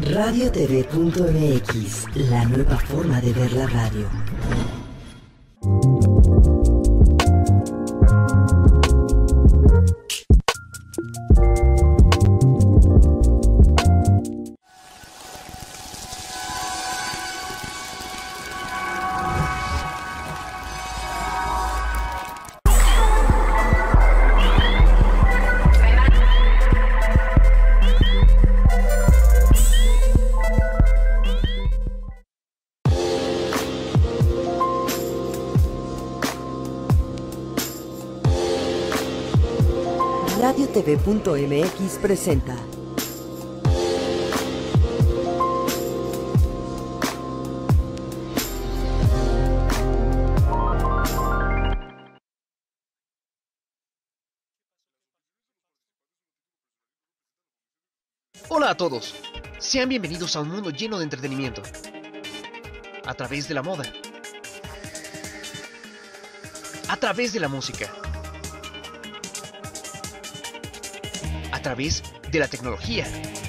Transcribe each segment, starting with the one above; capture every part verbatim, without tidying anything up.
radio t v punto m x, la nueva forma de ver la radio. radio t v punto m x presenta Hola a todos, sean bienvenidos a un mundo lleno de entretenimiento, a través de la moda, a través de la música, a través de la tecnología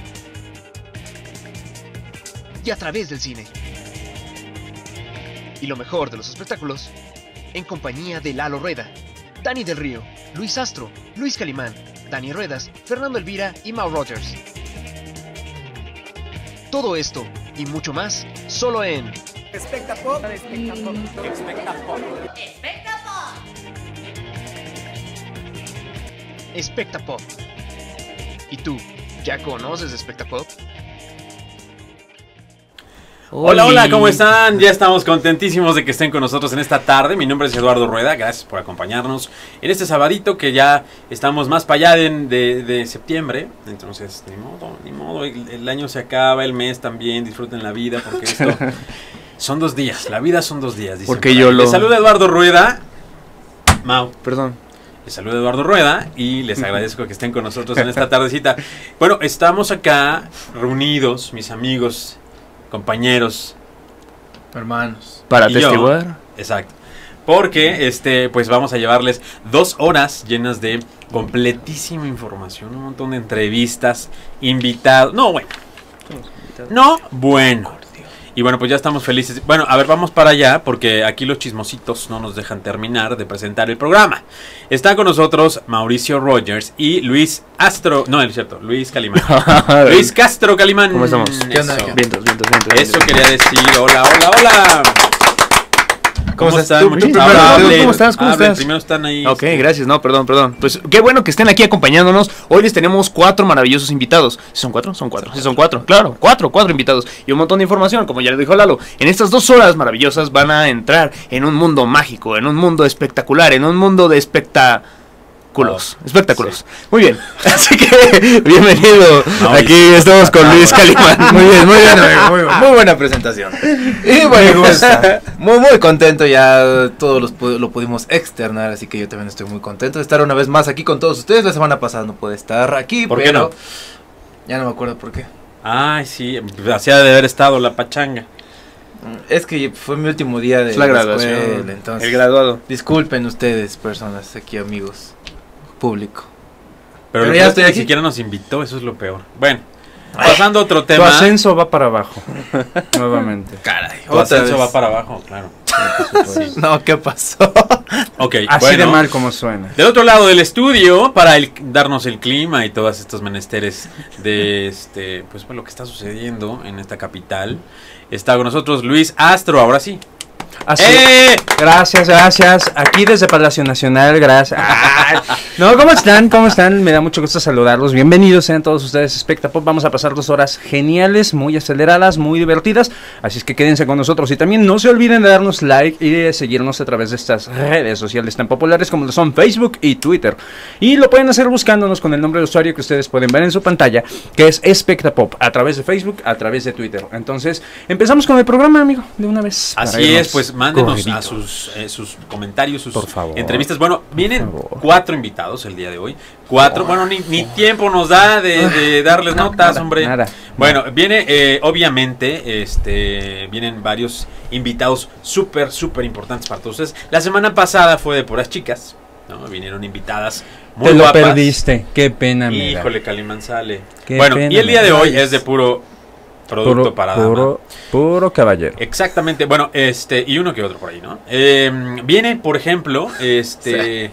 y a través del cine. Y lo mejor de los espectáculos, en compañía de Lalo Rueda, Dani del Río, Luis Astro, Luis Calimán, Dani Ruedas, Fernando Elvira y Mau Rogers. Todo esto y mucho más, solo en Espectapop. Espectapop. Espectapop. Espectapop. ¿Y tú, ya conoces Espectapop? Hola, hola, ¿cómo están? Ya estamos contentísimos de que estén con nosotros en esta tarde. Mi nombre es Eduardo Rueda, gracias por acompañarnos en este sabadito que ya estamos más para allá de, de, de septiembre. Entonces, ni modo, ni modo, el, el año se acaba, el mes también, disfruten la vida porque esto son dos días, la vida son dos días. Porque yo lo... Les saluda Eduardo Rueda. Mau. Perdón. Les saluda Eduardo Rueda y les agradezco que estén con nosotros en esta tardecita. Bueno, estamos acá reunidos, mis amigos, compañeros, hermanos, para atestiguar. Exacto. Porque este, pues vamos a llevarles dos horas llenas de completísima información, un montón de entrevistas, invitados. No, bueno. No, bueno. Y bueno, pues ya estamos felices. Bueno, a ver, vamos para allá porque aquí los chismositos no nos dejan terminar de presentar el programa. Están con nosotros Mauricio Rogers y Luis Astro. No, es cierto, Luis Calimán. Luis Castro Calimán. ¿Cómo estamos? ¿Qué onda? Vientos, vientos, vientos. Eso quería decir. Hola, hola, hola. ¿Cómo, ¿Cómo están? ¿Tú, tú primero, ¿Cómo estás? ¿Cómo Hablen, estás? Primero están ahí. Ok, este... gracias. No, perdón, perdón. Pues qué bueno que estén aquí acompañándonos. Hoy les tenemos cuatro maravillosos invitados. ¿Son cuatro? Son cuatro. Sí, son cuatro. Claro, cuatro, cuatro invitados. Y un montón de información, como ya le dijo Lalo. En estas dos horas maravillosas van a entrar en un mundo mágico, en un mundo espectacular, en un mundo de espectáculos. Oh, espectáculos. Sí. Muy bien. Así que, bienvenido. No, aquí y... estamos con Luis Calimán. Muy bien, muy bien, amigo. Muy, muy buena presentación. Y bueno, pues, muy, muy contento. Ya todos los, lo pudimos externar. Así que yo también estoy muy contento de estar una vez más aquí con todos ustedes. La semana pasada no pude estar aquí. ¿Por pero qué no? Ya no me acuerdo por qué. Ay, sí. Hacía de haber estado la pachanga. Es que fue mi último día de la graduación. Escuela, entonces, el graduado. Disculpen ustedes, personas aquí, amigos. Público. Pero, Pero ya estoy ni aquí. Siquiera nos invitó, eso es lo peor. Bueno, pasando a otro tema. Tu ascenso va para abajo. Nuevamente. Caray. Tu ascenso vez. va para abajo, claro. Sí. No, ¿qué pasó? Ok, así bueno, de mal como suena. Del otro lado del estudio, para el, darnos el clima y todos estos menesteres de este, pues bueno, lo que está sucediendo en esta capital, está con nosotros Luis Astro, ahora sí. Así, ¡Eh! Gracias, gracias. Aquí desde Palacio Nacional, gracias. Ah, no, ¿cómo están? ¿Cómo están? Me da mucho gusto saludarlos. Bienvenidos sean todos ustedes a Espectapop. Vamos a pasar dos horas geniales, muy aceleradas, muy divertidas. Así es que quédense con nosotros. Y también no se olviden de darnos like y de seguirnos a través de estas redes sociales tan populares como lo son Facebook y Twitter. Y lo pueden hacer buscándonos con el nombre de usuario que ustedes pueden ver en su pantalla, que es Espectapop, a través de Facebook, a través de Twitter. Entonces, empezamos con el programa, amigo, de una vez. Así es, pues mándenos corridito. a sus, eh, sus comentarios, sus entrevistas. Bueno, vienen cuatro invitados el día de hoy. Cuatro, oh, bueno, ni, ni tiempo nos da de, de darles no, notas, nada, hombre. Nada. Bueno, viene, eh, obviamente, este, vienen varios invitados súper, súper importantes para todos ustedes. La semana pasada fue de puras chicas, ¿no? Vinieron invitadas muy Te guapas. Te lo perdiste, qué pena, mira. Híjole, Calimán sale. Qué bueno, y el día de hoy es de puro producto Puro, para dama. puro, puro caballero. Exactamente, bueno, este, y uno que otro por ahí, ¿no? Eh, viene, por ejemplo, este...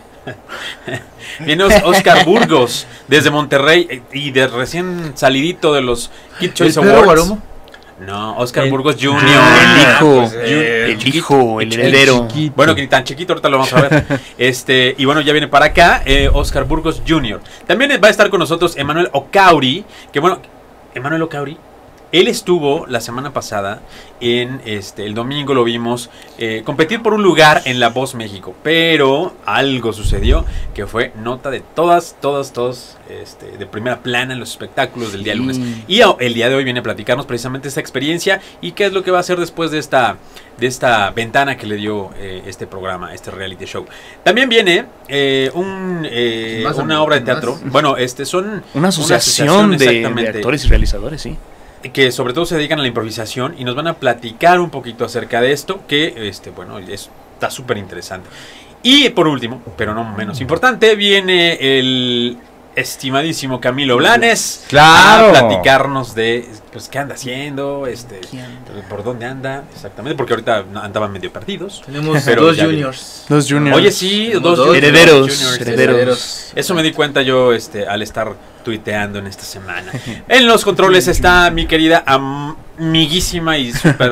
viene Os- Oscar Burgos desde Monterrey eh, y de recién salidito de los Kid Choice ¿El Pedro Awards. Guaromo? No, Oscar El- Burgos junior El Ah, hijo, pues, eh, el hijo, el El heredero. chiquito. Bueno, que ni tan chiquito, ahorita lo vamos a ver. Este, y bueno, ya viene para acá eh, Oscar Burgos junior También va a estar con nosotros Emanuel Ocauri, que bueno, Emanuel Ocauri, él estuvo la semana pasada en este, el domingo lo vimos eh, competir por un lugar en La Voz México, pero algo sucedió que fue nota de todas, todas, todas, este, de primera plana en los espectáculos del día Sí. lunes. Y a- el día de hoy viene a platicarnos precisamente esta experiencia y qué es lo que va a hacer después de esta, de esta ventana que le dio eh, este programa, este reality show. También viene eh, un, eh, Más una amigos, obra de más. teatro. Bueno, este son Una asociación, de, de exactamente, actores y realizadores, sí. que sobre todo se dedican a la improvisación y nos van a platicar un poquito acerca de esto, que este bueno es, está súper interesante. Y por último, pero no menos importante, viene el estimadísimo Camilo Blanes Claro. a platicarnos de pues qué anda haciendo, este por dónde anda exactamente, porque ahorita andaban medio perdidos. Tenemos Pero dos ya juniors. Los juniors. Oye, sí, Tenemos dos dos juniors, herederos, juniors, herederos. Eso me di cuenta yo este al estar tuiteando en esta semana. En los controles está mi querida amiguísima y súper...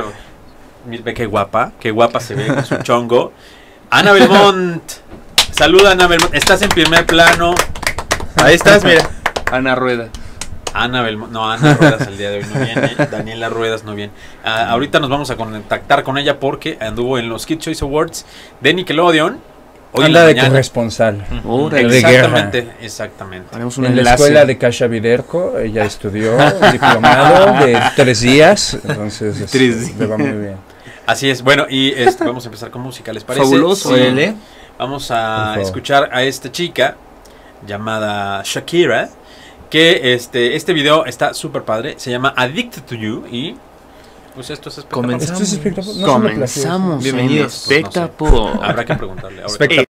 Ve qué guapa, qué guapa se ve con su chongo. Ana Belmont. Saluda, Ana Belmont. Estás en primer plano. Ahí estás, mira. Ana Rueda. Ana Belmont. No, Ana Ruedas el día de hoy no viene. Daniela Ruedas no viene. Ah, ahorita nos vamos a contactar con ella porque anduvo en los Kid Choice Awards de Nickelodeon. Hoy en Anda la de mañana. corresponsal. Órale. de Exactamente, exactamente. Haremos un En la enlace. escuela de Kasha Viderco, ella estudió diplomado de tres días, entonces este, Tres le va muy bien. Así es. Bueno, y este, vamos a empezar con música, ¿les parece? Fabuloso. Sí. Órale. Vamos Por a favor. escuchar a esta chica llamada Shakira, que este, este video está súper padre, se llama Addicted to You y pues esto es espectacular. Comenzamos. Esto es espectacular. No solo Comenzamos. Bienvenidos. En Pues no sé. Espectapo. Habrá que preguntarle. ahora. Espectacular.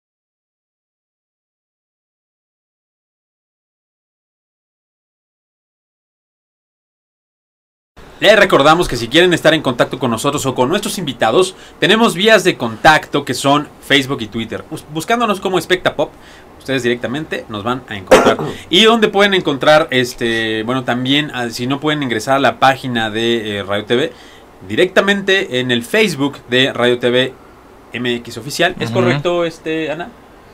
Les recordamos que si quieren estar en contacto con nosotros o con nuestros invitados, tenemos vías de contacto que son Facebook y Twitter. Bus- Buscándonos como Spectapop, ustedes directamente nos van a encontrar. Y donde pueden encontrar, este, bueno, también, ah, si no pueden ingresar a la página de eh, Radio T V, directamente en el Facebook de Radio T V M X Oficial. ¿Es Ujú. correcto, este, Ana?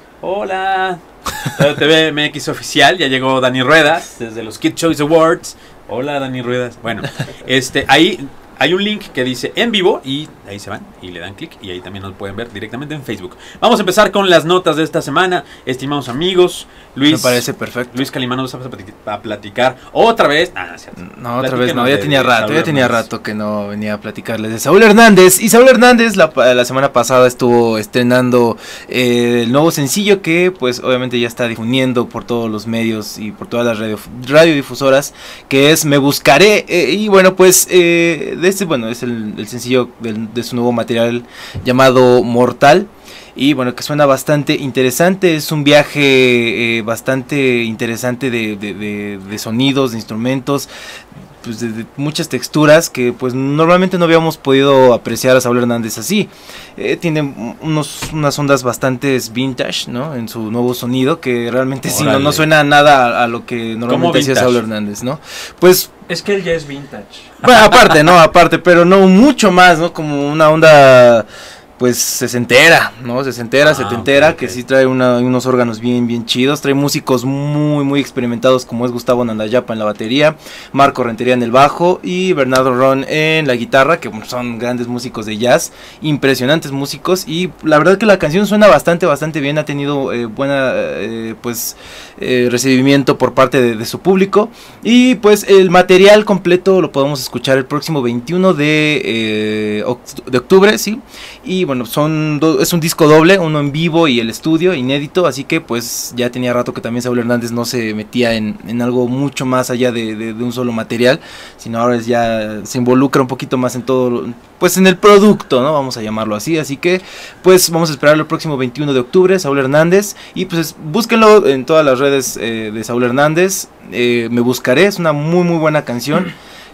Hola. Radio T V M X Oficial, ya llegó Dani Ruedas desde los Kid Choice Awards. Hola, Dani Ruedas. Bueno, este, ahí hay un link que dice en vivo y ahí se van y le dan clic y ahí también nos pueden ver directamente en Facebook. Vamos a empezar con las notas de esta semana, estimados amigos. Luis, Me parece perfecto. Luis Calimán nos va a plati- a platicar otra vez. Ah, no es cierto. No, otra vez no, Platíquenos ya de- tenía de rato, Saúl ya tenía Hernández. rato que no venía a platicarles de Saúl Hernández. Y Saúl Hernández la, pa- la semana pasada estuvo estrenando eh, el nuevo sencillo que pues obviamente ya está difundiendo por todos los medios y por todas las radio, radiodifusoras, que es Me Buscaré. Eh, y bueno, pues eh, de este, bueno, es el, el sencillo del- de su nuevo material llamado Mortal. Y bueno, que suena bastante interesante, es un viaje eh, bastante interesante de, de, de, de sonidos, de instrumentos, pues de, de muchas texturas que pues normalmente no habíamos podido apreciar a Saúl Hernández así. Eh, tiene unos, unas ondas bastante vintage, ¿no? En su nuevo sonido, que realmente sí, no, Órale. no suena nada a, a lo que normalmente hacía vintage? Saúl Hernández, ¿no? Pues Es que él ya es vintage. bueno, aparte, ¿no? Aparte, pero no mucho más, ¿no? Como una onda, pues, sesentera, ¿no? Sesentera, Ah, setentera, ok, ok. que sí trae una- unos órganos bien, bien chidos. Trae músicos muy, muy experimentados, como es Gustavo Nandayapa en la batería, Marco Rentería en el bajo y Bernardo Ron en la guitarra, que bueno, son grandes músicos de jazz, impresionantes músicos. Y la verdad que la canción suena bastante, bastante bien. Ha tenido eh, buena, eh, pues, eh, recibimiento por parte de, de su público. Y pues el material completo lo podemos escuchar el próximo veintiuno de, eh, oct- de octubre, ¿sí? Y bueno, son do- es un disco doble, uno en vivo y el estudio, inédito. Así que pues ya tenía rato que también Saúl Hernández no se metía en, en algo mucho más allá de, de- de un solo material, sino ahora es ya se involucra un poquito más en todo, lo- pues en el producto, ¿no? Vamos a llamarlo así. Así que pues vamos a esperar el próximo veintiuno de octubre, Saúl Hernández. Y pues búsquenlo en todas las redes eh, de Saúl Hernández. eh, Me Buscaré, es una muy muy buena canción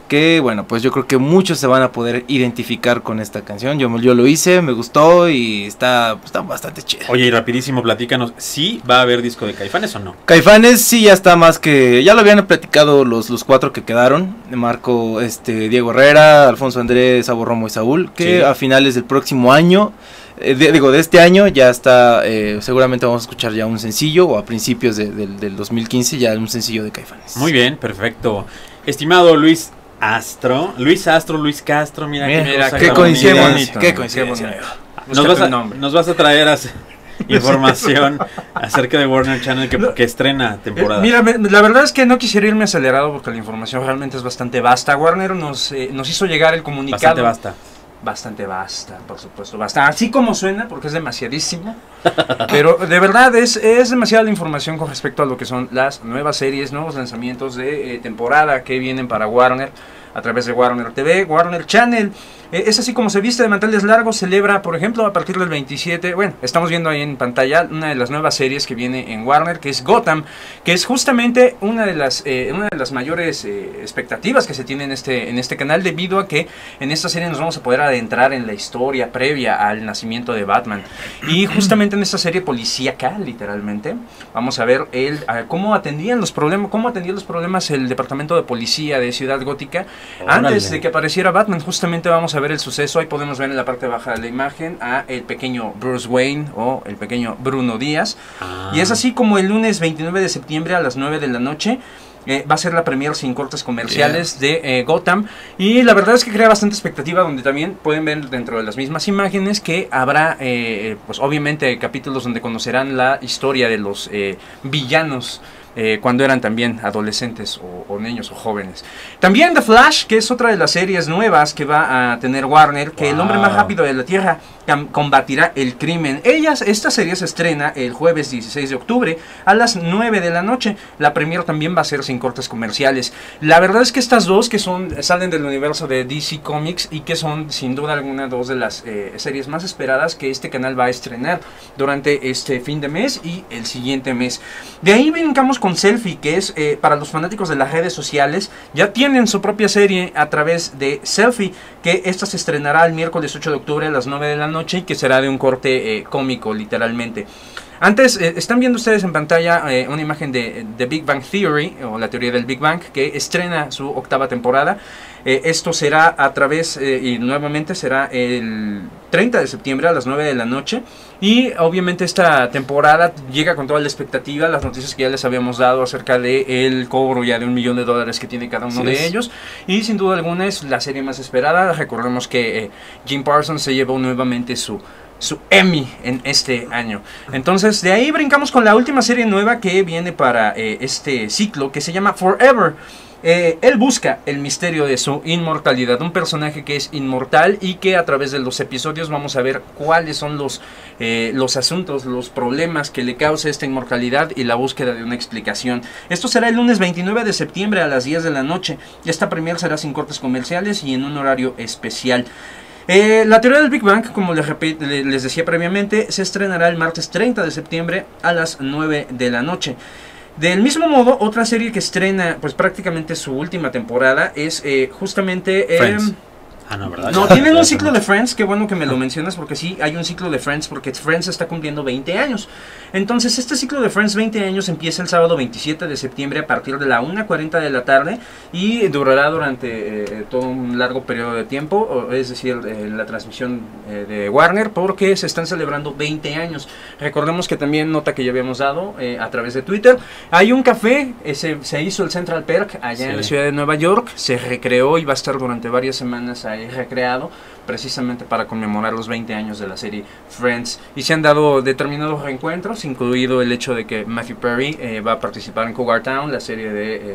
que bueno, pues yo creo que muchos se van a poder identificar con esta canción. Yo, yo lo hice, me gustó y está, está bastante chido. Oye, y rapidísimo, platícanos, ¿sí va a haber disco de Caifanes o no? Caifanes sí ya está más que, ya lo habían platicado los, los cuatro que quedaron, Marco, este, Diego Herrera, Alfonso Andrés, Sabo Romo y Saúl, que Sí. a finales del próximo año, eh, de, digo, de este año ya está, eh, seguramente vamos a escuchar ya un sencillo, o a principios de, de, del dos mil quince ya un sencillo de Caifanes. Muy bien, perfecto. Estimado Luis Astro, Luis Astro, Luis Castro, mira, Mira, qué, mira, cosa qué tan coincidencia, bonita. qué coincidencia. Nos Búscate vas, a, un nombre. nos vas a traer a- información acerca de Warner Channel que, que estrena temporada. Eh, mira, me- la verdad es que no quisiera irme acelerado porque la información realmente es bastante vasta. Warner nos, eh, nos hizo llegar el comunicado. Bastante basta. Bastante vasta, por supuesto, basta. Así como suena, porque es demasiadísimo. Pero de verdad es, es demasiada la información con respecto a lo que son las nuevas series, nuevos lanzamientos de eh, temporada que vienen para Warner a través de Warner T V, Warner Channel. Eh, es así como se viste de manteles largos, celebra, por ejemplo, a partir del veintisiete, bueno, estamos viendo ahí en pantalla una de las nuevas series que viene en Warner, que es Gotham, que es justamente una de las, eh, una de las mayores eh, expectativas que se tiene en este, en este canal, debido a que en esta serie nos vamos a poder adentrar en la historia previa al nacimiento de Batman. Y justamente en esta serie policíaca, literalmente, vamos a ver el, a cómo atendían los problemas, cómo atendía los problemas el departamento de policía de Ciudad Gótica antes Órale. de que apareciera Batman. Justamente vamos a ver el suceso. Ahí podemos ver en la parte baja de la imagen a el pequeño Bruce Wayne o el pequeño Bruno Díaz. Ah. Y es así como el lunes veintinueve de septiembre a las nueve de la noche eh, va a ser la premier sin cortes comerciales de eh, Gotham. Y la verdad es que crea bastante expectativa, donde también pueden ver dentro de las mismas imágenes que habrá, eh, pues obviamente, capítulos donde conocerán la historia de los eh, villanos eh, cuando eran también adolescentes o, o niños o jóvenes. También The Flash, que es otra de las series nuevas que va a tener Warner, que Wow. el hombre más rápido de la Tierra cam- combatirá el crimen. Ellas, esta serie se estrena el jueves dieciséis de octubre a las nueve de la noche. La premier también va a ser sin cortes comerciales. La verdad es que estas dos que son salen del universo de D C Comics y que son sin duda alguna dos de las eh, series más esperadas que este canal va a estrenar durante este fin de mes y el siguiente mes. De ahí brincamos con Selfie, que es eh, para los fanáticos de las redes sociales. Ya tienen su propia serie a través de Selfie, que esta se estrenará el miércoles ocho de octubre a las nueve de la noche y que será de un corte eh, cómico, literalmente. Antes, eh, están viendo ustedes en pantalla eh, una imagen de The Big Bang Theory, o la teoría del Big Bang, que estrena su octava temporada. Eh, esto será a través, eh, y nuevamente será el treinta de septiembre a las nueve de la noche. Y obviamente esta temporada llega con toda la expectativa, las noticias que ya les habíamos dado acerca del cobro ya de un millón de dólares que tiene cada uno Así de es. ellos. Y sin duda alguna es la serie más esperada. Recordemos que eh, Jim Parsons se llevó nuevamente su... su Emmy en este año. Entonces de ahí brincamos con la última serie nueva que viene para eh, este ciclo, que se llama Forever. Eh, él busca el misterio de su inmortalidad, un personaje que es inmortal y que a través de los episodios vamos a ver cuáles son los, eh, los asuntos, los problemas que le causa esta inmortalidad y la búsqueda de una explicación. Esto será el lunes veintinueve de septiembre a las diez de la noche y esta premier será sin cortes comerciales y en un horario especial. Eh, la teoría del Big Bang, como les, repet- le- les decía previamente, se estrenará el martes treinta de septiembre a las nueve de la noche. Del mismo modo, otra serie que estrena pues prácticamente su última temporada es eh, justamente... eh, Friends. Ah, no, ¿verdad? no, Ya- tienen ya un sé ciclo mucho. de Friends, qué bueno que me lo mencionas porque sí, hay un ciclo de Friends porque Friends está cumpliendo veinte años. Entonces este ciclo de Friends veinte años empieza el sábado veintisiete de septiembre a partir de la una cuarenta de la tarde y durará durante eh, todo un largo periodo de tiempo, o, es decir, eh, la transmisión eh, de Warner, porque se están celebrando veinte años. Recordemos que también, nota que ya habíamos dado eh, a través de Twitter, hay un café, ese, se hizo el Central Perk allá Sí. en la ciudad de Nueva York, se recreó y va a estar durante varias semanas ahí recreado precisamente para conmemorar los veinte años de la serie Friends, y se han dado determinados reencuentros, incluido el hecho de que Matthew Perry eh, va a participar en Cougar Town, la serie de eh,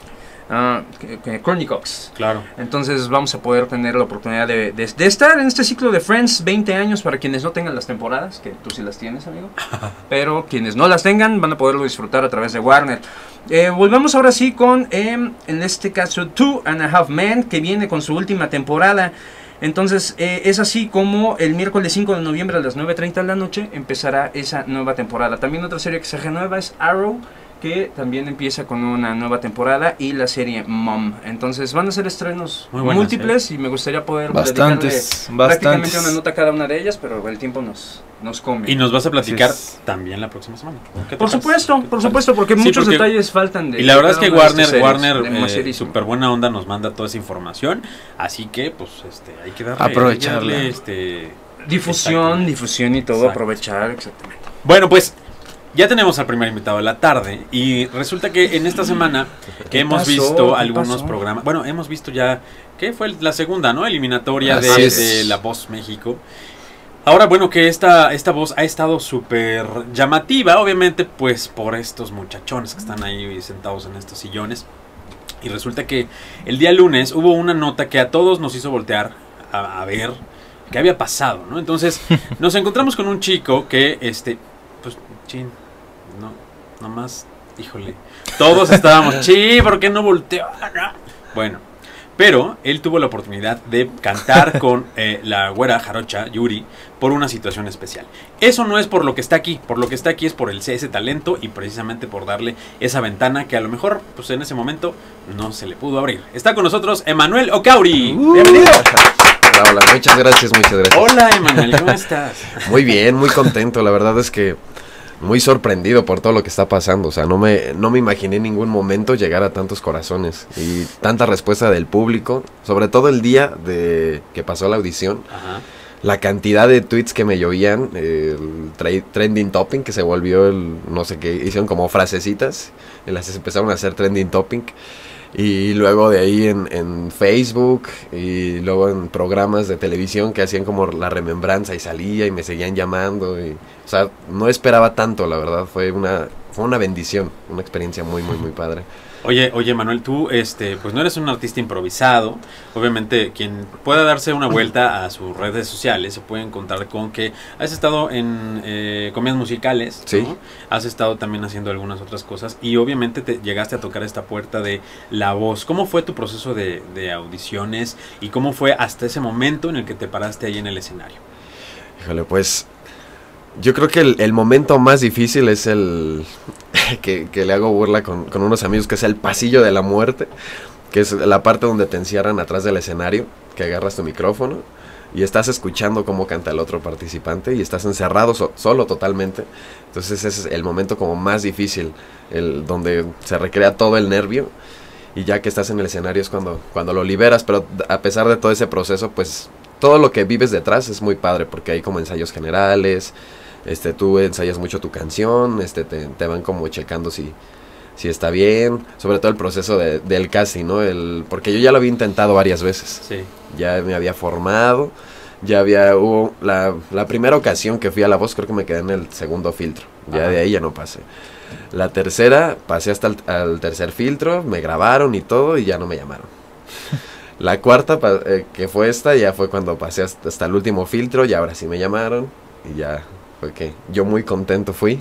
uh, que- que Chronicles. Claro. Entonces vamos a poder tener la oportunidad de, de- de estar en este ciclo de Friends veinte años para quienes no tengan las temporadas, que tú sí las tienes, amigo, pero quienes no las tengan van a poderlo disfrutar a través de Warner. Eh, volvemos ahora sí con, eh, en este caso, Two and a Half Men, que viene con su última temporada. Entonces eh, es así como el miércoles cinco de noviembre a las nueve treinta de la noche empezará esa nueva temporada. También otra serie que se renueva es Arrow, que también empieza con una nueva temporada, y la serie Mom. Entonces van a ser estrenos Muy buenas, múltiples, y me gustaría poder Bastantes, dedicarle prácticamente bastantes. una nota a cada una de ellas, pero el tiempo nos, nos come. Y nos vas a platicar Así es. también la próxima semana. ¿Qué te Por parece? supuesto, ¿Qué te por parece? supuesto, porque Sí, muchos porque- detalles faltan de Y la verdad es cada que una de estas Warner, series, Warner, demasiadísimo. eh, super buena onda, nos manda toda esa información, así que pues este, hay que darle, Aprovecharla. hay que darle, este, Difusión, exactamente. difusión y todo, Exacto. aprovechar, exactamente. Bueno, pues ya tenemos al primer invitado de la tarde y resulta que en esta semana que hemos pasó? visto ¿Qué algunos pasó? programas, bueno, hemos visto ya, ¿qué fue la segunda, no? Eliminatoria Así de, es. de La Voz México. Ahora, bueno, que esta, esta voz ha estado súper llamativa, obviamente, pues por estos muchachones que están ahí sentados en estos sillones. Y resulta que el día lunes hubo una nota que a todos nos hizo voltear a, a ver qué había pasado, ¿no? Entonces, nos encontramos con un chico que, este, pues, chin, no, nomás, híjole, todos estábamos, chi, ¿por qué no volteó? Bueno, pero él tuvo la oportunidad de cantar con eh, la güera jarocha, Yuri, por una situación especial. Eso no es por lo que está aquí, por lo que está aquí es por el, ese talento y precisamente por darle esa ventana que a lo mejor, pues en ese momento, no se le pudo abrir. Está con nosotros Emanuel Ocauri. ¡Bienvenido! Hola, hola, muchas gracias, muchas gracias. Hola Emanuel, ¿cómo estás? Muy bien, muy contento, la verdad es que muy sorprendido por todo lo que está pasando, o sea, no me, no me imaginé en ningún momento llegar a tantos corazones y tanta respuesta del público, sobre todo el día de que pasó la audición, Ajá. la cantidad de tweets que me llovían, el tra- trending topping que se volvió el, no sé qué, hicieron como frasecitas, y las empezaron a hacer trending topping. Y luego de ahí en, en Facebook y luego en programas de televisión que hacían como la remembranza y salía y me seguían llamando. Y, o sea, no esperaba tanto, la verdad. Fue una, fue una bendición, una experiencia muy, muy, muy padre. Oye, oye Manuel, tú este, pues no eres un artista improvisado. Obviamente, quien pueda darse una vuelta a sus redes sociales se puede encontrar con que has estado en eh, comedias musicales, Sí. ¿no? Has estado también haciendo algunas otras cosas y obviamente te llegaste a tocar esta puerta de La Voz. ¿Cómo fue tu proceso de, de audiciones y cómo fue hasta ese momento en el que te paraste ahí en el escenario? Híjole, pues yo creo que el, el momento más difícil es el que, que le hago burla con, con unos amigos, que es el pasillo de la muerte, que es la parte donde te encierran atrás del escenario, que agarras tu micrófono y estás escuchando cómo canta el otro participante y estás encerrado so, solo totalmente. Entonces ese es el momento como más difícil, el donde se recrea todo el nervio, y ya que estás en el escenario es cuando, cuando lo liberas, pero a pesar de todo ese proceso, pues todo lo que vives detrás es muy padre, porque hay como ensayos generales, este tú ensayas mucho tu canción, este te, te van como checando si, si está bien, sobre todo el proceso de, del casting, ¿no? El, porque yo ya lo había intentado varias veces. Sí. Ya me había formado, ya había, hubo la, la primera ocasión que fui a La Voz, creo que me quedé en el segundo filtro, ya Ajá. de ahí ya no pasé. La tercera, pasé hasta el al tercer filtro, me grabaron y todo y ya no me llamaron. La cuarta, pa- eh, que fue esta, ya fue cuando pasé hasta, hasta el último filtro y ahora sí me llamaron y ya fue que yo muy contento fui.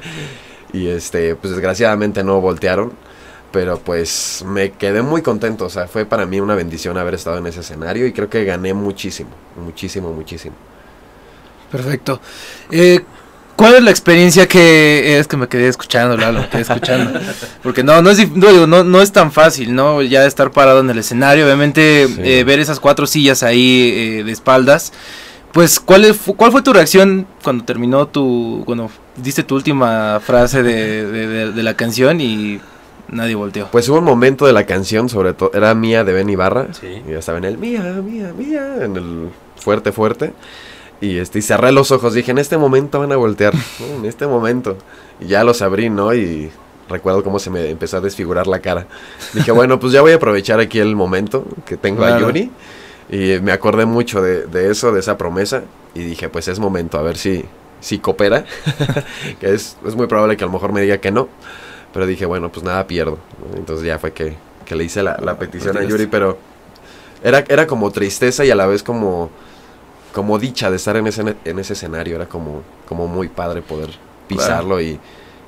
Y este, pues desgraciadamente no voltearon. Pero pues me quedé muy contento, o sea, fue para mí una bendición haber estado en ese escenario y creo que gané muchísimo, muchísimo, muchísimo. Perfecto. Eh, ¿Cuál es la experiencia que es que me quedé escuchando, Lalo? Me quedé escuchando. Porque no, no es, dif- no, digo, no, no es tan fácil, ¿no? Ya estar parado en el escenario, obviamente Sí. eh, ver esas cuatro sillas ahí eh, de espaldas. Pues, ¿cuál, es, fu- ¿cuál fue tu reacción cuando terminó tu, cuando diste tu última frase de, de, de, de la canción y nadie volteó? Pues hubo un momento de la canción, sobre todo, era Mía de Ben Ibarra, Sí. y ya estaba en el Mía, Mía, Mía, en el fuerte, fuerte, y este, y cerré los ojos, dije, en este momento van a voltear, ¿no? En este momento, y ya los abrí, ¿no? Y recuerdo cómo se me empezó a desfigurar la cara. Dije, bueno, pues ya voy a aprovechar aquí el momento que tengo a Claro. Yuri, y me acordé mucho de, de eso, de esa promesa, y dije, pues es momento, a ver si, si coopera, que es, es muy probable que a lo mejor me diga que no, pero dije, bueno, pues nada pierdo, ¿no? Entonces ya fue que, que le hice la, la petición a Yuri, pero era, era como tristeza y a la vez como, como dicha de estar en ese, en ese escenario, era como, como muy padre poder pisarlo y,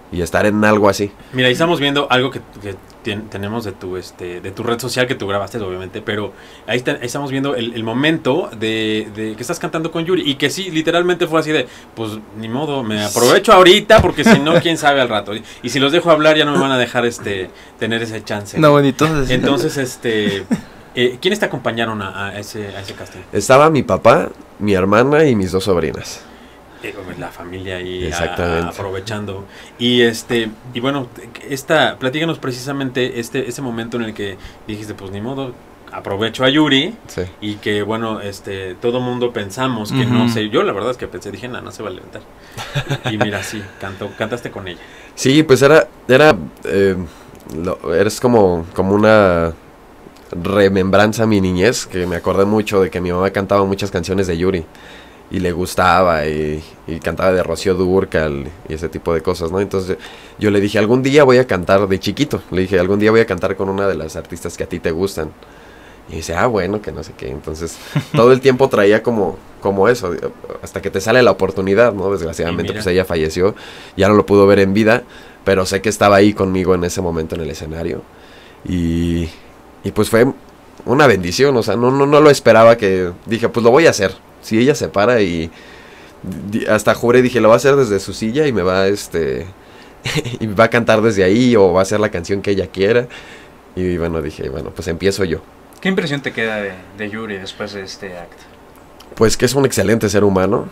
y estar en algo así. Mira, ahí estamos viendo algo que, que ten, tenemos de tu este de tu red social que tú grabaste, obviamente, pero ahí, está, ahí estamos viendo el, el momento de, de que estás cantando con Yuri y que sí, literalmente fue así de, pues ni modo, me aprovecho ahorita porque si no, quién sabe al rato. Y, y si los dejo hablar ya no me van a dejar este tener ese chance. No, bonito. Entonces, este... Eh, ¿quiénes te acompañaron a, a, ese, a ese casting? Estaba mi papá, mi hermana y mis dos sobrinas. Eh, la familia ahí Exactamente. A, aprovechando. Y este y bueno, esta platícanos precisamente este ese momento en el que dijiste, pues ni modo, aprovecho a Yuri. Sí. Y que bueno, este todo mundo pensamos que Uh-huh. no sé, yo la verdad es que pensé, dije, no, no se va a levantar. Y mira, sí, cantó, cantaste con ella. Sí, pues era, era, eh, lo, eres como, como una remembranza a mi niñez, que me acordé mucho de que mi mamá cantaba muchas canciones de Yuri y le gustaba y, y cantaba de Rocío Dúrcal y ese tipo de cosas, ¿no? Entonces yo le dije, algún día voy a cantar de chiquito, le dije, algún día voy a cantar con una de las artistas que a ti te gustan. Y dice, ah, bueno, que no sé qué. Entonces todo el tiempo traía como, como eso, hasta que te sale la oportunidad, ¿no? Desgraciadamente pues ella falleció, ya no lo pudo ver en vida, pero sé que estaba ahí conmigo en ese momento en el escenario y... Y pues fue una bendición, o sea, no, no, no lo esperaba, que dije, pues lo voy a hacer. Si ella se para y di, hasta juré, dije, lo va a hacer desde su silla y me va, este, y va a cantar desde ahí o va a hacer la canción que ella quiera. Y bueno, dije, bueno, pues empiezo yo. ¿Qué impresión te queda de, de Yuri después de este acto? Pues que es un excelente ser humano,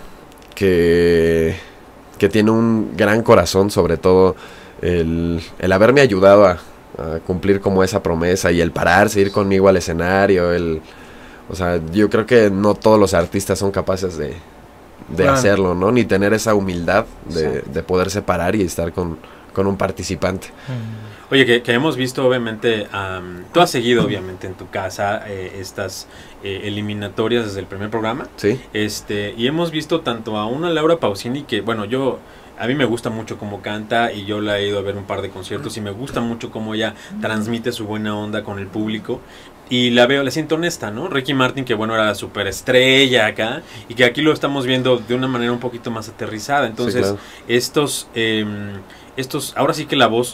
que, que tiene un gran corazón, sobre todo el, el haberme ayudado a... a cumplir como esa promesa y el pararse, ir conmigo al escenario, el, o sea, yo creo que no todos los artistas son capaces de, de Claro. hacerlo, ¿no? Ni tener esa humildad de, de poderse parar y estar con, con un participante. Oye, que, que hemos visto obviamente, um, tú has seguido obviamente en tu casa eh, estas eh, eliminatorias desde el primer programa, ¿Sí? este y hemos visto tanto a una Laura Pausini que, bueno, yo... A mí me gusta mucho cómo canta y yo la he ido a ver un par de conciertos y me gusta mucho cómo ella transmite su buena onda con el público y la veo, la siento honesta, ¿no? Ricky Martin, que bueno, era la superestrella acá y que aquí lo estamos viendo de una manera un poquito más aterrizada. Entonces, Sí, claro. estos, eh, estos, ahora sí que la voz,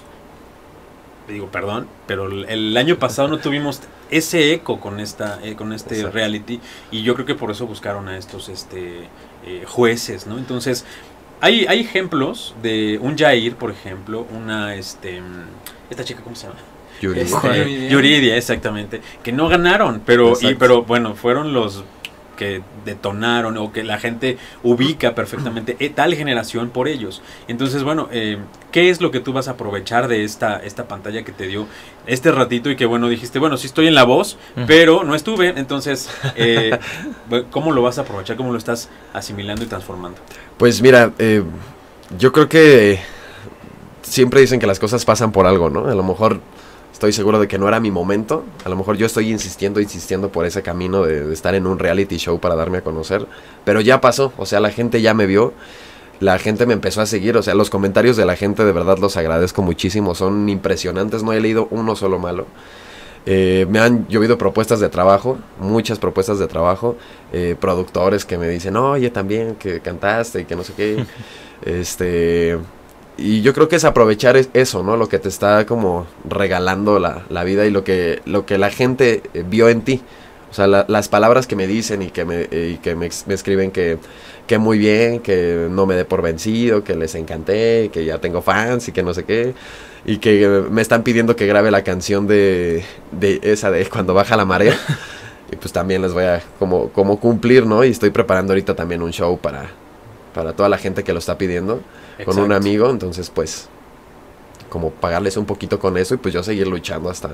digo, perdón, pero el, el año pasado no tuvimos ese eco con esta, eh, con este Exacto. reality y yo creo que por eso buscaron a estos, este, eh, jueces, ¿no? Entonces... Hay, hay ejemplos de un Jair, por ejemplo, una, este, esta chica, ¿cómo se llama? Yuri. Este, Yuridia, exactamente, que no ganaron, pero, y, Exacto. pero bueno, fueron los que detonaron o que la gente ubica perfectamente eh, tal generación por ellos. Entonces, bueno, eh, ¿qué es lo que tú vas a aprovechar de esta, esta pantalla que te dio este ratito y que, bueno, dijiste, bueno, sí estoy en la voz, uh-huh. pero no estuve, entonces, eh, ¿cómo lo vas a aprovechar? ¿Cómo lo estás asimilando y transformando? Pues mira, eh, yo creo que siempre dicen que las cosas pasan por algo, ¿no? A lo mejor estoy seguro de que no era mi momento, a lo mejor yo estoy insistiendo, insistiendo por ese camino de, de estar en un reality show para darme a conocer, pero ya pasó, o sea, la gente ya me vio, la gente me empezó a seguir, o sea, los comentarios de la gente de verdad los agradezco muchísimo, son impresionantes, no he leído uno solo malo. Eh, me han llovido propuestas de trabajo, muchas propuestas de trabajo, eh, productores que me dicen, oye, también que cantaste y que no sé qué, este, y yo creo que es aprovechar eso, ¿no? Lo que te está como regalando la, la vida y lo que, lo que la gente vio en ti, o sea, la, las palabras que me dicen y que me, y que me, me escriben que, que muy bien, que no me dé por vencido, que les encanté, que ya tengo fans y que no sé qué. Y que me están pidiendo que grabe la canción de, de esa de Cuando baja la marea. Y pues también les voy a como, como cumplir, ¿no? Y estoy preparando ahorita también un show para, para toda la gente que lo está pidiendo. Exacto. Con un amigo, entonces pues como pagarles un poquito con eso y pues yo seguir luchando hasta,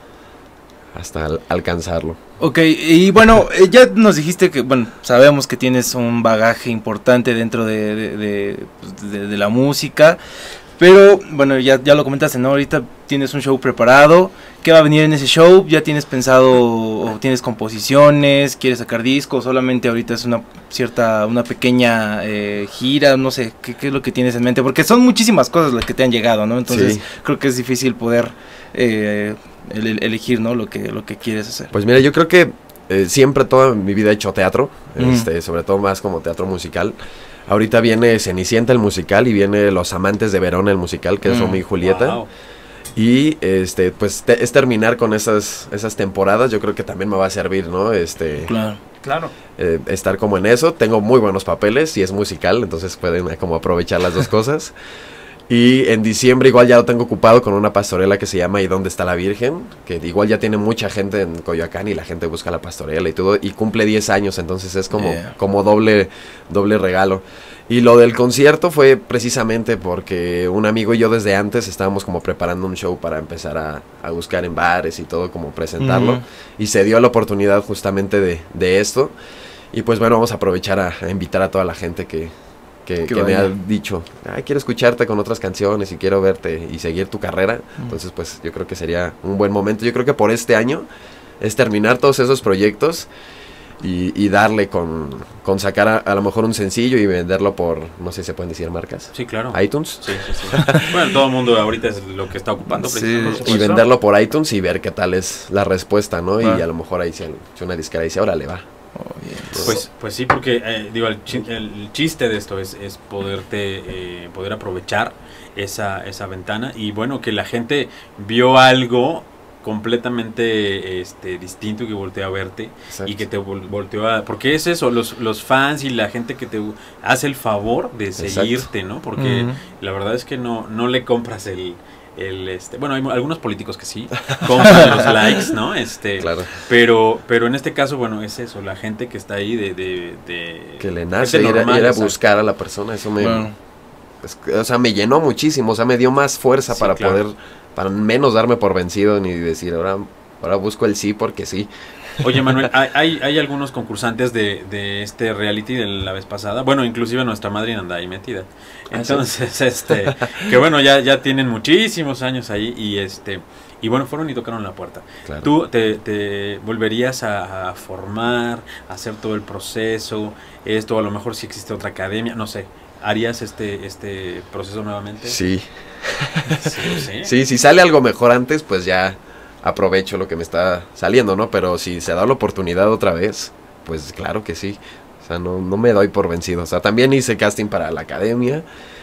hasta al, alcanzarlo. Ok, y bueno, ya nos dijiste que, bueno, sabemos que tienes un bagaje importante dentro de, de, de, de, de la música. Pero, bueno, ya, ya lo comentaste, ¿no? Ahorita tienes un show preparado. ¿Qué va a venir en ese show? ¿Ya tienes pensado o tienes composiciones? ¿Quieres sacar discos? ¿Solamente ahorita es una cierta, una pequeña eh, gira? No sé, ¿qué, ¿qué es lo que tienes en mente? Porque son muchísimas cosas las que te han llegado, ¿no? Entonces, sí. Creo que es difícil poder eh, el, el elegir, ¿no? Lo que, lo que quieres hacer. Pues mira, yo creo que eh, siempre toda mi vida he hecho teatro, mm. este, sobre todo más como teatro musical. Ahorita viene Cenicienta el musical y viene Los Amantes de Verona el musical, que es Mm, Romeo y Julieta. Wow. Y este pues te- es terminar con esas esas temporadas, yo creo que también me va a servir, ¿no? Este Claro. Claro. eh, estar como en eso. Tengo muy buenos papeles y es musical, entonces pueden eh, como aprovechar las dos cosas. Y en diciembre igual ya lo tengo ocupado con una pastorela que se llama ¿Y dónde está la Virgen? Que igual ya tiene mucha gente en Coyoacán y la gente busca la pastorela y todo. Y cumple diez años, entonces es como, Yeah. como doble, doble regalo. Y lo del concierto fue precisamente porque un amigo y yo desde antes estábamos como preparando un show para empezar a, a buscar en bares y todo, como presentarlo. Ujú. Y se dio la oportunidad justamente de, de esto. Y pues bueno, vamos a aprovechar a, a invitar a toda la gente que, que, Que que me vaya. ha dicho, ay, quiero escucharte con otras canciones y quiero verte y seguir tu carrera. Entonces pues yo creo que sería un buen momento. Yo creo que por este año es terminar todos esos proyectos y, y darle con, con sacar a, a lo mejor un sencillo y venderlo por, no sé si se pueden decir marcas, Sí, claro. iTunes. Sí, sí, sí. Bueno, todo el mundo ahorita es lo que está ocupando. Sí. precisamente. Y venderlo por iTunes y ver qué tal es la respuesta, ¿no? Claro. Y a lo mejor ahí si, si una disquera dice, órale, va. Oh, bien. Pues, pues sí, porque eh, digo, el, chi- el chiste de esto es, es poderte, eh, poder aprovechar esa, esa ventana y bueno, que la gente vio algo completamente este, distinto y que volteó a verte Exacto. y que te vol- volteó a... Porque es eso, los, los fans y la gente que te hace el favor de Exacto. seguirte, ¿no? Porque Ujú. la verdad es que no, no le compras el... el este, bueno, hay mu- algunos políticos que sí compran los likes, ¿no? Este, Claro. pero, pero en este caso, bueno, es eso, la gente que está ahí de... de, de Que le gente nace ir a, normal, ir a exacto. buscar a la persona, eso me, Bueno. es- o sea, me llenó muchísimo, o sea, me dio más fuerza Sí, para claro. poder, para menos darme por vencido ni decir, ahora, ahora busco el sí porque sí. Oye, Manuel, hay, hay, hay algunos concursantes de, de este reality de la vez pasada, bueno, inclusive nuestra madrina anda ahí metida. Entonces, este, que bueno, ya, ya tienen muchísimos años ahí y este, y bueno, fueron y tocaron la puerta. Claro. ¿Tú te, te volverías a, a formar, a hacer todo el proceso, esto, a lo mejor si existe otra academia, no sé, ¿harías este, este proceso nuevamente? Sí. Sí, sí. Sí, si sale algo mejor antes, pues ya aprovecho lo que me está saliendo, ¿no? Pero si se da la oportunidad otra vez, pues claro que sí. O sea, no, no me doy por vencido. O sea, también hice casting para la academia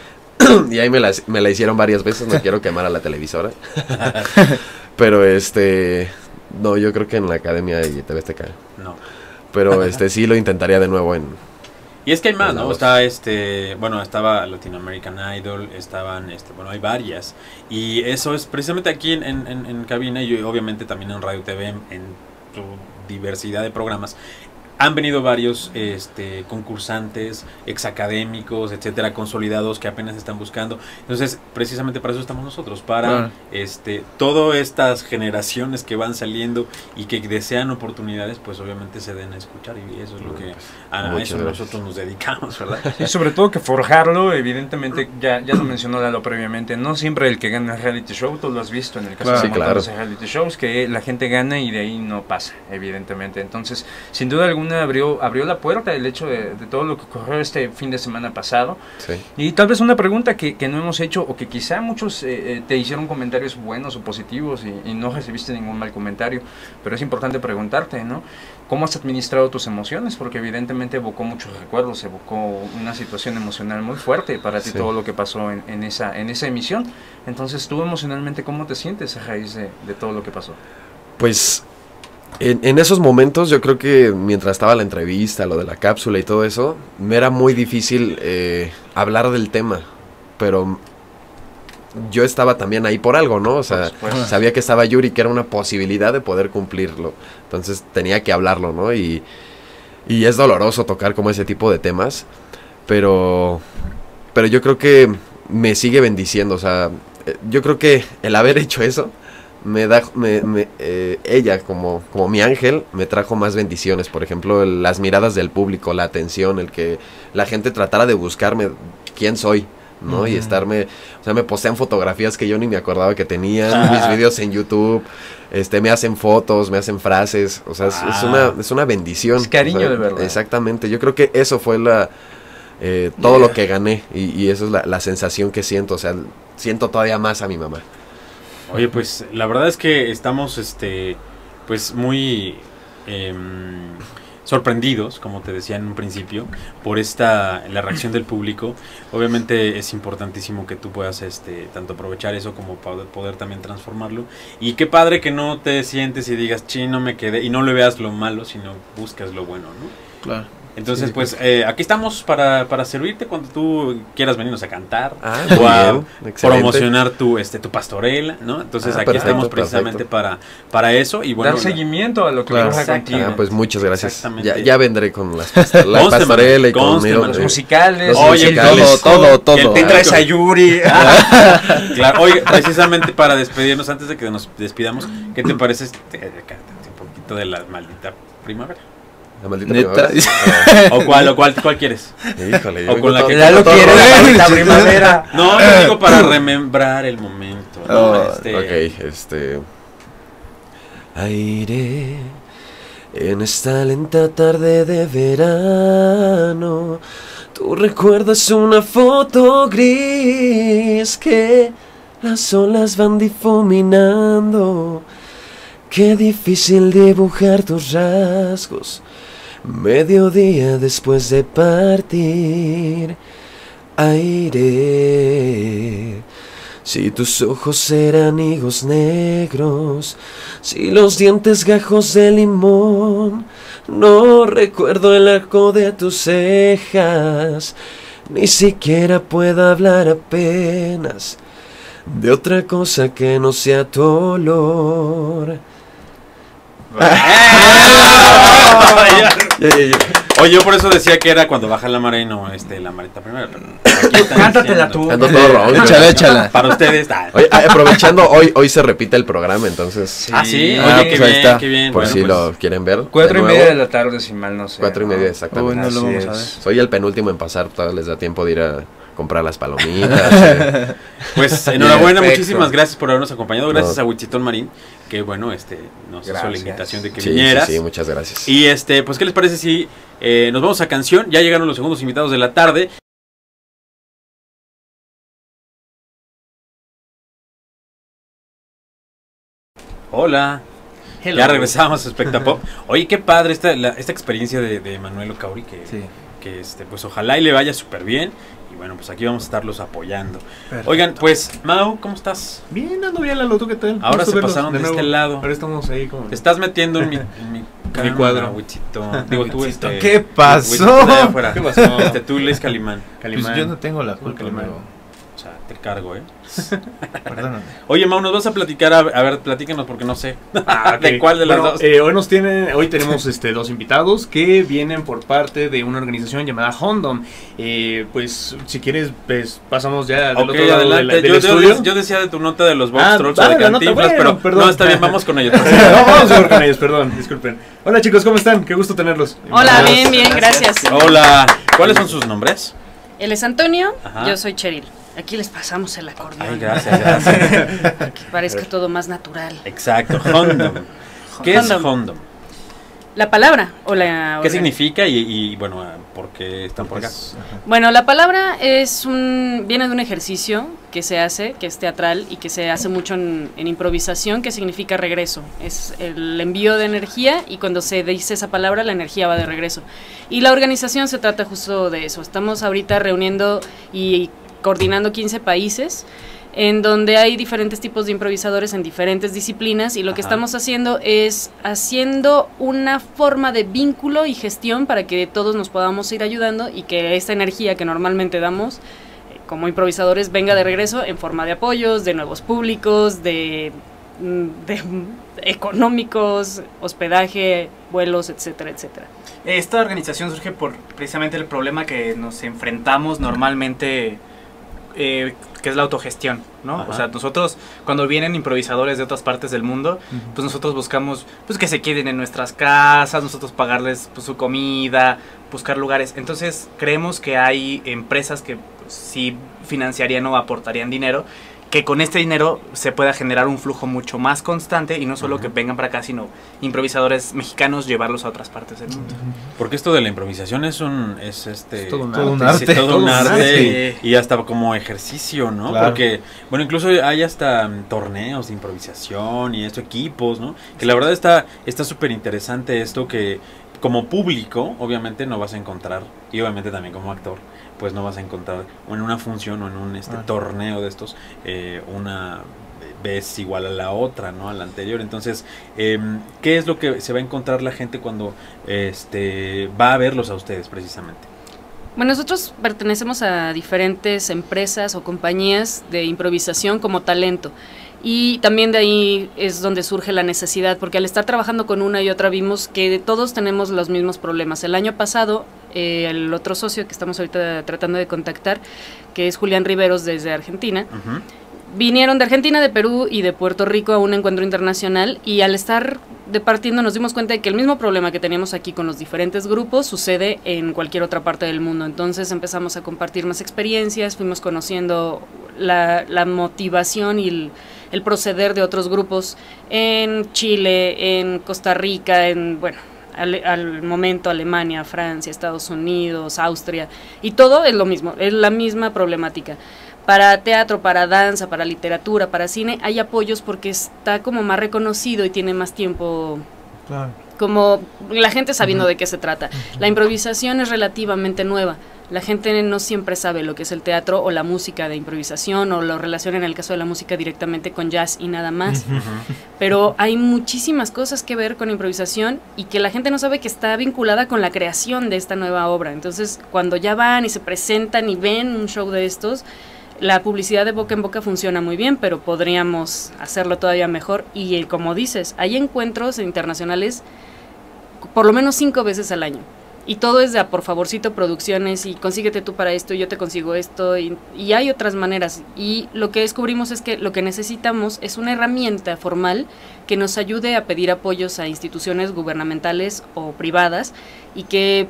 y ahí me la, me la hicieron varias veces, no quiero quemar a la televisora. Pero este, no, yo creo que en la academia y T V Azteca. No. Pero este sí lo intentaría de nuevo en... Y es que hay más, Pues la ¿no? voz. Está este, bueno, estaba Latin American Idol, estaban, este, bueno, hay varias. Y eso es precisamente aquí en, en, en- en cabina y obviamente también en Radio T V, en, en su diversidad de programas. Han venido varios este, concursantes, exacadémicos, etcétera, consolidados que apenas están buscando. Entonces, precisamente para eso estamos nosotros, para Claro. este, todas estas generaciones que van saliendo y que desean oportunidades, pues obviamente se den a escuchar y eso es lo que a, a Muchas eso gracias. nosotros nos dedicamos, ¿verdad? Y sobre todo que forjarlo, evidentemente, ya, ya lo mencionó Lalo previamente, no siempre el que gana el reality show, tú lo has visto en el caso Claro. de Sí, montones claro. de reality shows, que la gente gana y de ahí no pasa, evidentemente. Entonces, sin duda alguna abrió, abrió la puerta el hecho de, de todo lo que ocurrió este fin de semana pasado. Sí. Y tal vez una pregunta que, que no hemos hecho o que quizá muchos eh, eh, te hicieron comentarios buenos o positivos y, y no recibiste ningún mal comentario, pero es importante preguntarte, ¿no? ¿Cómo has administrado tus emociones? Porque evidentemente evocó muchos recuerdos, evocó una situación emocional muy fuerte para ti Sí. todo lo que pasó en, en, esa, en esa emisión. Entonces, tú emocionalmente, ¿cómo te sientes a raíz de, de todo lo que pasó? Pues en, en esos momentos yo creo que mientras estaba la entrevista, lo de la cápsula y todo eso, me era muy difícil eh, hablar del tema, pero yo estaba también ahí por algo, ¿no? O sea, supuesto. sabía que estaba Yuri, que era una posibilidad de poder cumplirlo, entonces tenía que hablarlo, ¿no? Y, y es doloroso tocar como ese tipo de temas, pero, pero yo creo que me sigue bendiciendo, o sea, eh, yo creo que el haber hecho eso me da me, me, eh, ella como como mi ángel me trajo más bendiciones, por ejemplo, el- las miradas del público, la atención, el que la gente tratara de buscarme quién soy, ¿no? Y Ujú. estarme, o sea, me postean fotografías que yo ni me acordaba que tenían, mis videos en YouTube, este me hacen fotos, me hacen frases, o sea, es, es una es una bendición. Es cariño o sea, de verdad. Exactamente, yo creo que eso fue la eh, todo lo que gané y, y eso es la, la sensación que siento, o sea, siento todavía más a mi mamá. Oye, pues la verdad es que estamos, este, pues muy, em, sorprendidos, como te decía en un principio, por esta la reacción del público. Obviamente es importantísimo que tú puedas este tanto aprovechar eso como poder, poder también transformarlo. Y qué padre que no te sientes y digas, "Chi, no me quedé", y no le veas lo malo, sino buscas lo bueno, ¿no? Claro. Entonces, Sí, pues eh, aquí estamos para, para servirte cuando tú quieras venirnos a cantar Ah, o muy a bien, excelente. promocionar tu este tu pastorela, ¿no? Entonces Ah, aquí perfecto, estamos precisamente para para eso y bueno, Dar seguimiento a lo que Claro. pasa Exacto. contigo. Ah, pues muchas gracias. Exactamente. Ya, ya vendré con las past- la Conste, pastorela y Manuel, con conste, mi- Manuel. Los musicales. Los Oye, musicales. todo, todo, todo. el Te Ah, traes a Yuri. claro, oye, precisamente para despedirnos, antes de que nos despidamos, ¿qué te parece este, cántate un poquito de la maldita primavera? La maldita Neta. primavera. ¿O cuál, o cuál, cuál quieres? Híjole, yo O vengo con la todo- que- Ya lo todo quiere rojo. la primavera. No, yo digo para remembrar el momento, ¿no? Oh, Este, Ok, este. Aire en esta lenta tarde de verano. Tú recuerdas una foto gris que las olas van difuminando. Qué difícil dibujar tus rasgos. Mediodía después de partir. Aire. Si tus ojos eran higos negros, si los dientes gajos de limón, no recuerdo el arco de tus cejas, ni siquiera puedo hablar apenas de otra cosa que no sea tu olor. Oye, yo por eso decía que era cuando baja la marea y no este, la marita primero. Pero aquí están Cántatela diciendo- tú. Ando todo ronco. Échala, échala. Para ustedes. ah. Oye, ah, aprovechando, hoy, hoy se repite el programa, entonces, Ah, sí, Ah, oye, qué pues ahí bien, está. qué bien. por Bueno, si pues, lo quieren ver. Cuatro de y nuevo. media de la tarde, si mal no sé. Cuatro y ¿no? media, exactamente. Uy, no lo Así vamos a ver. es. Soy el penúltimo en pasar, todavía les da tiempo de ir a comprar las palomitas. eh. Pues enhorabuena, Perfecto. muchísimas gracias por habernos acompañado. Gracias No. a Huichitón Marín, que bueno, este nos hizo la Gracias. invitación de que Sí, vinieras. sí, sí, muchas gracias. Y este, pues, ¿qué les parece si eh, nos vamos a canción? Ya llegaron los segundos invitados de la tarde. Hola. Ya regresamos a Spectapop. Oye, qué padre esta, la- esta experiencia de, de Manuel Ocauri, que, Sí. que este, pues ojalá y le vaya súper bien. Y bueno, pues aquí vamos a estarlos apoyando. Oigan, pues, Mau, ¿cómo estás? Bien, ando bien, Lalo, ¿tú qué tal? Ahora Gusto se verlos pasaron de nuevo. este lado. Ahora estamos ahí como... Te estás metiendo en mi, en mi, cámara, cuadro. Huichitón. Digo, tú, este... ¿Qué pasó? Huichitón de allá afuera. ¿Qué pasó? Este, tú, Luis Calimán. Calimán. Pues yo no tengo la culpa, Calimán. pero... O sea, te cargo, ¿eh? Perdóname. Oye, Mau, nos vas a platicar, a, a ver, platícanos porque no sé. Ah, ok. ¿De cuál de las Bueno, dos? eh, hoy nos tienen, hoy tenemos este dos invitados que vienen por parte de una organización llamada Hondom. Eh, pues si quieres, pues pasamos ya del Ok, otro lado de la- adelante. del yo, yo, estudio. yo decía de tu nota de los box Ah, trucks o dale, de la nota, Cantinflas, bueno, pero perdón. no, está bien, vamos con ellos. No, vamos a ver con ellos, perdón, disculpen. Hola chicos, ¿cómo están? Qué gusto tenerlos. Hola, bien, bien, gracias. Hola, ¿cuáles son sus nombres? Él es Antonio, Ajá. yo soy Cheryl. Aquí les pasamos el acordeón. Ay, gracias, gracias. Para que parezca todo más natural. Exacto, Hondom. ¿Qué es Hondom. Hondom? La palabra o la... ¿Qué o la- significa y, y, bueno, por qué están por acá? Bueno, la palabra es un viene de un ejercicio que se hace, que es teatral y que se hace mucho en, en improvisación, que significa regreso. Es el envío de energía y cuando se dice esa palabra la energía va de regreso. Y la organización se trata justo de eso. Estamos ahorita reuniendo y coordinando quince países en donde hay diferentes tipos de improvisadores en diferentes disciplinas y lo que Ajá. estamos haciendo es haciendo una forma de vínculo y gestión para que todos nos podamos ir ayudando y que esta energía que normalmente damos eh, como improvisadores venga de regreso en forma de apoyos, de nuevos públicos, de, mm, de mm, económicos, hospedaje, vuelos, etcétera, etcétera. Esta organización surge por precisamente el problema que nos enfrentamos normalmente, eh, que es la autogestión, ¿no? Ajá. O sea, nosotros cuando vienen improvisadores de otras partes del mundo, pues nosotros buscamos pues que se queden en nuestras casas, nosotros pagarles pues, su comida, buscar lugares. Entonces creemos que hay empresas que pues, sí financiarían o aportarían dinero, que con este dinero se pueda generar un flujo mucho más constante y no solo Ujú. que vengan para acá, sino improvisadores mexicanos llevarlos a otras partes del mundo. Porque esto de la improvisación es un es este Es todo un Todo un sí, arte. todo un Todo un arte arte. y, y hasta como ejercicio, ¿no? Claro. Porque bueno, incluso hay hasta mm, torneos de improvisación y esto equipos, ¿no? Que la verdad está está súper interesante esto que como público, obviamente no vas a encontrar, y obviamente también como actor, pues no vas a encontrar en una función o en un este Ah. torneo de estos, eh, una vez igual a la otra, ¿no? A la anterior. Entonces, eh, ¿qué es lo que se va a encontrar la gente cuando este va a verlos a ustedes precisamente? Bueno, nosotros pertenecemos a diferentes empresas o compañías de improvisación como talento. Y también de ahí es donde surge la necesidad, porque al estar trabajando con una y otra vimos que todos tenemos los mismos problemas. El año pasado, eh, el otro socio que estamos ahorita tratando de contactar, que es Julián Riveros desde Argentina, Uh-huh. vinieron de Argentina, de Perú y de Puerto Rico a un encuentro internacional, y al estar departiendo nos dimos cuenta de que el mismo problema que teníamos aquí con los diferentes grupos sucede en cualquier otra parte del mundo. Entonces empezamos a compartir más experiencias, fuimos conociendo la, la motivación y el, el proceder de otros grupos en Chile, en Costa Rica, en, bueno, al, al momento Alemania, Francia, Estados Unidos, Austria, y todo es lo mismo, es la misma problemática. Para teatro, para danza, para literatura, para cine, hay apoyos porque está como más reconocido y tiene más tiempo, Claro. como la gente sabiendo de qué se trata. La improvisación es relativamente nueva. La gente no siempre sabe lo que es el teatro o la música de improvisación, o lo relaciona en el caso de la música directamente con jazz y nada más. Pero hay muchísimas cosas que ver con improvisación y que la gente no sabe que está vinculada con la creación de esta nueva obra. Entonces, cuando ya van y se presentan y ven un show de estos, la publicidad de boca en boca funciona muy bien, pero podríamos hacerlo todavía mejor. Y eh, como dices, hay encuentros internacionales por lo menos cinco veces al año. Y todo es de a por favorcito producciones y consíguete tú para esto y yo te consigo esto. Y, y hay otras maneras. Y lo que descubrimos es que lo que necesitamos es una herramienta formal que nos ayude a pedir apoyos a instituciones gubernamentales o privadas y que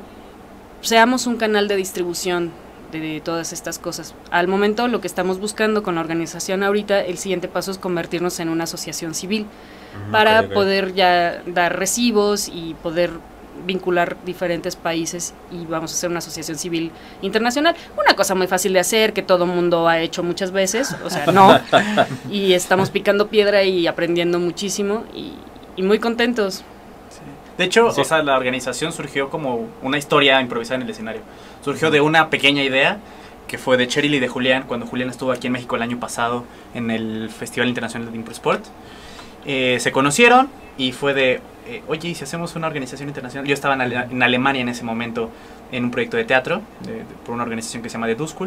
seamos un canal de distribución de, de todas estas cosas. Al momento lo que estamos buscando con la organización ahorita, el siguiente paso es convertirnos en una asociación civil Ujú, para ok, ok. poder ya dar recibos y poder vincular diferentes países, y vamos a hacer una asociación civil internacional. Una cosa muy fácil de hacer, que todo mundo ha hecho muchas veces, o sea, no, y estamos picando piedra y aprendiendo muchísimo y, y muy contentos. De hecho, Sí. o sea, la organización surgió como una historia improvisada en el escenario. Surgió de una pequeña idea que fue de Cheryl y de Julián, cuando Julián estuvo aquí en México el año pasado en el Festival Internacional de Improsport. Eh, se conocieron y fue de, eh, oye, ¿y si hacemos una organización internacional? Yo estaba en, Ale- en Alemania en ese momento en un proyecto de teatro de- de- por una organización que se llama The Do School.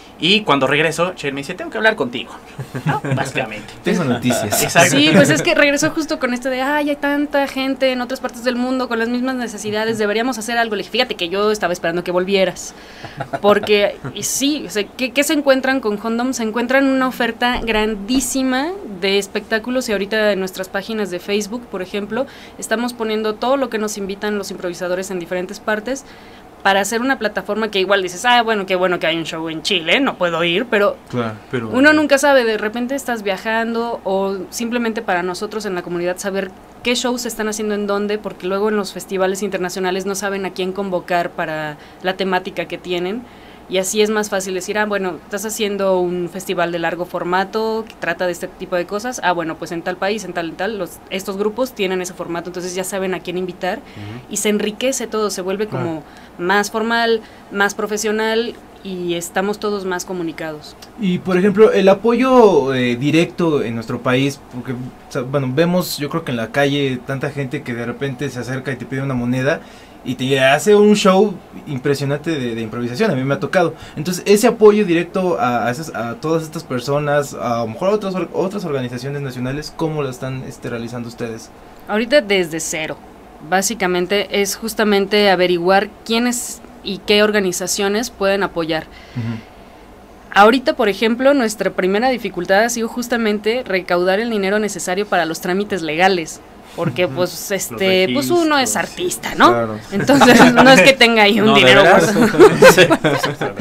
Y cuando regreso, Cheryl me dice, tengo que hablar contigo, ¿no? Básicamente. Tengo noticias. Exacto. Sí, pues es que regresó justo con esto de, ay, hay tanta gente en otras partes del mundo con las mismas necesidades, deberíamos hacer algo. Le dije, fíjate que yo estaba esperando que volvieras. Porque, y sí, o sea, ¿qué, qué se encuentran con Hondom? Se encuentran una oferta grandísima de espectáculos, y ahorita en nuestras páginas de Facebook, por ejemplo, estamos poniendo todo lo que nos invitan los improvisadores en diferentes partes, para hacer una plataforma que igual dices, ah, bueno, qué bueno que hay un show en Chile, no puedo ir, pero Claro, pero uno nunca sabe, de repente estás viajando, o simplemente para nosotros en la comunidad saber qué shows se están haciendo en dónde, porque luego en los festivales internacionales no saben a quién convocar para la temática que tienen, y así es más fácil decir, ah, bueno, estás haciendo un festival de largo formato que trata de este tipo de cosas, ah, bueno, pues en tal país, en tal y tal, los, estos grupos tienen ese formato, entonces ya saben a quién invitar, Ujú. y se enriquece todo, se vuelve como más formal, más profesional, y estamos todos más comunicados. Y por ejemplo, el apoyo eh, directo en nuestro país, porque o sea, bueno, vemos yo creo que en la calle tanta gente que de repente se acerca y te pide una moneda y te hace un show impresionante de, de improvisación, a mí me ha tocado. Entonces ese apoyo directo a, a, esas, a todas estas personas, a lo mejor a otras, or- otras organizaciones nacionales, ¿cómo lo están este, realizando ustedes? Ahorita desde cero. Básicamente es justamente averiguar quiénes y qué organizaciones pueden apoyar. Ahorita, por ejemplo, nuestra primera dificultad ha sido justamente recaudar el dinero necesario para los trámites legales. Porque, pues, este, pues uno es artista, ¿no? Claro. Entonces, no es que tenga ahí un No, ¿de dinero veras? guardado.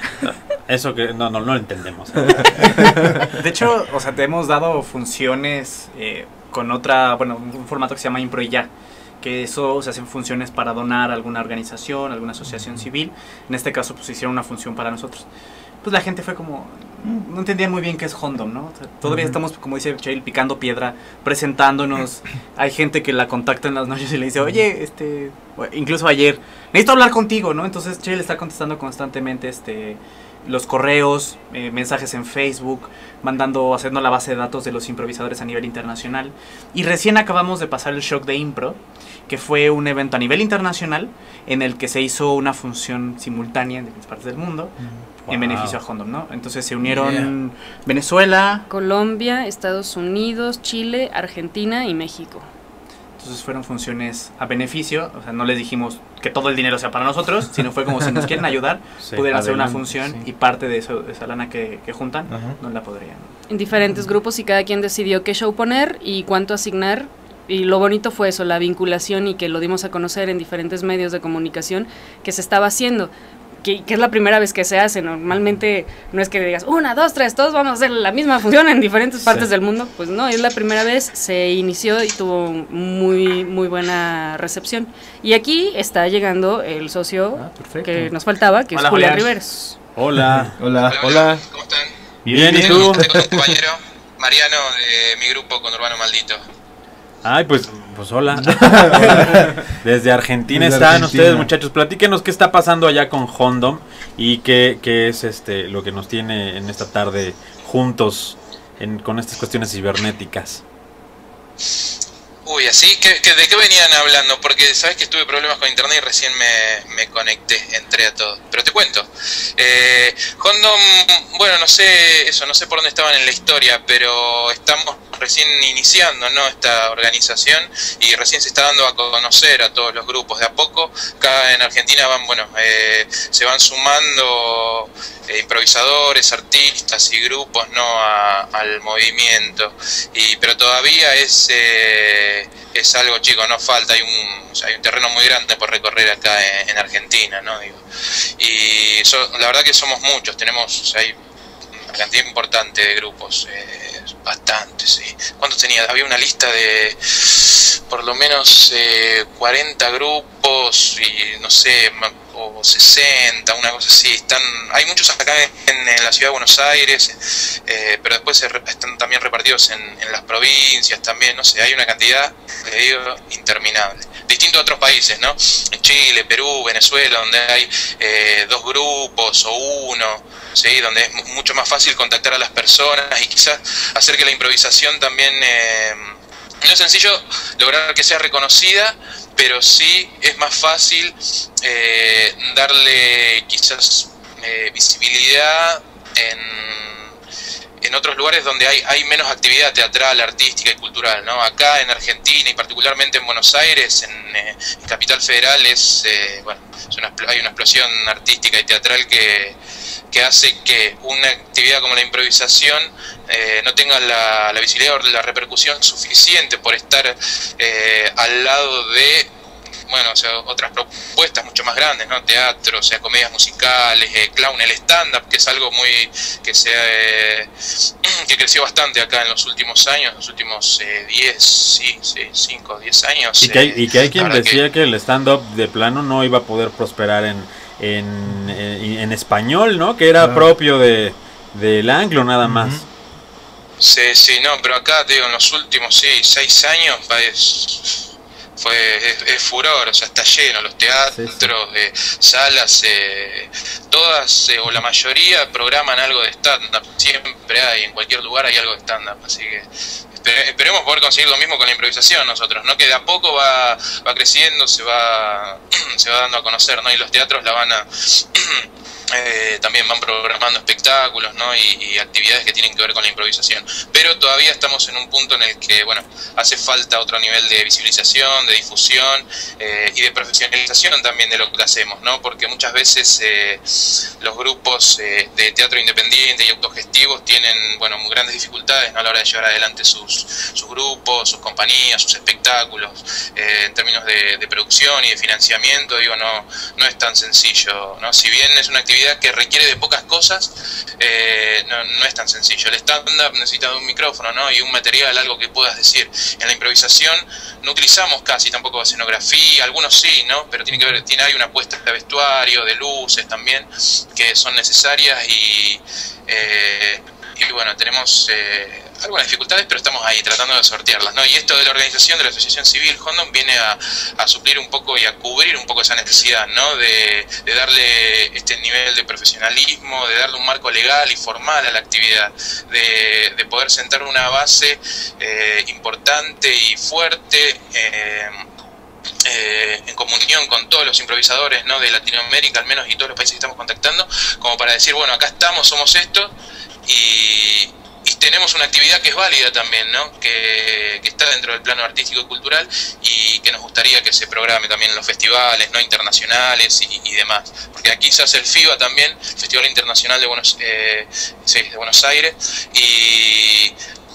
Eso que no, no, no lo entendemos. De hecho, o sea, te hemos dado funciones eh, con otra, bueno, un formato que se llama Impro y Ya, que eso se hacen funciones para donar a alguna organización, alguna asociación civil. En este caso pues hicieron una función para nosotros. Pues la gente fue como, no entendían muy bien qué es Hondom, ¿no? O sea, todavía uh-huh. estamos, como dice Cheryl, picando piedra, presentándonos. Hay gente que la contacta en las noches y le dice, oye, este, incluso ayer, necesito hablar contigo, ¿no? Entonces Cheryl está contestando constantemente este, los correos, eh, mensajes en Facebook, mandando, haciendo la base de datos de los improvisadores a nivel internacional. Y recién acabamos de pasar el Shock de Impro, que fue un evento a nivel internacional en el que se hizo una función simultánea en diferentes partes del mundo. Wow. En beneficio a Hondom, ¿no? Entonces se unieron yeah. Venezuela, Colombia, Estados Unidos, Chile, Argentina y México. Entonces fueron funciones a beneficio, o sea, no les dijimos que todo el dinero sea para nosotros, sino fue como si nos quieren ayudar, sí, pudieran hacer una función sí. y parte de eso, esa lana que, que juntan, uh-huh. no la podrían. En diferentes grupos y cada quien decidió qué show poner y cuánto asignar. Y lo bonito fue eso, la vinculación y que lo dimos a conocer en diferentes medios de comunicación que se estaba haciendo. Que, que es la primera vez que se hace. Normalmente no es que digas, una, dos, tres, todos vamos a hacer la misma función en diferentes partes sí. del mundo. Pues no, es la primera vez, se inició y tuvo muy, muy buena recepción. Y aquí está llegando el socio ah, que nos faltaba, que Hola, es Julián Julián. Riveros. Hola. Hola. Hola. ¿Cómo están? Bien, ¿y tú? Estoy con un compañero, Mariano, de mi grupo Conurbano Maldito. Ay, pues, pues hola. Desde Argentina Desde están Argentina. Ustedes, muchachos. Platíquenos qué está pasando allá con Hondom y qué, qué es este lo que nos tiene en esta tarde juntos en, con estas cuestiones cibernéticas. Uy, así, ¿Qué, qué, ¿de qué venían hablando? Porque sabes que tuve problemas con internet y recién me, me conecté, entré a todo. Pero te cuento. Eh, Hondom, bueno, no sé eso, no sé por dónde estaban en la historia, pero estamos recién iniciando, ¿no? Esta organización y recién se está dando a conocer a todos los grupos. De a poco, acá en Argentina van, bueno, eh, se van sumando eh, improvisadores, artistas y grupos, ¿no? A, al movimiento. Y pero todavía es eh, es algo chico, no falta, hay un o sea, hay un terreno muy grande por recorrer acá en, en Argentina, ¿no? Digo. Y so, la verdad que somos muchos, tenemos, o sea, hay una cantidad importante de grupos, eh, bastante, sí. ¿Cuántos tenía? Había una lista de por lo menos eh, cuarenta grupos y no sé, o sesenta, una cosa así. Están, hay muchos acá en, en la ciudad de Buenos Aires, eh, pero después se re, están también repartidos en, en las provincias también, no sé, hay una cantidad, le digo, interminable. Distinto a otros países, ¿no? En Chile, Perú, Venezuela, donde hay eh, dos grupos o uno, ¿sí? Donde es mucho más fácil contactar a las personas y quizás hacer que la improvisación también... Eh, no es sencillo lograr que sea reconocida, pero sí es más fácil eh, darle quizás eh, visibilidad en, en otros lugares donde hay, hay menos actividad teatral, artística y cultural, ¿no? Acá en Argentina y particularmente en Buenos Aires, en, eh, en Capital Federal, es, eh, bueno, es una, hay una explosión artística y teatral que, que hace que una actividad como la improvisación eh, no tenga la, la visibilidad o la repercusión suficiente por estar eh, al lado de, bueno, o sea, otras propuestas mucho más grandes, ¿no? Teatro, o sea, comedias musicales, eh, clown, el stand-up, que es algo muy que se eh, que creció bastante acá en los últimos años, los últimos diez, sí, sí, cinco, diez años. Y que hay, eh, y que hay quien decía que... que el stand-up de plano no iba a poder prosperar en, en, en, en español, ¿no? Que era ah. propio de del anglo nada más. Uh-huh. Sí, sí, no, pero acá, te digo, en los últimos, sí, seis años, es... Fue, es, es furor, o sea, está lleno, los teatros, sí, sí. Eh, salas, eh, todas eh, o la mayoría programan algo de stand-up, siempre hay, en cualquier lugar hay algo de stand-up, así que espere, esperemos poder conseguir lo mismo con la improvisación nosotros, ¿no? Que de a poco va, va creciendo, se va, se va dando a conocer, ¿no? Y los teatros la van a... Eh, también van programando espectáculos, ¿no? y, y actividades que tienen que ver con la improvisación, pero todavía estamos en un punto en el que, bueno, hace falta otro nivel de visibilización, de difusión eh, y de profesionalización también de lo que hacemos, ¿no? Porque muchas veces eh, los grupos eh, de teatro independiente y autogestivos tienen, bueno, muy grandes dificultades, ¿no? A la hora de llevar adelante sus, sus grupos, sus compañías, sus espectáculos, eh, en términos de, de producción y de financiamiento, digo, no, no es tan sencillo, ¿no? Si bien es una actividad actividad que requiere de pocas cosas, eh, no, no es tan sencillo. El stand-up necesita de un micrófono, ¿no? Y un material, algo que puedas decir. En la improvisación no utilizamos casi tampoco escenografía, algunos sí, ¿no? Pero tiene que ver, tiene hay una puesta de vestuario, de luces también, que son necesarias y, eh, y bueno, tenemos eh, algunas dificultades, pero estamos ahí tratando de sortearlas, ¿no? Y esto de la organización de la Asociación Civil Hondom viene a, a suplir un poco y a cubrir un poco esa necesidad, ¿no? De, de darle este nivel de profesionalismo, de darle un marco legal y formal a la actividad, de, de poder sentar una base eh, importante y fuerte, eh, Eh, en comunión con todos los improvisadores, ¿no? De Latinoamérica al menos, y todos los países que estamos contactando, como para decir, bueno, acá estamos, somos esto, y, y tenemos una actividad que es válida también, ¿no? Que, que está dentro del plano artístico y cultural, y que nos gustaría que se programe también en los festivales, ¿no? Internacionales y, y demás, porque aquí se hace el FIBA también, Festival Internacional de Buenos, eh, sí, de Buenos Aires, y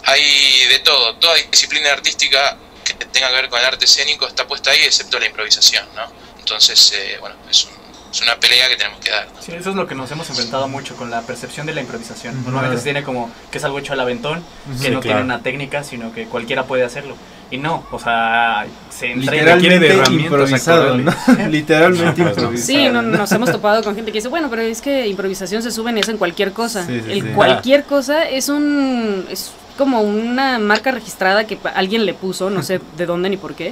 hay de todo, toda disciplina artística que tenga que ver con el arte escénico está puesta ahí, excepto la improvisación, ¿no? Entonces, eh, bueno, es, un, es una pelea que tenemos que dar, ¿no? Sí, eso es lo que nos hemos enfrentado mucho con la percepción de la improvisación. Normalmente se tiene como que es algo hecho al aventón, que Sí, no claro. tiene una técnica, sino que cualquiera puede hacerlo. Y no, o sea, se entrena. Literalmente improvisado, ¿no? Literalmente improvisado. Sí, no, nos hemos topado con gente que dice, bueno, pero es que improvisación se suben y hacen cualquier cosa. Sí, sí, el sí. cualquier cosa es un es como una marca registrada que pa- alguien le puso, no sé de dónde ni por qué,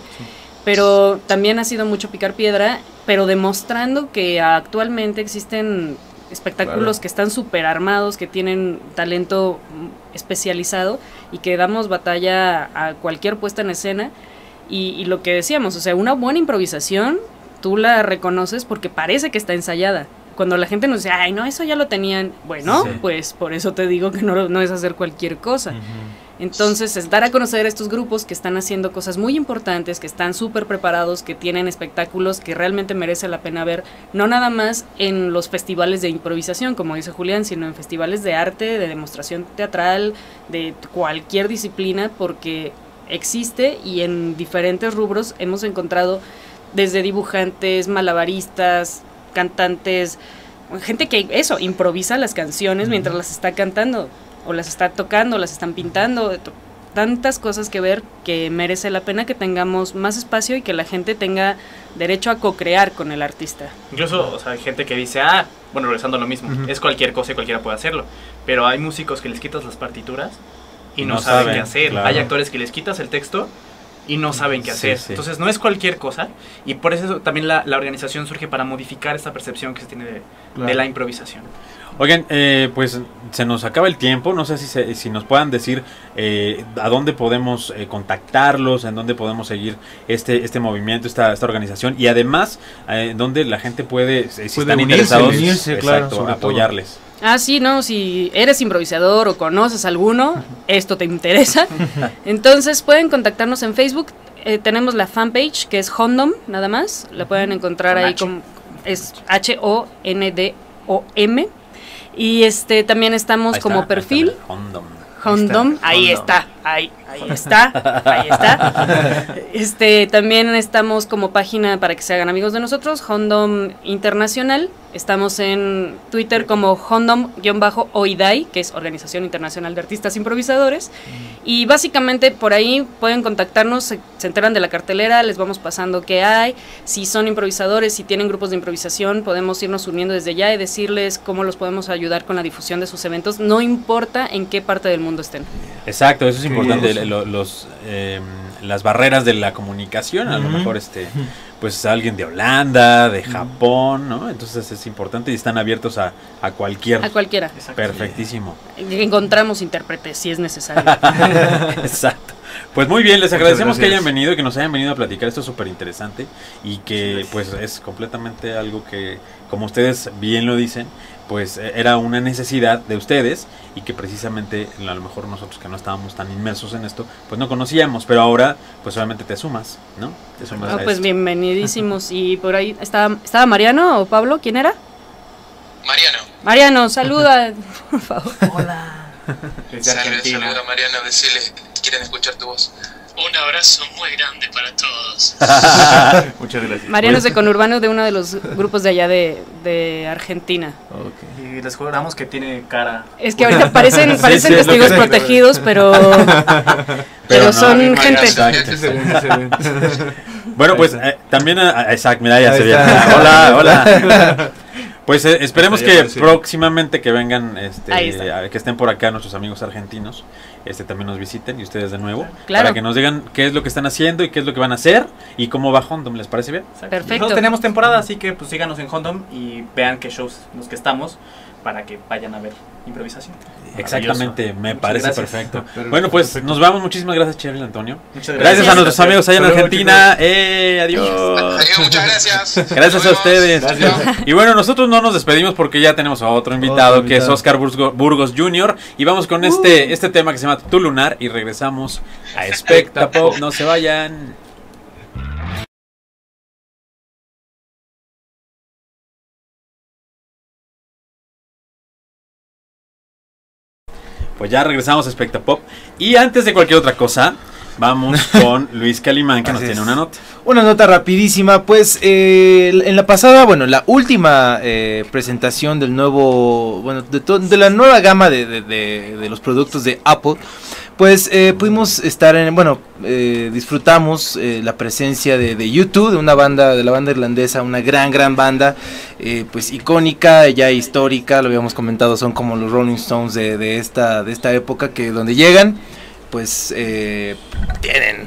pero también ha sido mucho picar piedra, pero demostrando que actualmente existen espectáculos Claro. que están súper armados, que tienen talento mm, especializado y que damos batalla a cualquier puesta en escena. Y, y lo que decíamos, o sea, una buena improvisación, tú la reconoces porque parece que está ensayada. Cuando la gente nos dice, ay, no, eso ya lo tenían, bueno, Sí. pues por eso te digo que no, no es hacer cualquier cosa. Entonces, es dar a conocer a estos grupos que están haciendo cosas muy importantes, que están súper preparados, que tienen espectáculos que realmente merece la pena ver, no nada más en los festivales de improvisación, como dice Julián, sino en festivales de arte, de demostración teatral, de cualquier disciplina, porque existe y en diferentes rubros hemos encontrado desde dibujantes, malabaristas, cantantes, gente que eso, improvisa las canciones mientras las está cantando, o las está tocando, las están pintando, to- tantas cosas que ver que merece la pena que tengamos más espacio y que la gente tenga derecho a co-crear con el artista. Incluso, o sea, hay gente que dice, ah, bueno, regresando a lo mismo, Ujú. es cualquier cosa y cualquiera puede hacerlo. Pero hay músicos que les quitas las partituras y no, No saben, saben, qué hacer. claro. Hay actores que les quitas el texto y no saben qué Sí, hacer. sí. Entonces no es cualquier cosa, y por eso también la, la organización surge para modificar esta percepción que se tiene de, Claro. de la improvisación. Oigan, eh, pues se nos acaba el tiempo, no sé si, se- si nos puedan decir eh, a dónde podemos eh, contactarlos, en dónde podemos seguir este este movimiento, esta, esta organización, y además eh, dónde la gente puede, eh, si Puede están unirse, interesados, unirse, claro, exacto, sobre todo. apoyarles. Ah, sí, no, si eres improvisador o conoces alguno, esto te interesa, entonces pueden contactarnos en Facebook. Eh, tenemos la fanpage que es Hondom, nada más, la pueden encontrar Con ahí H. como es H O N D O M, y este también estamos Ahí como está, ahí perfil está, Hondom. Hondom, ahí Hondom. está, ahí, ahí está, ahí está. Este, también estamos como página para que se hagan amigos de nosotros, Hondom Internacional. Estamos en Twitter como Hondom-Oidai, que es Organización Internacional de Artistas Improvisadores. Y básicamente por ahí pueden contactarnos, se, se enteran de la cartelera, les vamos pasando qué hay. Si son improvisadores, si tienen grupos de improvisación, podemos irnos uniendo desde ya y decirles cómo los podemos ayudar con la difusión de sus eventos, no importa en qué parte del mundo estén. Exacto, eso es Qué importante, bien. lo- los, eh, las barreras de la comunicación, a lo Ujú. mejor este, pues alguien de Holanda, de Japón, ¿no? Entonces es importante y están abiertos a, a cualquier... A cualquiera. Exacto. Perfectísimo. Encontramos intérpretes si es necesario. Exacto. Pues muy bien, les Muchas agradecemos que gracias. hayan venido y que nos hayan venido a platicar. Esto es súper interesante y que pues es completamente algo que, como ustedes bien lo dicen, pues eh, era una necesidad de ustedes y que precisamente a lo mejor nosotros que no estábamos tan inmersos en esto, pues no conocíamos, pero ahora pues obviamente te sumas, ¿no? Te sumas Ah, a pues esto. bienvenidísimos. Y por ahí estaba, estaba Mariano o Pablo, ¿quién era? Mariano, Mariano, saluda, por favor. Desde saluda, Argentina. saluda Mariano, decirle que quieren escuchar tu voz. Un abrazo muy grande para todos. Muchas gracias. Mariano es de conurbano de uno de los grupos de allá de, de Argentina. Okay. Y les juramos que tiene cara. Es que ahorita parecen, Sí, parecen sí, es lo testigos que- protegidos, pero, pero, Pero no, son no, gente. exacto. Bueno, pues eh, también a, a Isaac, mira, ya Ahí se viene. está. Hola, hola. Pues eh, esperemos Está que ya, sí. próximamente que vengan, este, Ahí está. a- que estén por acá nuestros amigos argentinos, este también nos visiten y ustedes de nuevo, Claro. para que nos digan qué es lo que están haciendo y qué es lo que van a hacer y cómo va Hondom, ¿les parece bien? Perfecto. Nosotros tenemos temporada, así que pues síganos en Hondom y vean qué shows en los que estamos para que vayan a ver improvisación. Exactamente, me Muchas parece gracias. perfecto. Bueno, pues nos vamos, muchísimas gracias, Cheryl Antonio. Muchas Gracias, gracias. a nuestros amigos allá en Hasta luego, Argentina. Eh, adiós. Adiós, muchas gracias. Gracias Nos a vemos. ustedes. Chao. Y bueno, nosotros no nos despedimos porque ya tenemos a otro invitado, Otro que es invitado. Oscar Burgo- Burgos junior Y vamos con este, este tema que se llama Tu Lunar y regresamos a Espectapop. No se vayan. Pues ya regresamos a Espectapop. Y antes de cualquier otra cosa, vamos con Luis Calimán, que nos Así tiene es. una nota. Una nota rapidísima, pues eh, en la pasada, bueno, la última eh, presentación del nuevo, bueno, de, to- de la nueva gama de, de- de- de los productos de Apple, pues eh, pudimos estar en, bueno, eh, disfrutamos eh, la presencia de, de U dos, de una banda, de la banda irlandesa, una gran, gran banda, eh, pues icónica, ya histórica, lo habíamos comentado, son como los Rolling Stones de, de esta, de esta época, que donde llegan, pues eh, tienen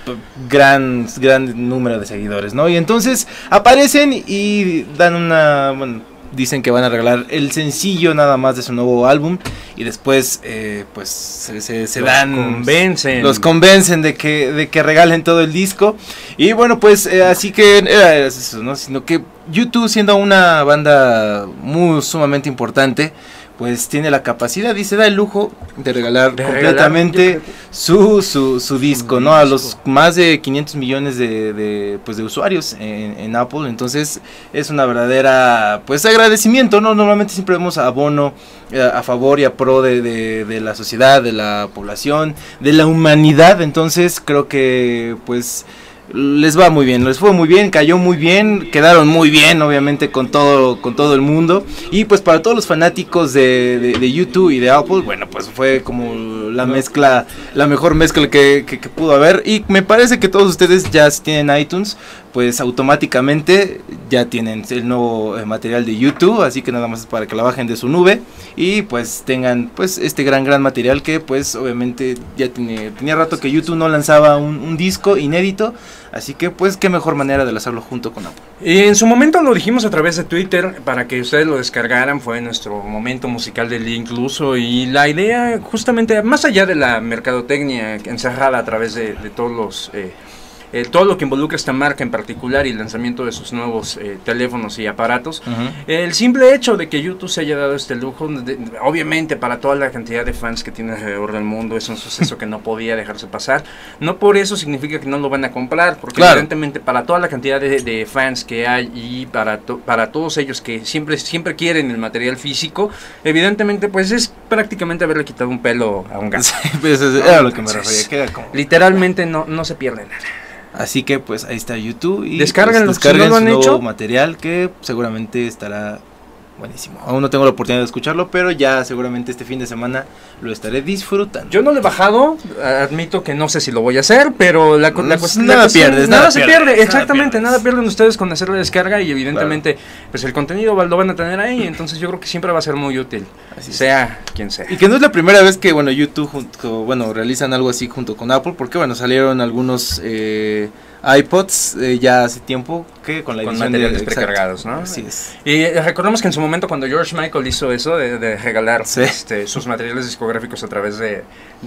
gran, gran número de seguidores, ¿no? Y entonces aparecen y dan una, bueno, dicen que van a regalar el sencillo nada más de su nuevo álbum y después, eh, pues se, se, se Los dan, convencen. los convencen de que, de que regalen todo el disco y bueno, pues eh, así que era eso, ¿no? Sino que U dos, siendo una banda muy sumamente importante, pues tiene la capacidad y se da el lujo de regalar De completamente regalar, yo su, su, su disco, ¿no? A los más de quinientos millones de, de, pues de usuarios en, en Apple. Entonces es una verdadera, pues, agradecimiento, ¿no? Normalmente siempre vemos abono eh, a favor y a pro de, de, de la sociedad, de la población, de la humanidad. Entonces creo que, pues, les va muy bien, les fue muy bien, cayó muy bien, quedaron muy bien, obviamente, con todo, con todo el mundo. Y pues para todos los fanáticos de, de, de U dos y de Apple, bueno, pues fue como la mezcla, la mejor mezcla que, que, que pudo haber. Y me parece que todos ustedes ya si tienen iTunes, pues automáticamente ya tienen el nuevo eh, material de U dos, así que nada más es para que la bajen de su nube y pues tengan pues este gran gran material que pues obviamente ya tiene, tenía rato que U dos no lanzaba un, un disco inédito, así que pues qué mejor manera de lanzarlo junto con Apple. Y en su momento lo dijimos a través de Twitter para que ustedes lo descargaran, fue nuestro momento musical del día incluso, y la idea justamente, más allá de la mercadotecnia encerrada a través de, de todos los... Eh, Eh, todo lo que involucra esta marca en particular y el lanzamiento de sus nuevos eh, teléfonos y aparatos, Uh-huh. el simple hecho de que U dos se haya dado este lujo, de- obviamente para toda la cantidad de fans que tiene alrededor del mundo, es un suceso que no podía dejarse pasar. No por eso significa que no lo van a comprar, porque Claro. evidentemente para toda la cantidad de, de fans que hay y para, to- para todos ellos que siempre, siempre quieren el material físico, evidentemente pues es prácticamente haberle quitado un pelo a un gato. Pues, eso era lo que me refería, que era como... Literalmente no, no se pierde nada. Así que pues ahí está U dos y Descárganlo, pues, si no descarguen lo han su nuevo hecho. material que seguramente estará buenísimo. Aún no tengo la oportunidad de escucharlo, pero ya seguramente este fin de semana lo estaré disfrutando. Yo no lo he bajado, admito que no sé si lo voy a hacer, pero la, cu- la Pues cuestión- nada la cuestión- pierdes, nada nada se pierdes, pierde, nada exactamente, pierdes. nada pierden ustedes con hacer la descarga y evidentemente pues el contenido va- lo van a tener ahí, entonces yo creo que siempre va a ser muy útil, Así es. sea quien sea. Y que no es la primera vez que, bueno, U dos junto, bueno, realizan algo así junto con Apple, porque, bueno, salieron algunos eh, iPods eh, ya hace tiempo que con la Con edición materiales de, exacto. precargados, ¿no? Así es. Y eh, recordemos que en su momento cuando George Michael hizo eso de, de regalar Sí. este, sus materiales discográficos a través de,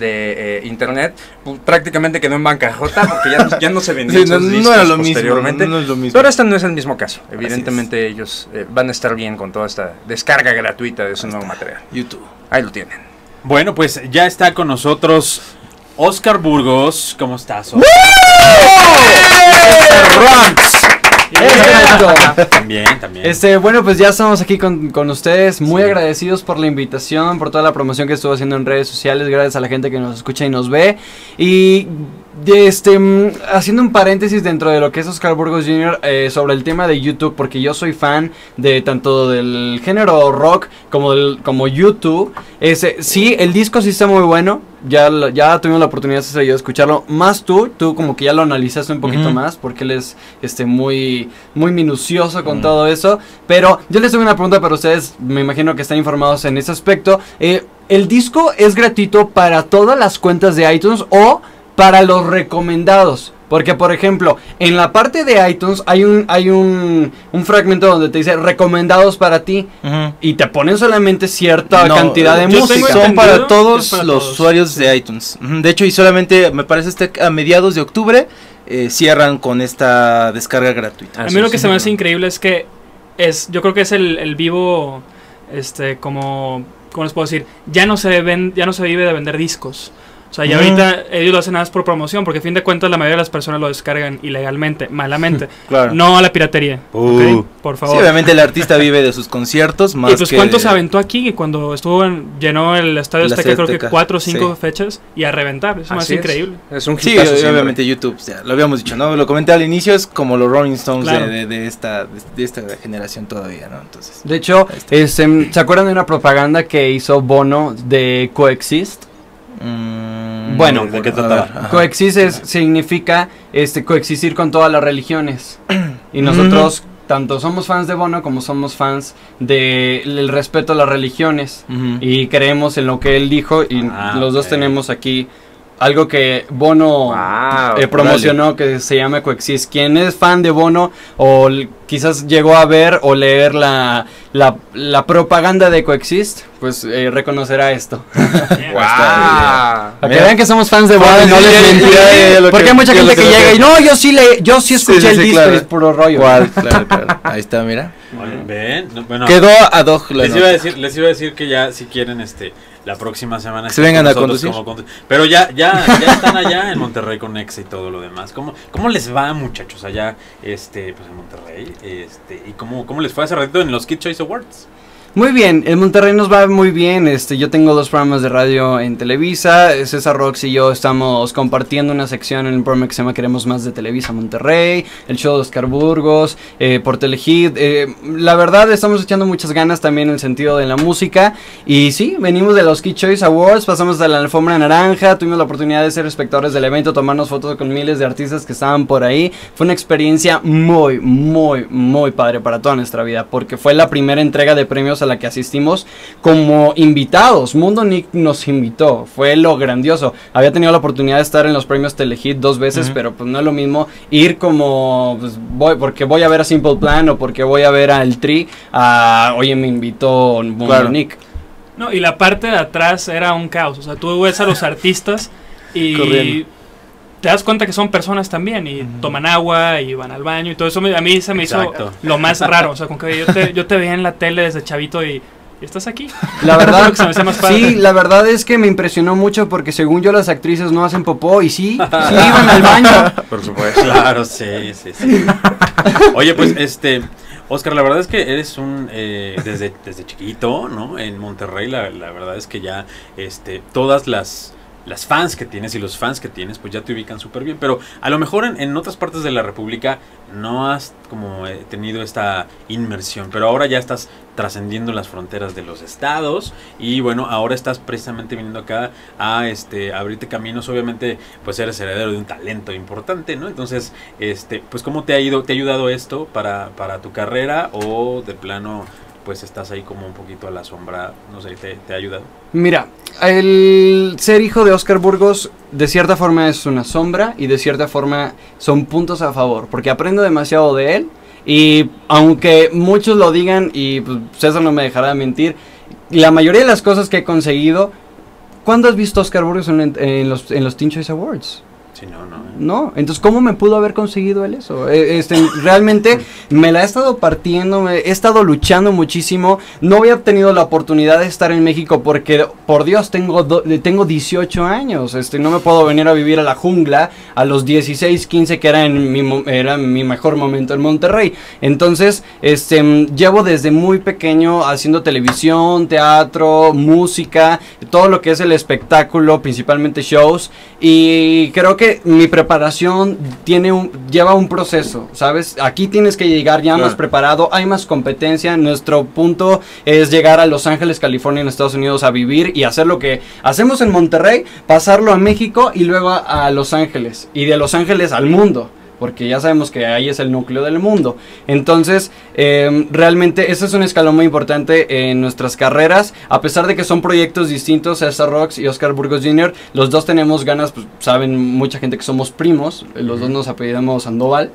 de eh, internet, pues, prácticamente quedó en bancarrota porque ya, ya no se vendían Sí, no, sus no discos era lo mismo, posteriormente. no es lo mismo. Pero este no es el mismo caso. Evidentemente ellos eh, van a estar bien con toda esta descarga gratuita de su nuevo material. U dos. Ahí lo tienen. Bueno, pues ya está con nosotros Oscar Burgos. ¿Cómo estás, Oscar? También, también. Este, bueno, pues ya estamos aquí con, con ustedes, muy agradecidos por la invitación, por toda la promoción que estuvo haciendo en redes sociales, gracias a la gente que nos escucha y nos ve. Y de este, mm, haciendo un paréntesis dentro de lo que es Oscar Burgos junior eh, sobre el tema de YouTube, porque yo soy fan de tanto del género rock como del, como YouTube. Ese, sí, el disco sí está muy bueno. Ya, lo- ya tuvimos la oportunidad de yo escucharlo. Más tú, tú como que ya lo analizaste un poquito Ujú. más, porque él es este muy, muy minucioso con todo eso. Pero yo les tengo una pregunta para ustedes. Me imagino que están informados en ese aspecto. Eh, ¿El disco es gratuito para todas las cuentas de iTunes o para los recomendados? Porque, por ejemplo, en la parte de iTunes hay un hay un, un fragmento donde te dice recomendados para ti y te ponen solamente cierta No, cantidad de yo música. tengo Son para entendido todos que es para los todos. usuarios de iTunes. Ujú, de hecho, y solamente me parece este a mediados de octubre eh, cierran con esta descarga gratuita. A mí lo que se me hace increíble es que es, yo creo que es el, el vivo, este, como, ¿cómo les puedo decir? Ya no se ven, ya no se vive de vender discos. O sea, ya Ujú. ahorita ellos lo hacen nada más por promoción, porque a fin de cuentas la mayoría de las personas lo descargan ilegalmente, malamente. Claro. No a la piratería. Uh. ¿Ok? Por favor. Sí, obviamente el artista vive de sus conciertos más Y pues que cuánto de- se aventó aquí y cuando estuvo en, llenó el Estadio La Azteca creo que Azteca, cuatro o cinco sí. fechas y a reventar. Eso me Así hace es. increíble. Es un sí, obviamente YouTube, ya, lo habíamos dicho, ¿no? Lo comenté al inicio, es como los Rolling Stones Claro. de, de- de esta, de, de esta generación todavía, ¿no? Entonces, De hecho, este, ¿se acuerdan de una propaganda que hizo Bono de Coexist? mm, Bueno, ¿de qué trataba? Ajá. Coexist es- significa este, coexistir con todas las religiones. Y nosotros tanto somos fans de Bono como somos fans del respeto a las religiones. Ujú. Y creemos en lo que él dijo y Ah, los dos ok. tenemos aquí algo que Bono Wow, eh, promocionó que se llama Coexist. Quien es fan de Bono o l- quizás llegó a ver o leer la, la, la propaganda de Coexist, pues eh, reconocerá esto. Para que Mira. vean que somos fans de Bono Bueno, y no sí, les ya, mentí. ya, ya, ya, lo Porque que- hay mucha ya gente lo que que- llega y no, yo sí le, yo sí escuché Sí, sí, el sí, disco claro. y es puro rollo. ¿Cuál? Claro, claro. Ahí está, mira. Oye, ven, no, bueno, Quedó ad hoc la les nota. iba a decir, les iba a decir que ya si quieren este la próxima semana Que se estén vengan con a nosotros conducir. como condu- pero ya ya ya están allá en Monterrey con Exa y todo lo demás. ¿Cómo cómo les va, muchachos, allá este pues en Monterrey? Este, y cómo cómo les fue hace ratito en los Kid Choice Awards? Muy bien, en Monterrey nos va muy bien. Este, yo tengo dos programas de radio en Televisa. César Rox y yo estamos compartiendo una sección en el programa que se llama Queremos Más de Televisa Monterrey, el show de Oscar Burgos, eh, por Telehit. Eh, la verdad, estamos echando muchas ganas también en el sentido de la música. Y sí, venimos de los Kid Choice Awards, pasamos de la alfombra naranja, tuvimos la oportunidad de ser espectadores del evento, tomarnos fotos con miles de artistas que estaban por ahí. Fue una experiencia muy, muy, muy padre para toda nuestra vida, porque fue la primera entrega de premios a la que asistimos como invitados. Mundo Nick nos invitó, fue lo grandioso. Había tenido la oportunidad de estar en los premios Telehit dos veces, Ujú. pero pues no es lo mismo ir como pues, voy porque voy a ver a Simple Plan o porque voy a ver al Tri, a oye me invitó Mundo Claro. Nick. No, y la parte de atrás era un caos. O sea, tú ves a los artistas y Corriendo. te das cuenta que son personas también y toman agua y van al baño y todo eso. me- A mí se me Exacto. hizo lo más raro. O sea, con que yo te, yo te veía en la tele desde chavito y, y estás aquí. La Eso es verdad, lo que se me hacía más padre. sí, la verdad es que me impresionó mucho porque según yo las actrices no hacen popó y sí, sí iban al baño. Por supuesto. Claro, sí, sí, sí. Oye, pues este Oscar, la verdad es que eres un eh, desde desde chiquito, ¿no? En Monterrey, la, la verdad es que ya este todas las las fans que tienes y los fans que tienes, pues ya te ubican súper bien, pero a lo mejor en, en otras partes de la República no has como eh, tenido esta inmersión, pero ahora ya estás trascendiendo las fronteras de los estados y bueno, ahora estás precisamente viniendo acá a este abrirte caminos. Obviamente pues eres heredero de un talento importante, ¿no? Entonces, este, pues ¿cómo te ha ido, te ha ayudado esto para, para tu carrera o de plano pues estás ahí como un poquito a la sombra, no sé, te, te ha ayudado? Mira, el ser hijo de Oscar Burgos de cierta forma es una sombra y de cierta forma son puntos a favor, porque aprendo demasiado de él y aunque muchos lo digan y pues, César no me dejará de mentir, la mayoría de las cosas que he conseguido, ¿cuándo has visto a Oscar Burgos en, en los, en los Teen Choice Awards? Sí, no, no. No, entonces ¿cómo me pudo haber conseguido él eso? Eh, Este, realmente me la he estado partiendo, me he estado luchando muchísimo. No había tenido la oportunidad de estar en México porque, por Dios, tengo do- tengo dieciocho años. Este, no me puedo venir a vivir a la jungla a los dieciséis, quince que era en mi mo- era mi mejor momento en Monterrey. Entonces, este, mm, llevo desde muy pequeño haciendo televisión, teatro, música, todo lo que es el espectáculo, principalmente shows, y creo que que mi preparación tiene un, lleva un proceso, ¿sabes? Aquí tienes que llegar ya Claro. más preparado, hay más competencia. Nuestro punto es llegar a Los Ángeles, California, en Estados Unidos a vivir y hacer lo que hacemos en Monterrey, pasarlo a México y luego a, a Los Ángeles. Y de Los Ángeles al mundo, porque ya sabemos que ahí es el núcleo del mundo. Entonces, eh, realmente ese es un escalón muy importante en nuestras carreras, a pesar de que son proyectos distintos, César Rox y Oscar Burgos junior, los dos tenemos ganas, pues saben mucha gente que somos primos, los dos nos apellidamos Sandoval,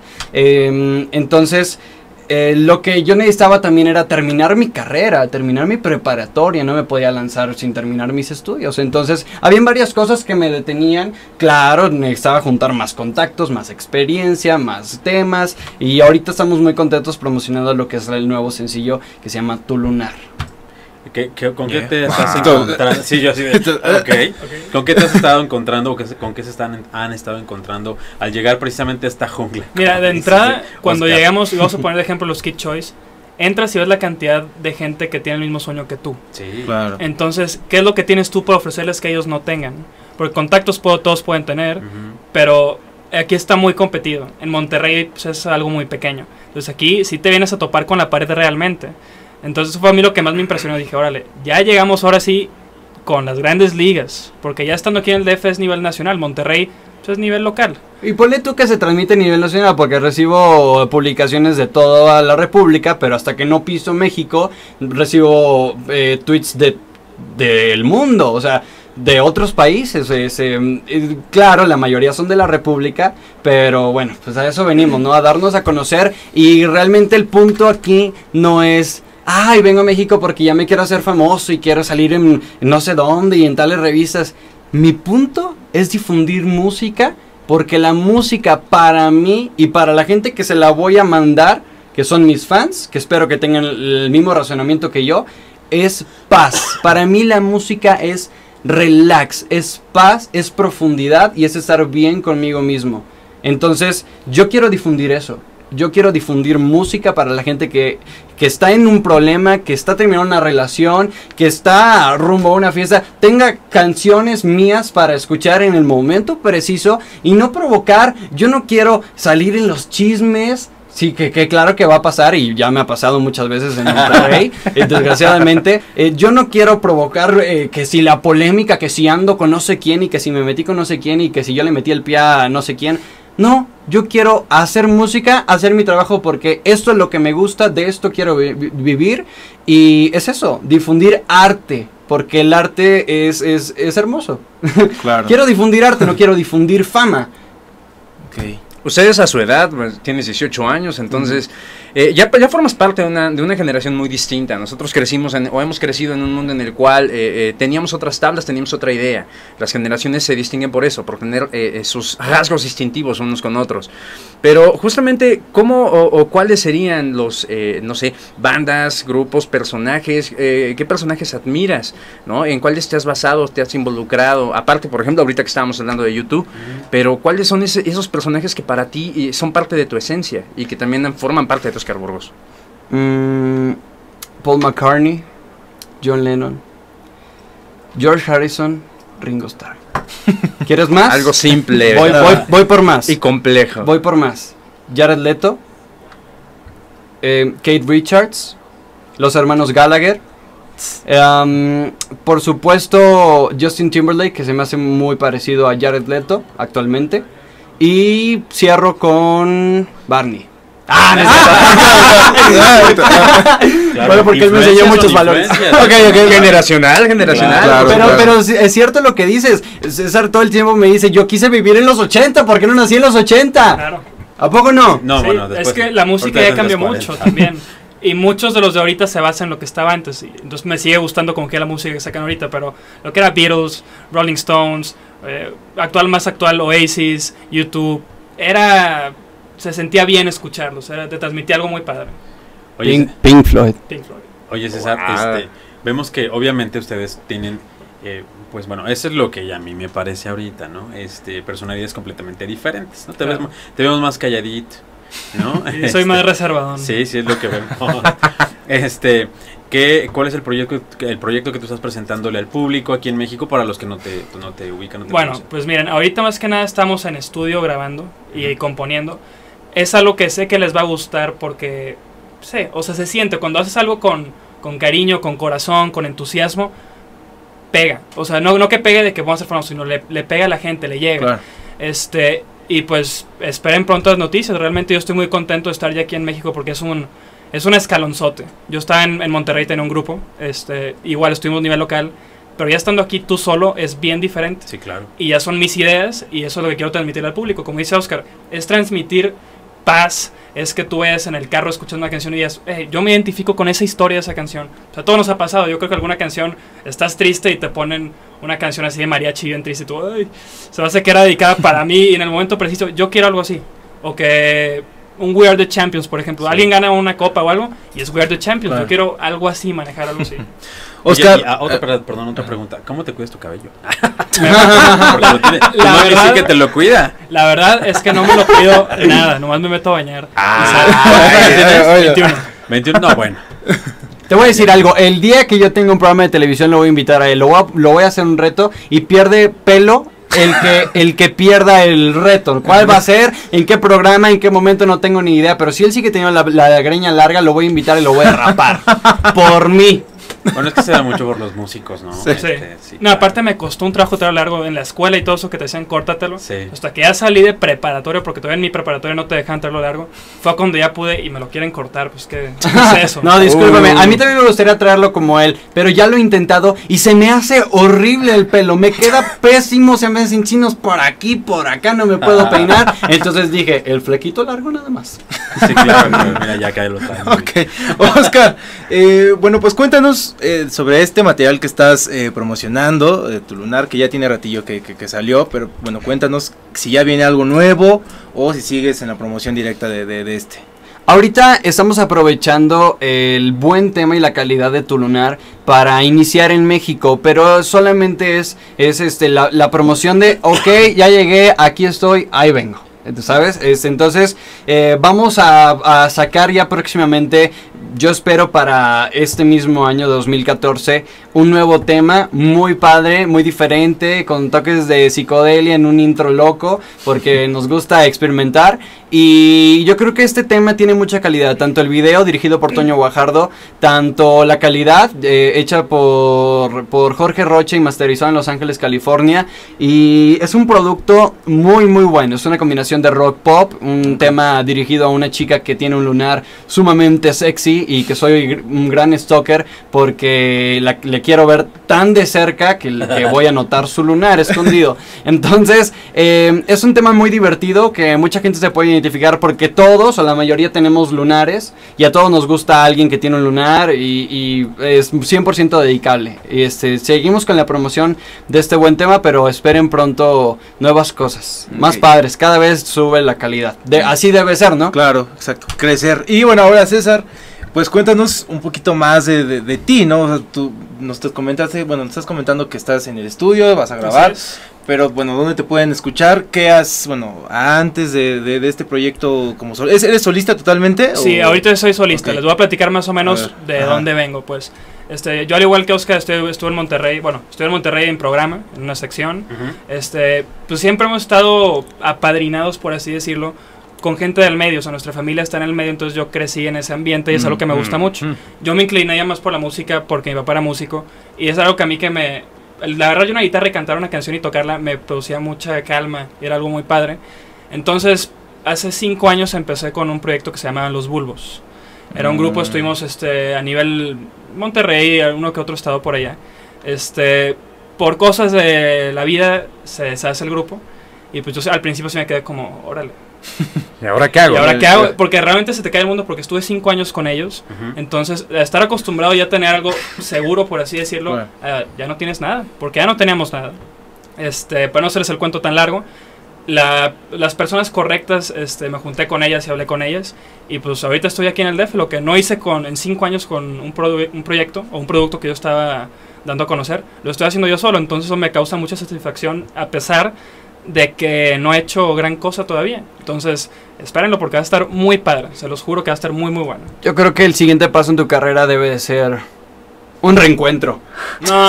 eh, entonces... Eh, lo que yo necesitaba también era terminar mi carrera, terminar mi preparatoria, no me podía lanzar sin terminar mis estudios. Entonces, habían varias cosas que me detenían. Claro, necesitaba juntar más contactos, más experiencia, más temas. Y ahorita estamos muy contentos promocionando lo que es el nuevo sencillo que se llama Tu Lunar. ¿Qué, qué, ¿Con qué Yeah. te estás Wow. encontrando? Sí, yo así de, okay. ¿Con qué te has estado encontrando o qué se- con qué se están, han estado encontrando al llegar precisamente a esta jungla? Mira, de Como entrada, dice cuando Oscar. llegamos, y vamos a poner de ejemplo los Kid Choice, entras y ves la cantidad de gente que tiene el mismo sueño que tú. Sí. Claro. Entonces, ¿qué es lo que tienes tú para ofrecerles que ellos no tengan? Porque contactos puedo- todos pueden tener, Ujú. pero aquí está muy competido. En Monterrey pues, es algo muy pequeño. Entonces aquí sí te vienes a topar con la pared realmente. Entonces eso fue a mí lo que más me impresionó. Dije, órale, ya llegamos ahora sí con las grandes ligas. Porque ya estando aquí en el D F es nivel nacional. Monterrey pues, es nivel local. Y ponle tú que se transmite a nivel nacional, porque recibo publicaciones de toda la república, pero hasta que no piso México, recibo eh, tweets de del mundo, o sea, de otros países. Es, eh, eh, claro, la mayoría son de la república, pero bueno, pues a eso venimos, ¿no? A darnos a conocer. Y realmente el punto aquí no es... Ay, vengo a México porque ya me quiero hacer famoso y quiero salir en, en no sé dónde y en tales revistas. Mi punto es difundir música, porque la música para mí y para la gente que se la voy a mandar, que son mis fans, que espero que tengan el mismo razonamiento que yo, es paz. Para mí la música es relax, es paz, es profundidad y es estar bien conmigo mismo. Entonces, yo quiero difundir eso. Yo quiero difundir música para la gente que, que está en un problema, que está terminando una relación, que está rumbo a una fiesta. Tenga canciones mías para escuchar en el momento preciso y no provocar. Yo no quiero salir en los chismes. Sí, que, que claro que va a pasar y ya me ha pasado muchas veces en Monterrey, eh, desgraciadamente. Eh, yo no quiero provocar eh, que si la polémica, que si ando con no sé quién y que si me metí con no sé quién y que si yo le metí el pie a no sé quién. No, yo quiero hacer música, hacer mi trabajo porque esto es lo que me gusta, de esto quiero vi- vi- vivir y es eso, difundir arte, porque el arte es, es, es hermoso. Claro. Quiero difundir arte, no quiero difundir fama. Ok. Ustedes a su edad, pues, tienes dieciocho años, entonces eh, ya, ya formas parte de una, de una generación muy distinta. Nosotros crecimos en, o hemos crecido en un mundo en el cual eh, eh, teníamos otras tablas, teníamos otra idea. Las generaciones se distinguen por eso, por tener eh, eh, sus rasgos distintivos unos con otros. Pero justamente, ¿cómo o, o cuáles serían los, eh, no sé, bandas, grupos, personajes? Eh, ¿Qué personajes admiras? ¿No? ¿En cuáles te has basado, te has involucrado? Aparte, por ejemplo, ahorita que estábamos hablando de YouTube, pero ¿cuáles son ese- esos personajes que para ti eh, son parte de tu esencia y que también forman parte de tu Oscar Burgos? Mm, Paul McCartney, John Lennon, George Harrison, Ringo Starr. ¿Quieres más? Algo simple. Voy, voy, voy por más. Y complejo. Voy por más. Jared Leto, eh, Kate Richards, los hermanos Gallagher, um, por supuesto Justin Timberlake, que se me hace muy parecido a Jared Leto actualmente, y cierro con Barney. Ah, Claro, bueno, porque él me enseñó influencias muchos son valores. influencias. Ok, ok, Generacional, generacional. Claro, pero, claro. pero sí, es cierto lo que dices. César todo el tiempo me dice, yo quise vivir en los ochenta, ¿por qué no nací en los ochenta? Claro. ¿A poco no? No, Sí, bueno, después. es que la música ahorita ya cambió desde los mucho cuarenta. también. Y muchos de los de ahorita se basan en lo que estaba antes. Y entonces me sigue gustando como que la música que sacan ahorita. Pero lo que era Beatles, Rolling Stones, eh, actual más actual Oasis, YouTube, era... Se sentía bien escucharlos. Era, te transmitía algo muy padre. Oye, Pink, Pink Floyd. Pink Floyd. Oye, César, Wow. este, vemos que obviamente ustedes tienen, eh, pues bueno, eso es lo que a mí me parece ahorita, ¿no? Este, personalidades completamente diferentes, ¿no? Te, Claro. ves, te vemos más calladito, ¿no? Y soy más reservadón. Sí, sí, es lo que vemos. Este, ¿qué, ¿cuál es el proyecto, el proyecto que tú estás presentándole al público aquí en México para los que no te, no te ubican? No te bueno, conocen? pues miren, ahorita más que nada estamos en estudio grabando y, y componiendo. Es algo que sé que les va a gustar porque, sé, o sea, se siente cuando haces algo con, con cariño, con corazón, con entusiasmo, pega. O sea, no, no que pegue de que vamos a ser famosos, sino le, le pega a la gente, le llega. Claro. Este, y pues esperen pronto las noticias. Realmente yo estoy muy contento de estar ya aquí en México porque es un, es un escalonzote. Yo estaba en, en Monterrey, tenía un grupo, este, igual estuvimos a nivel local, pero ya estando aquí tú solo es bien diferente. Sí, claro. Y ya son mis ideas y eso es lo que quiero transmitir al público. Como dice Oscar, es transmitir paz, es que tú vayas en el carro escuchando una canción y digas, hey, yo me identifico con esa historia de esa canción. O sea, todo nos ha pasado. Yo creo que alguna canción, estás triste y te ponen una canción así de mariachi bien triste y tú, ay, se va a hacer que era dedicada para mí y en el momento preciso, yo quiero algo así. O que un We Are the Champions, por ejemplo, sí. Alguien gana una copa o algo y es We Are the Champions. Claro. Yo quiero algo así, manejar algo así. Oscar, Oye, y, ah, otra, perdón, perdón, otra pregunta. ¿Cómo te cuidas tu cabello? Porque lo tiene, la no verdad, que, que te lo cuida. La verdad es que no me lo cuido nada, nomás me meto a bañar. Ah, veintiuno. veintiuno, no, bueno. Te voy a decir algo, el día que yo tenga un programa de televisión lo voy a invitar a él, lo voy a, lo voy a hacer un reto y pierde pelo el que el que pierda el reto. ¿Cuál va a ser? ¿En qué programa? ¿En qué momento? No tengo ni idea, pero si él sigue teniendo la, la greña larga, lo voy a invitar y lo voy a rapar. Por mí. Bueno, es que se da mucho por los músicos, ¿no? Sí. Este, sí, no, claro. Aparte me costó un trabajo trabajo largo en la escuela y todo eso que te decían, córtatelo. Sí. Hasta que ya salí de preparatorio, porque todavía en mi preparatoria no te dejan traerlo largo. Fue cuando ya pude y me lo quieren cortar, pues que es eso. No, discúlpame, uh. a mí también me gustaría traerlo como él, pero ya lo he intentado y se me hace horrible el pelo. Me queda pésimo, se me hacen chinos por aquí, por acá, no me puedo ah. peinar. Entonces dije, el flequito largo nada más. Sí, claro, pero mira, ya cae lo traen. Ok, Oscar, eh, bueno, pues cuéntanos Eh, sobre este material que estás eh, promocionando, eh, tu lunar, que ya tiene ratillo que, que, que salió, pero bueno, cuéntanos si ya viene algo nuevo o si sigues en la promoción directa de, de, de este. Ahorita estamos aprovechando el buen tema y la calidad de tu lunar para iniciar en México, pero solamente es, es este la, la promoción de, ok, ya llegué, aquí estoy, ahí vengo. ¿Sabes? Este, entonces eh, vamos a, a sacar ya próximamente, yo espero para este mismo año dos mil catorce, un nuevo tema muy padre, muy diferente, con toques de psicodelia en un intro loco, porque nos gusta experimentar. Y yo creo que este tema tiene mucha calidad, tanto el video dirigido por Toño Guajardo, tanto la calidad eh, hecha por, por Jorge Rocha y masterizado en Los Ángeles, California. Y es un producto muy muy bueno, es una combinación de rock pop, un tema dirigido a una chica que tiene un lunar sumamente sexy y que soy un gran stalker porque la, le quiero ver tan de cerca que, que voy a notar su lunar escondido. Entonces eh, es un tema muy divertido que mucha gente se puede identificar porque todos o la mayoría tenemos lunares y a todos nos gusta alguien que tiene un lunar y, y es cien por ciento dedicable. Y este, seguimos con la promoción de este buen tema, pero esperen pronto nuevas cosas, okay. Más padres, cada vez sube la calidad. De, así debe ser, ¿no? Claro, exacto, crecer. Y bueno, ahora César, pues cuéntanos un poquito más de, de, de ti, ¿no? O sea, tú nos te comentaste, bueno, nos estás comentando que estás en el estudio, vas a grabar, pero bueno, ¿dónde te pueden escuchar? ¿Qué has, bueno, antes de, de, de este proyecto como sol ¿eres solista totalmente? Sí, o? Ahorita soy solista, okay. Les voy a platicar más o menos de Ajá. dónde vengo, pues. Este, yo al igual que Oscar estuve, estuve en Monterrey, bueno, estuve en Monterrey en programa, en una sección. Uh-huh. Este, pues siempre hemos estado apadrinados, por así decirlo, con gente del medio, o sea, nuestra familia está en el medio, entonces yo crecí en ese ambiente y es algo que me gusta mucho. Yo me incliné ya más por la música porque mi papá era músico y es algo que a mí que me... La verdad, yo una guitarra y cantar una canción y tocarla me producía mucha calma y era algo muy padre. Entonces, hace cinco años empecé con un proyecto que se llamaba Los Bulbos. Era un grupo, estuvimos este, a nivel Monterrey, uno que otro estado por allá. Este, por cosas de la vida se deshace el grupo y pues yo al principio sí me quedé como, órale. ¿Y ahora qué hago? ¿Y ahora qué hago? Porque realmente se te cae el mundo porque estuve cinco años con ellos. Uh-huh. Entonces, estar acostumbrado ya a tener algo seguro, por así decirlo, bueno. uh, ya no tienes nada. Porque ya no teníamos nada. Este, para no hacerles el cuento tan largo, la, las personas correctas, este, me junté con ellas y hablé con ellas. Y pues ahorita estoy aquí en el D E F, lo que no hice con, en cinco años con un, produ- un proyecto o un producto que yo estaba dando a conocer, lo estoy haciendo yo solo. Entonces eso me causa mucha satisfacción a pesar de que no he hecho gran cosa todavía. Entonces, espérenlo porque va a estar muy padre. Se los juro que va a estar muy, muy bueno. Yo creo que el siguiente paso en tu carrera debe de ser un reencuentro. No,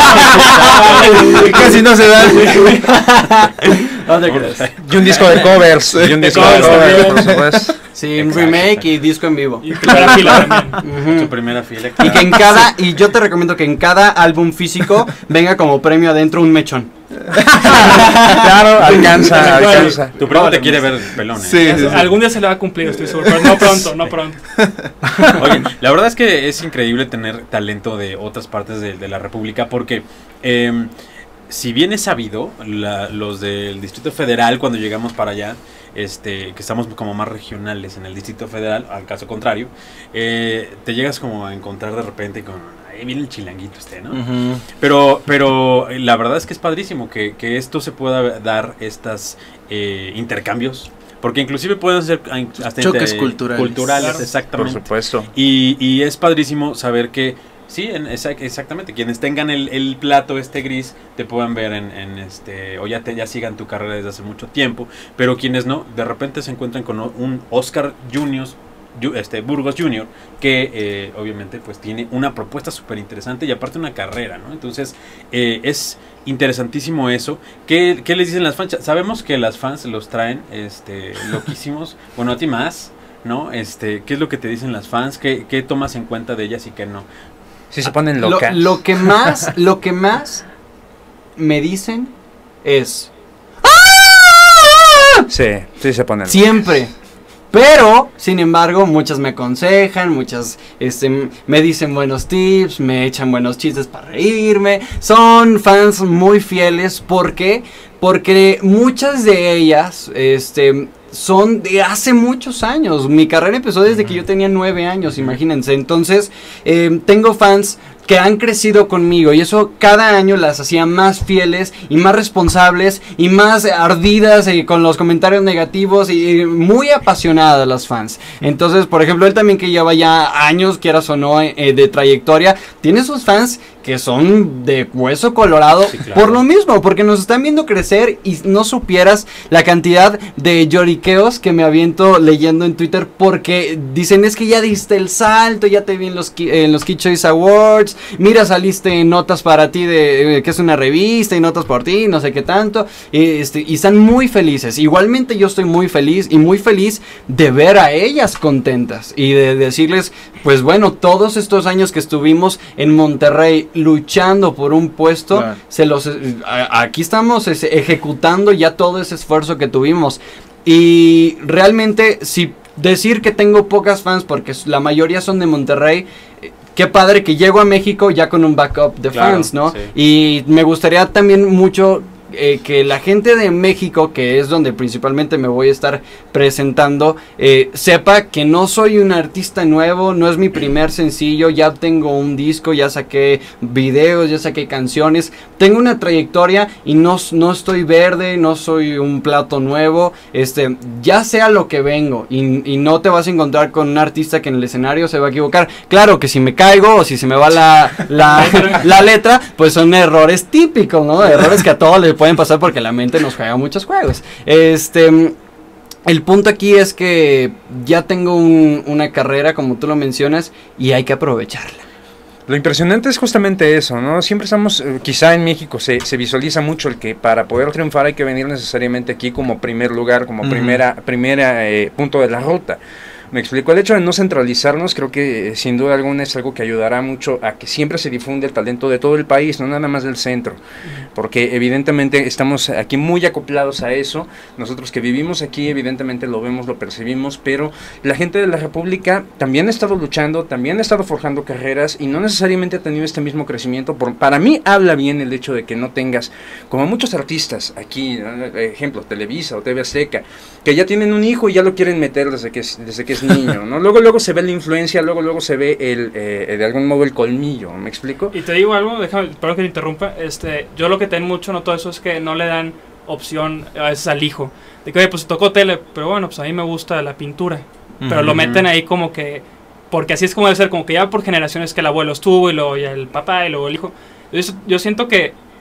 casi no se da. No te creas. Y un disco de covers. Y un disco de covers, por supuesto. Sí, un remake y disco en vivo. Y primera fila también. Ujú. Tu primera fila. Y que en cada, y yo te recomiendo que en cada álbum físico venga como premio adentro un mechón. Claro, alcanza, alcanza. Tu primo te quiere ver pelón, ¿eh? Sí, sí, sí. Algún día se le va a cumplir, estoy seguro. Pero no pronto, no pronto. Oye, la verdad es que es increíble tener talento de otras partes de, de la República porque eh, si bien es sabido, la, los del Distrito Federal cuando llegamos para allá, este, que estamos como más regionales en el Distrito Federal, al caso contrario, eh, te llegas como a encontrar de repente con, ahí viene el chilanguito este, ¿no? Uh-huh. Pero, pero la verdad es que es padrísimo que, que esto se pueda dar, estas eh, intercambios. Porque inclusive pueden ser hasta choques inter- culturales. culturales, Claro. exactamente. Por supuesto. Y, y es padrísimo saber que, sí, en, exac- exactamente, quienes tengan el, el plato este gris te puedan ver en, en este, o ya, te, ya sigan tu carrera desde hace mucho tiempo, pero quienes no, de repente se encuentran con un Oscar Junior, este, Burgos Junior, que eh, obviamente pues tiene una propuesta súper interesante y aparte una carrera, ¿no? Entonces eh, es interesantísimo eso. ¿Qué, ¿Qué les dicen las fans? Sabemos que las fans los traen este, loquísimos, bueno, a ti más, ¿no? Este, ¿qué es lo que te dicen las fans? ¿Qué, qué tomas en cuenta de ellas y qué no? Si se ponen Lo, locas. lo que más, lo que más me dicen es Sí, sí se ponen locas. siempre. Pero, sin embargo, muchas me aconsejan, muchas este, me dicen buenos tips, me echan buenos chistes para reírme. Son fans muy fieles. ¿Por qué? Porque muchas de ellas este, son de hace muchos años. Mi carrera empezó desde que yo tenía nueve años, imagínense. Entonces, eh, tengo fans que han crecido conmigo y eso cada año las hacía más fieles y más responsables y más ardidas eh, con los comentarios negativos y eh, muy apasionadas las fans. Entonces, por ejemplo, él también que lleva ya años, quieras o no, eh, de trayectoria, tiene sus fans que son de hueso colorado, sí, claro, por lo mismo, porque nos están viendo crecer y no supieras la cantidad de lloriqueos que me aviento leyendo en Twitter porque dicen es que ya diste el salto, ya te vi en los, en los Kid Choice Awards, mira saliste en notas para ti de que es una revista y notas por ti, no sé qué tanto, y, este, y están muy felices. Igualmente yo estoy muy feliz y muy feliz de ver a ellas contentas y de decirles, pues bueno, todos estos años que estuvimos en Monterrey luchando por un puesto, claro, se los a, aquí estamos ese, ejecutando ya todo ese esfuerzo que tuvimos. Y realmente, si decir que tengo pocas fans, porque la mayoría son de Monterrey, eh, qué padre que llego a México ya con un backup de claro, fans, ¿no? Sí. Y me gustaría también mucho eh, que la gente de México, que es donde principalmente me voy a estar presentando, eh, sepa que no soy un artista nuevo, no es mi primer sencillo, ya tengo un disco, ya saqué videos, ya saqué canciones, tengo una trayectoria y no, no estoy verde, no soy un plato nuevo, este, ya sea lo que vengo y, y no te vas a encontrar con un artista que en el escenario se va a equivocar. Claro que si me caigo o si se me va la, la, la letra, pues son errores típicos, ¿no? Errores que a todos les pueden pasar porque la mente nos juega muchos juegos. Este... El punto aquí es que ya tengo un, una carrera, como tú lo mencionas, y hay que aprovecharla. Lo impresionante es justamente eso, ¿no? Siempre estamos, eh, quizá en México se, se visualiza mucho el que para poder triunfar hay que venir necesariamente aquí como primer lugar, como uh-huh. primera, primera eh, punto de la ruta. Me explico, el hecho de no centralizarnos creo que eh, sin duda alguna es algo que ayudará mucho a que siempre se difunde el talento de todo el país, no nada más del centro, porque evidentemente estamos aquí muy acoplados a eso, nosotros que vivimos aquí evidentemente lo vemos, lo percibimos, pero la gente de la República también ha estado luchando, también ha estado forjando carreras y no necesariamente ha tenido este mismo crecimiento. Por, para mí habla bien el hecho de que no tengas, como muchos artistas aquí, ejemplo, Televisa o T V Azteca, que ya tienen un hijo y ya lo quieren meter desde que es, desde que es niño, ¿no? Luego luego se ve la influencia, luego luego se ve el eh, de algún modo el colmillo, ¿me explico? Y te digo algo, déjame, perdón que te interrumpa, este, yo lo que tengo mucho no todo eso es que no le dan opción a veces al hijo, de que oye, pues tocó tele, pero bueno, pues a mí me gusta la pintura, uh-huh. pero lo meten ahí como que, porque así es como debe ser, como que ya por generaciones que el abuelo estuvo y luego ya el papá y luego el hijo. Entonces, yo siento que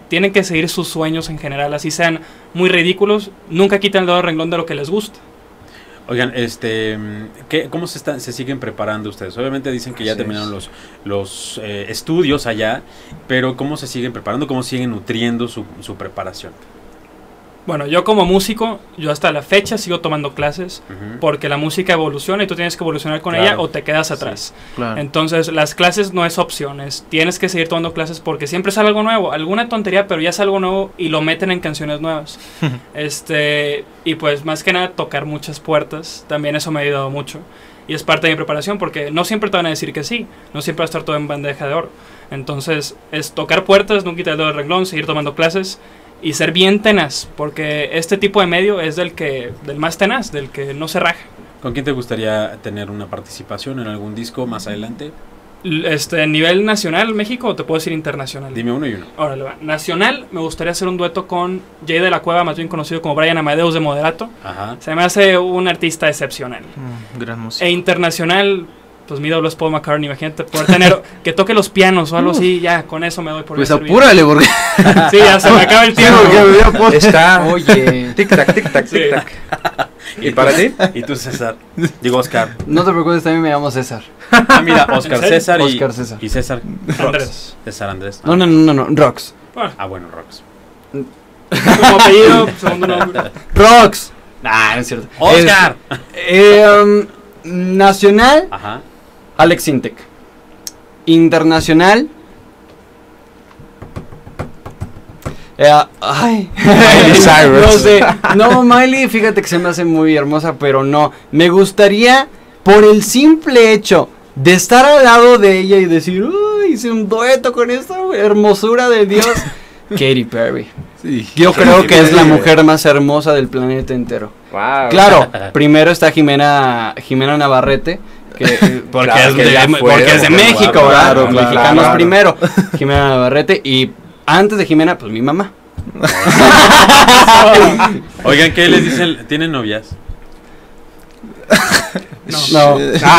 tienen que seguir sus sueños en general, así sean muy ridículos, nunca quitan el dedo del renglón de lo que les gusta. Oigan, este, ¿qué, ¿cómo se están, se siguen preparando ustedes? Obviamente dicen que ya Así terminaron es. los, los eh, estudios allá, pero ¿cómo se siguen preparando? ¿Cómo siguen nutriendo su, su preparación? Bueno, yo como músico, yo hasta la fecha sigo tomando clases, Ujú. porque la música evoluciona y tú tienes que evolucionar con Claro. ella o te quedas atrás. Claro. Entonces, las clases no es opción, es, tienes que seguir tomando clases porque siempre sale algo nuevo, alguna tontería, pero ya es algo nuevo y lo meten en canciones nuevas. este Y pues más que nada tocar muchas puertas, también eso me ha ayudado mucho. Y es parte de mi preparación porque no siempre te van a decir que sí, no siempre va a estar todo en bandeja de oro. Entonces, es tocar puertas, no quitar el dedo del renglón, seguir tomando clases y ser bien tenaz, porque este tipo de medio es del que del más tenaz, del que no se raja. ¿Con quién te gustaría tener una participación en algún disco más adelante? L- Este, a nivel nacional, México, o te puedo decir internacional. Dime uno y uno. Órale, va. Nacional, me gustaría hacer un dueto con Jay de la Cueva, más bien conocido como Brian Amadeus de Moderato. Ajá. Se me hace un artista excepcional. Mm, gran música. E internacional, pues mi ídolo es Paul McCartney. Imagínate poder tener que toque los pianos o algo Uf. así, ya con eso me doy por Pues bien servido. apúrale, porque. Sí, ya se me acaba el tiempo. Está. Oye. Tic tac, tic tac, Sí. tic tac. ¿Y para ti? ¿Y tú, César? Digo, Oscar. No te preocupes, también me llamo César. Ah, mira, Oscar ¿En serio? César y, Oscar César. y César Andrés. César Andrés. No, no, no, no, no, Rox. Bueno, Ah, bueno, Rox. como apellido, segundo nombre. Rox. Nah, no es cierto. ¡Oscar! Es- eh, um, nacional, Ajá. Alex Intec. Internacional. Eh, ay. Miley Cyrus. No sé. No, Miley, fíjate que se me hace muy hermosa, pero no. Me gustaría, por el simple hecho de estar al lado de ella y decir, uy, hice un dueto con esta hermosura de Dios. Katy Perry. Sí. Yo creo que es la mujer más hermosa del planeta entero. Wow. Claro, primero está Jimena Jimena Navarrete, que, porque, Claro, es que de, ya fue, porque es de claro, México, claro, ¿verdad? claro, Los claro, mexicanos claro. primero. Jimena Navarrete y antes de Jimena, pues mi mamá. Oigan, ¿qué les dicen? ¿Tienen novias? No.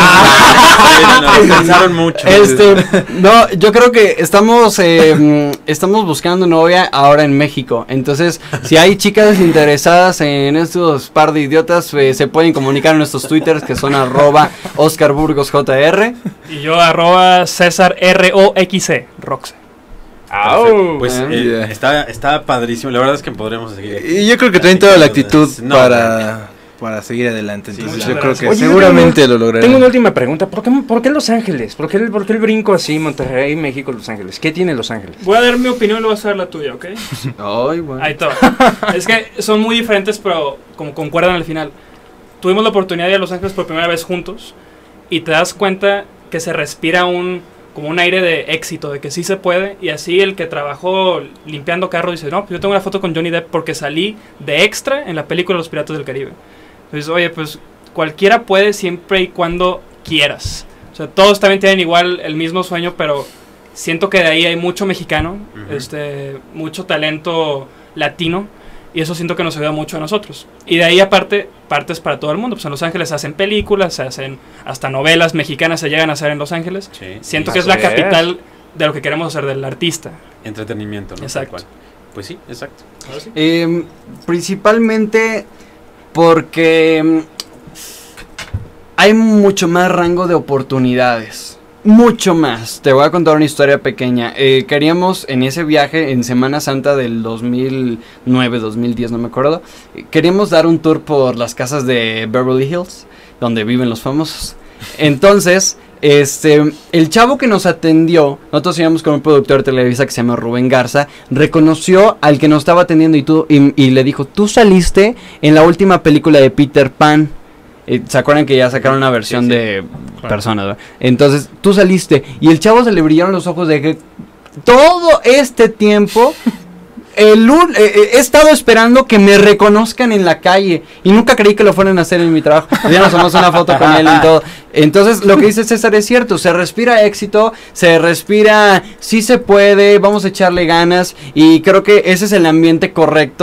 Ah, no, pensaron mucho. Este, no, yo creo que estamos eh, mm, estamos buscando novia ahora en México. Entonces, si hay chicas interesadas en estos par de idiotas, eh, se pueden comunicar en nuestros twitters que son arroba Oscar Burgos J R. Y yo arroba César R O X C, Rox. Perfecto. Pues Eh. eh, Yeah. está, está padrísimo. La verdad es que podremos seguir. Y yo creo que traen toda la actitud No, para, para seguir adelante. Sí, Entonces muchas yo creo gracias. que Oye, yo seguramente tengo- lo lograrán. Tengo una última pregunta. ¿Por qué, por qué Los Ángeles? ¿Por qué, el- ¿Por qué el brinco así? Monterrey, México, Los Ángeles. ¿Qué tiene Los Ángeles? Voy a dar mi opinión y luego vas a dar la tuya, ¿ok? Ay, bueno. Ahí está. Es que son muy diferentes, pero como concuerdan al final. Tuvimos la oportunidad de ir a Los Ángeles por primera vez juntos y te das cuenta que se respira un como un aire de éxito, de que sí se puede. Y así el que trabajó limpiando carros dice, no, pues yo tengo una foto con Johnny Depp porque salí de extra en la película Los Piratas del Caribe. Entonces, oye, pues cualquiera puede siempre y cuando quieras. O sea, todos también tienen igual el mismo sueño, pero siento que de ahí hay mucho mexicano, Ujú. este, mucho talento latino, y eso siento que nos ayuda mucho a nosotros. Y de ahí aparte, partes para todo el mundo. Pues en Los Ángeles se hacen películas, se hacen hasta novelas mexicanas, se llegan a hacer en Los Ángeles. Sí. Siento que es la Así es. capital de lo que queremos hacer del artista. Entretenimiento, ¿no? Exacto. Tal cual. Pues sí, exacto. Eh, principalmente porque mm, hay mucho más rango de oportunidades. Mucho más. Te voy a contar una historia pequeña. Eh, queríamos en ese viaje, en Semana Santa del dos mil nueve, dos mil diez, no me acuerdo. eh, Queríamos dar un tour por las casas de Beverly Hills, donde viven los famosos. Entonces, este, el chavo que nos atendió, nosotros íbamos con un productor de Televisa que se llama Rubén Garza, reconoció al que nos estaba atendiendo y, tú, y, y le dijo, tú saliste en la última película de Peter Pan. Eh, ¿Se acuerdan que ya sacaron una versión Sí, sí. de personas, ¿verdad? Entonces, tú saliste y el chavo se le brillaron los ojos de que todo este tiempo el, un- eh, eh, he estado esperando que me reconozcan en la calle y nunca creí que lo fueran a hacer en mi trabajo. Ya nos tomamos una foto con él y todo. Entonces, lo que dice César es cierto, se respira éxito, se respira, sí se puede, vamos a echarle ganas y creo que ese es el ambiente correcto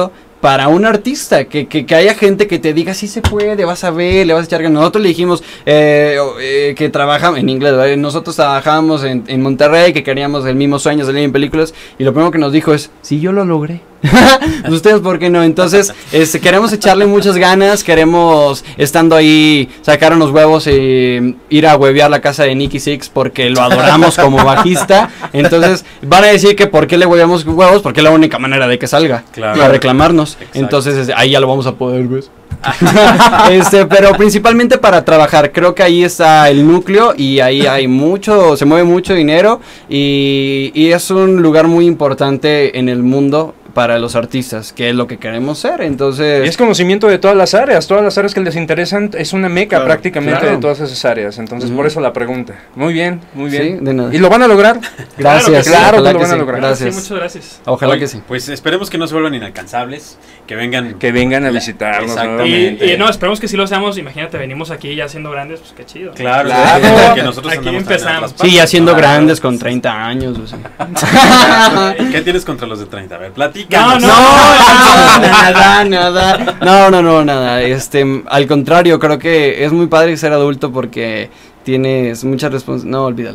para un artista, que, que, que haya gente que te diga, sí se puede, vas a ver, le vas a echar ganas. Nosotros le dijimos eh, eh, que trabajamos, en inglés, ¿vale? Nosotros trabajábamos en, en Monterrey, que queríamos el mismo sueño, salir en películas, y lo primero que nos dijo es, sí, yo lo logré. Ustedes, ¿por qué no? Entonces, este, queremos echarle muchas ganas, queremos, estando ahí, sacar unos huevos y ir a huevear la casa de Nicky Six porque lo adoramos como bajista. Entonces, van a decir que ¿por qué le hueveamos huevos? Porque es la única manera de que salga, claro, para reclamarnos. Exacto. Entonces, este, ahí ya lo vamos a poder ver. este, pero principalmente para trabajar, creo que ahí está el núcleo y ahí hay mucho, se mueve mucho dinero y, y es un lugar muy importante en el mundo para los artistas, que es lo que queremos ser. Entonces, y es conocimiento de todas las áreas, todas las áreas que les interesan, es una meca claro, prácticamente claro. de todas esas áreas. Entonces, Uh-huh. por eso la pregunta. Muy bien, muy bien. Sí, de nada. ¿Y lo van a lograr? Gracias, claro, ojalá que lo que van a sí. lograr. Gracias. Sí, muchas gracias. Ojalá Hoy, que sí. Pues esperemos que no se vuelvan inalcanzables, que vengan que vengan a visitarnos. Exactamente. Y, y no, esperemos que sí lo seamos. Imagínate, venimos aquí ya siendo grandes, pues qué chido. Claro, claro. claro, que nosotros Aquí andamos también empezamos. atrás. Sí, ya siendo Claro. grandes con treinta años. O sea. ¿Qué tienes contra los de treinta? A ver, platícanos. No, No, nada, nada. No, no, no, nada. Este, al contrario, creo que es muy padre ser adulto porque tienes mucha responsabilidad. No, olvídalo.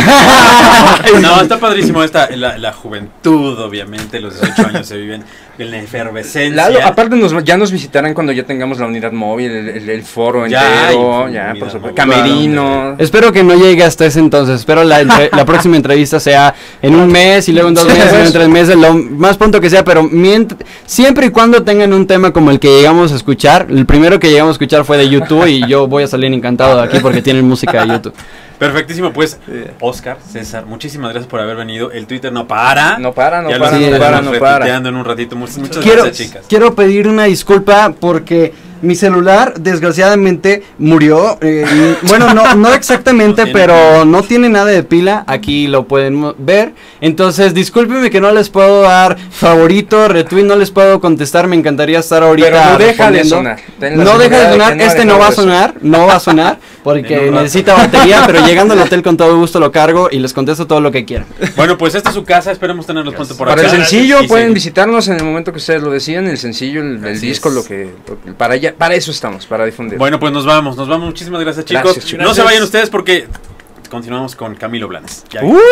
No, está padrísimo esta, la, la juventud, obviamente, los dieciocho años se viven en la efervescencia. Lalo, aparte nos, ya nos visitarán cuando ya tengamos la unidad móvil, el, el, el foro Ya entero, hay ya, unidad por supuesto, móvil. camerino. Espero que no llegue hasta ese entonces. Espero la, entre- la próxima entrevista sea en un mes y luego en dos meses, luego en tres meses, lo más pronto que sea. Pero mient- siempre y cuando tengan un tema como el que llegamos a escuchar. El primero que llegamos a escuchar fue de YouTube y yo voy a salir encantado de aquí porque tienen música de YouTube. Perfectísimo, pues, Oscar, César, muchísimas gracias por haber venido. El Twitter no para. No para, no ya para, los no estaremos para, no para. retuiteando en un ratito. Muchas, muchas Quiero, gracias, chicas. quiero pedir una disculpa porque mi celular desgraciadamente murió. eh, y, bueno, no, no exactamente, No tiene pero pila. no tiene nada de pila. Aquí lo pueden mo- ver. Entonces, discúlpenme que no les puedo dar favorito, retweet, no les puedo contestar. Me encantaría estar ahorita. Pero no deja de respondiendo. sonar. Ten la No deja seguridad de de sonar. que no ha Este no dejado va a de sonar. sonar. No va a sonar En porque un rato. necesita batería. Pero llegando al hotel con todo gusto lo cargo y les contesto todo lo que quieran. Bueno, pues esta es su casa, esperemos tenerlos pronto por Para acá. el sencillo Y pueden seguir. visitarnos en el momento que ustedes lo decían, el sencillo, el, el Así disco, es. lo que, lo que- para allá, para eso estamos, para difundir. Bueno, pues nos vamos, nos vamos. Muchísimas gracias, chicos. Gracias, chicos. No se vayan ustedes porque continuamos con Camilo Blanes. Ya. ¡Uh!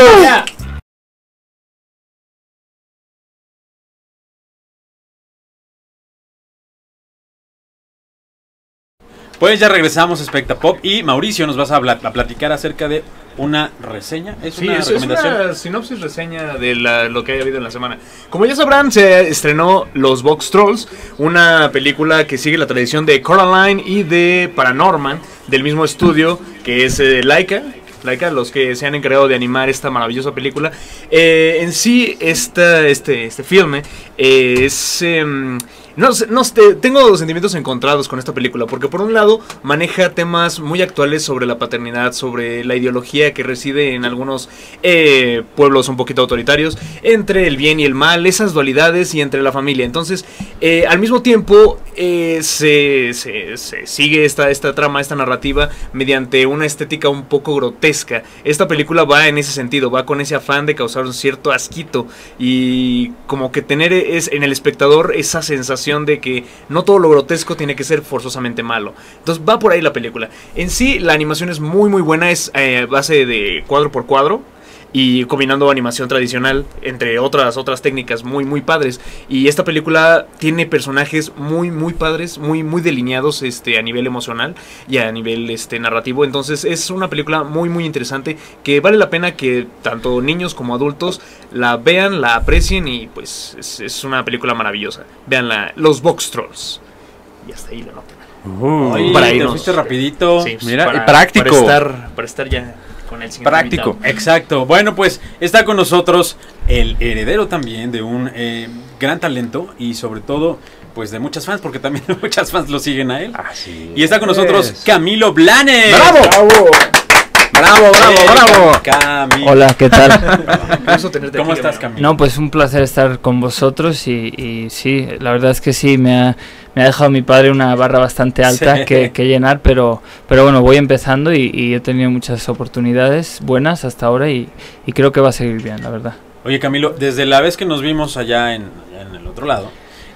Pues ya regresamos a Spectapop y Mauricio nos vas a, hablar, a platicar acerca de una reseña. ¿Es Sí, una eso es recomendación? una sinopsis reseña de la- lo que haya habido en la semana. Como ya sabrán, se estrenó Los Box Trolls, una película que sigue la tradición de Coraline y de Paranorman, del mismo estudio que es eh, Laika. Laika, los que se han encargado de animar esta maravillosa película. Eh, en sí, esta, este, este filme eh, es... em, No, sé, no sé, tengo sentimientos encontrados con esta película, porque por un lado maneja temas muy actuales sobre la paternidad, sobre la ideología que reside en algunos eh, pueblos un poquito autoritarios, entre el bien y el mal, esas dualidades y entre la familia. Entonces, eh, al mismo tiempo, eh, se, se, se sigue esta, esta trama, esta narrativa, mediante una estética un poco grotesca. Esta película va en ese sentido, va con ese afán de causar un cierto asquito y como que tener es, en el espectador esa sensación de que no todo lo grotesco tiene que ser forzosamente malo. Entonces va por ahí la película. En sí la animación es muy muy buena, es eh, base de cuadro por cuadro y combinando animación tradicional entre otras otras técnicas muy muy padres. Y esta película tiene personajes muy muy padres, muy muy delineados este a nivel emocional y a nivel este narrativo. Entonces es una película muy muy interesante que vale la pena que tanto niños como adultos la vean, la aprecien y pues es, es una película maravillosa. Veanla, Los Box Trolls. Y hasta ahí la nota. Oye, Para te irnos. fuiste rapidito. Sí, pues, Mira, para- y práctico. Para estar, para estar ya con el siguiente Práctico. invitado. Exacto. Bueno, pues está con nosotros el heredero también de un eh, gran talento y sobre todo pues de muchas fans, porque también muchas fans lo siguen a él. Así Y está con nosotros es. Camilo Blanes. ¡Bravo! ¡Bravo! ¡Bravo, bravo, bravo! Camilo. Hola, ¿qué tal? Qué gusto tenerte ¿Cómo aquí, estás, Camilo. Camilo? No, pues un placer estar con vosotros y, y sí, la verdad es que sí, me ha, me ha dejado mi padre una barra bastante alta Sí. que, que llenar, pero, pero bueno, voy empezando y, y he tenido muchas oportunidades buenas hasta ahora y, y creo que va a seguir bien, la verdad. Oye, Camilo, desde la vez que nos vimos allá en, allá en el otro lado,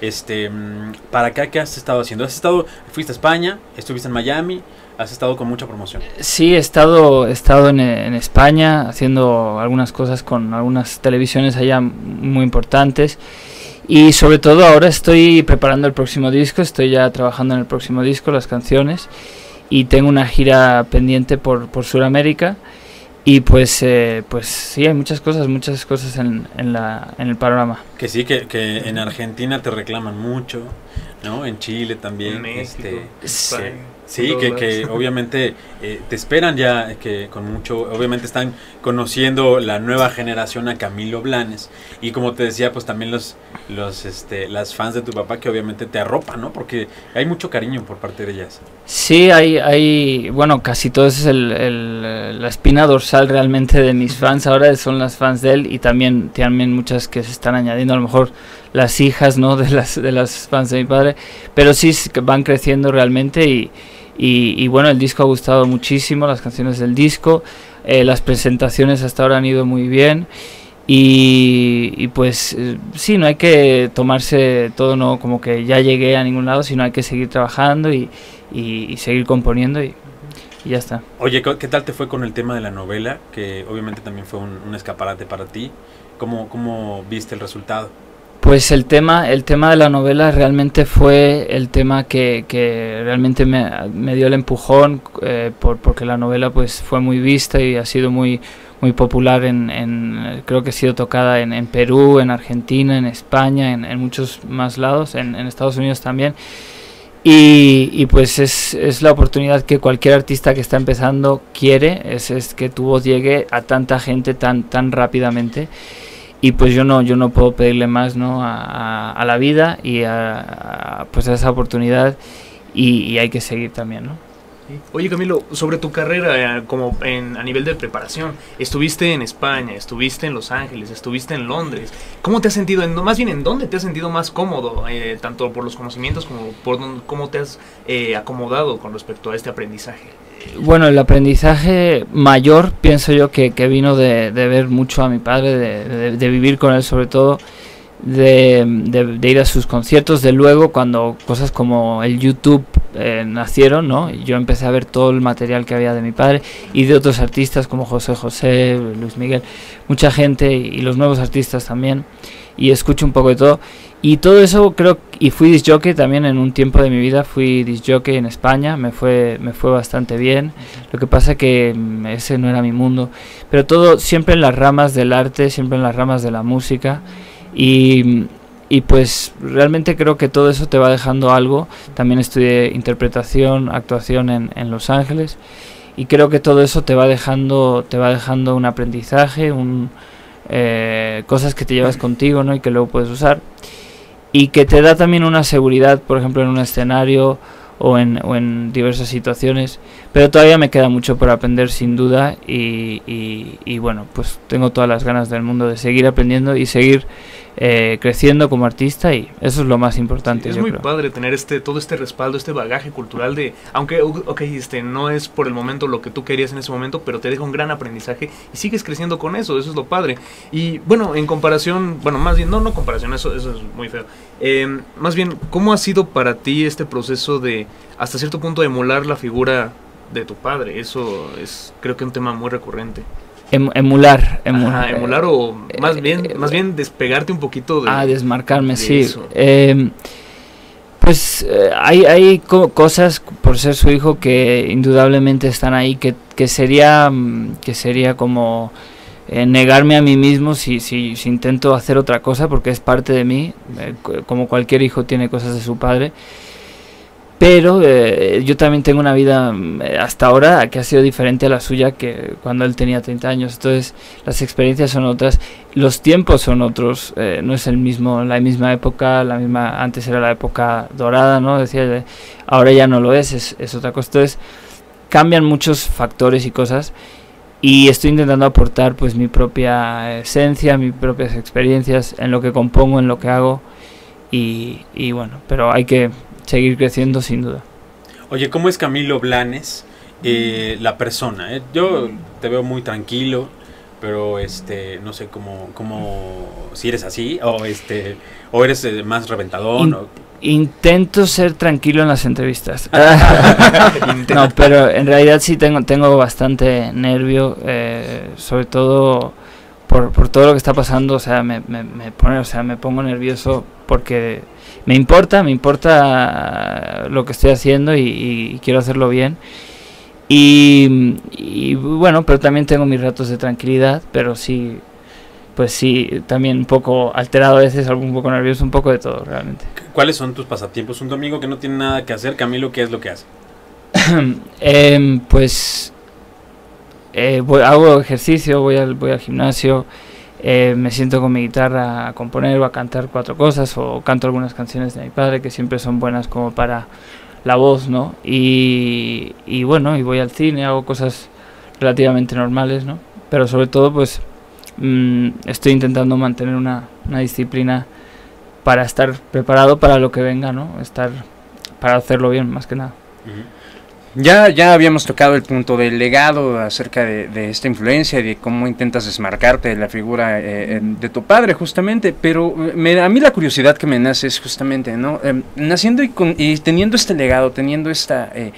este, mm, para acá, ¿qué has estado haciendo? ¿Has estado, fuiste a España, estuviste en Miami, has estado con mucha promoción? Sí, he estado, he estado en, en España haciendo algunas cosas con algunas televisiones allá muy importantes. Y sobre todo ahora estoy preparando el próximo disco, estoy ya trabajando en el próximo disco, las canciones, y tengo una gira pendiente por, por Sudamérica. Y pues eh, pues sí, hay muchas cosas, muchas cosas en, en, la, en el panorama. Que sí, que, que en Argentina te reclaman mucho, ¿no? En Chile también. En México, este, España, sí, sí que, que obviamente eh, te esperan ya, que con mucho, obviamente están conociendo la nueva generación a Camilo Blanes. Y como te decía, pues también los, los este, las fans de tu papá que obviamente te arropan, ¿no? Porque hay mucho cariño por parte de ellas. Sí, hay, hay bueno, casi todo eso es el, el, la espina dorsal realmente de mis fans, ahora son las fans de él, y también, también muchas que se están añadiendo, a lo mejor las hijas, ¿no? de las de las fans de mi padre, pero sí van creciendo realmente, y, y, y bueno, el disco ha gustado muchísimo, las canciones del disco, eh, las presentaciones hasta ahora han ido muy bien. Y, y pues eh, sí, no hay que tomarse todo no como que ya llegué a ningún lado, sino hay que seguir trabajando y, y, y seguir componiendo y, y ya está. Oye, ¿qué tal te fue con el tema de la novela? Que obviamente también fue un, un escaparate para ti. ¿Cómo, cómo viste el resultado? Pues el tema, el tema de la novela realmente fue el tema que, que realmente me, me dio el empujón, eh, por, porque la novela pues fue muy vista y ha sido muy muy popular en, en creo que ha sido tocada en, en Perú, en Argentina, en España, en, en muchos más lados, en, en Estados Unidos también. Y, y pues es, es la oportunidad que cualquier artista que está empezando quiere, es, es que tu voz llegue a tanta gente tan, tan rápidamente. Y pues yo no yo no puedo pedirle más, ¿no? a, a, a la vida y a, a, pues a esa oportunidad, y, y hay que seguir también, ¿no? Oye, Camilo, sobre tu carrera eh, como en, a nivel de preparación, estuviste en España, estuviste en Los Ángeles, estuviste en Londres. ¿Cómo te has sentido? En, más bien, ¿en dónde te has sentido más cómodo? Eh, tanto por los conocimientos como por don, cómo te has eh, acomodado con respecto a este aprendizaje. Bueno, el aprendizaje mayor pienso yo que, que vino de, de ver mucho a mi padre, de, de, de vivir con él sobre todo, de, de, de ir a sus conciertos, de luego cuando cosas como el YouTube eh, nacieron, ¿no? Yo empecé a ver todo el material que había de mi padre y de otros artistas como José José, Luis Miguel, mucha gente, y, y los nuevos artistas también, y escucho un poco de todo. Y todo eso creo, y fui disc jockey también en un tiempo de mi vida, fui disc jockey en España, me fue me fue bastante bien. Lo que pasa que mm, ese no era mi mundo, pero todo siempre en las ramas del arte, siempre en las ramas de la música, y, y pues realmente creo que todo eso te va dejando algo. También estudié interpretación, actuación en, en Los Ángeles, y creo que todo eso te va dejando, te va dejando un aprendizaje, un, eh, cosas que te llevas contigo, ¿no? Y que luego puedes usar. Y que te da también una seguridad, por ejemplo, en un escenario o en, o en diversas situaciones. Pero todavía me queda mucho por aprender, sin duda. Y, y, y bueno, pues tengo todas las ganas del mundo de seguir aprendiendo y seguir eh, creciendo como artista. Y eso es lo más importante, Sí, es yo muy creo. padre tener este todo este respaldo, este bagaje cultural de, aunque ok, este no es por el momento lo que tú querías en ese momento, pero te deja un gran aprendizaje y sigues creciendo con eso. Eso es lo padre. Y bueno, en comparación, bueno, más bien, no, no comparación, eso, eso es muy feo. Eh, más bien, ¿cómo ha sido para ti este proceso de, hasta cierto punto, emular la figura de tu padre? Eso es, creo que un tema muy recurrente. Em, emular, emular. Ajá, emular o más bien, más bien despegarte un poquito de... Ah, desmarcarme, de sí. eso. Eh, pues eh, hay, hay co cosas por ser su hijo que indudablemente están ahí, que, que sería mm, que sería como eh, negarme a mí mismo si, si, si intento hacer otra cosa, porque es parte de mí, eh, como cualquier hijo tiene cosas de su padre. Pero eh, yo también tengo una vida eh, hasta ahora que ha sido diferente a la suya que cuando él tenía treinta años. Entonces las experiencias son otras, los tiempos son otros, eh, no es el mismo, la misma época, la misma, antes era la época dorada, ¿no? Decía, ahora ya no lo es, es, es otra cosa. Entonces cambian muchos factores y cosas, y estoy intentando aportar pues mi propia esencia, mis propias experiencias en lo que compongo, en lo que hago, y, y bueno, pero hay que seguir creciendo sin duda. Oye, ¿cómo es Camilo Blanes, eh, la persona? Eh? Yo te veo muy tranquilo, pero este, no sé cómo, cómo, si eres así, o este, o eres eh, más reventadón. In- o... Intento ser tranquilo en las entrevistas. No, pero en realidad sí tengo, tengo bastante nervio, eh, sobre todo por, por todo lo que está pasando, o sea, me, me, me pone, o sea, me pongo nervioso porque me importa, me importa lo que estoy haciendo y, y quiero hacerlo bien. Y, y bueno, pero también tengo mis ratos de tranquilidad, pero sí, pues sí, también un poco alterado a veces, un poco nervioso, un poco de todo realmente. ¿Cuáles son tus pasatiempos? Un domingo que no tiene nada que hacer, Camilo, ¿qué es lo que hace? eh, pues eh, voy, hago ejercicio, voy al, voy al gimnasio, eh, me siento con mi guitarra a componer o a cantar cuatro cosas, o canto algunas canciones de mi padre que siempre son buenas como para la voz, ¿no? Y, y bueno, y voy al cine, hago cosas relativamente normales, ¿no? Pero sobre todo, pues mmm, estoy intentando mantener una, una disciplina para estar preparado para lo que venga, ¿no? Estar para hacerlo bien, más que nada. Ya, ya habíamos tocado el punto del legado acerca de, de esta influencia y de cómo intentas desmarcarte de la figura eh, de tu padre, justamente, pero me, a mí la curiosidad que me nace es justamente, ¿no? Eh, naciendo y, con, y teniendo este legado, teniendo esta, eh,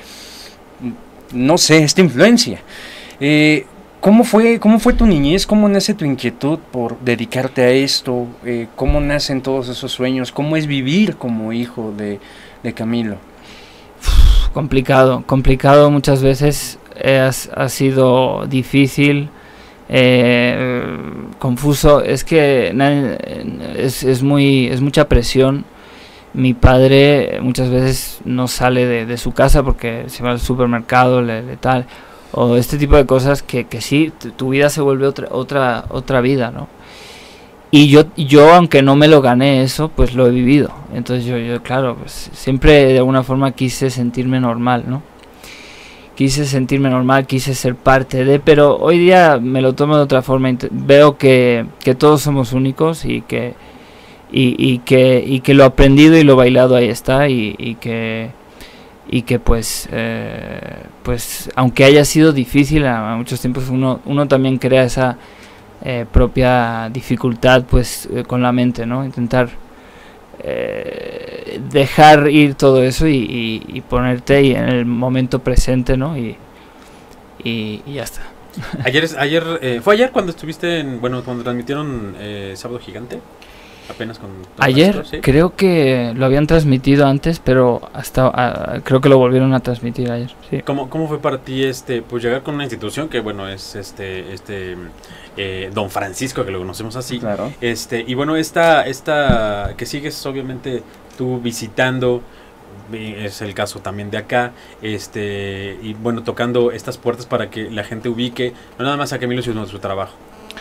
no sé, esta influencia, eh, ¿cómo fue, cómo fue tu niñez? ¿Cómo nace tu inquietud por dedicarte a esto? Eh, ¿Cómo nacen todos esos sueños? ¿Cómo es vivir como hijo de, de Camilo? Complicado, complicado muchas veces, eh, has, ha sido difícil, eh, confuso, es que na- es, es, muy, es mucha presión. Mi padre muchas veces no sale de, de su casa porque se va al supermercado, le, le tal, o este tipo de cosas que, que sí, tu, tu vida se vuelve otra, otra, otra vida, ¿no? Y yo, yo, aunque no me lo gané eso, pues lo he vivido. Entonces yo, yo claro, pues siempre de alguna forma quise sentirme normal, ¿no? Quise sentirme normal, quise ser parte de, pero hoy día me lo tomo de otra forma. Veo que, que todos somos únicos y que, y, y que, y que lo aprendido y lo bailado ahí está y, y que, y que pues, eh, pues aunque haya sido difícil a, a muchos tiempos, uno, uno también crea esa Eh, propia dificultad pues eh, con la mente, ¿no? Intentar eh, dejar ir todo eso y, y, y ponerte ahí en el momento presente, ¿no? Y, y, y ya está. Ayer, ayer eh, ¿fue ayer cuando estuviste en, bueno, cuando transmitieron eh, Sábado Gigante? Apenas con... Ayer maestro, ¿sí? Creo que lo habían transmitido antes, pero hasta a, creo que lo volvieron a transmitir ayer. Sí. ¿Cómo, ¿Cómo fue para ti este, pues llegar con una institución que bueno es este, este eh, Don Francisco, que lo conocemos así? Claro. Este, y bueno, esta, esta que sigues obviamente tú visitando, es el caso también de acá, este, y bueno, tocando estas puertas para que la gente ubique, no nada más a Camilo, sino a su trabajo.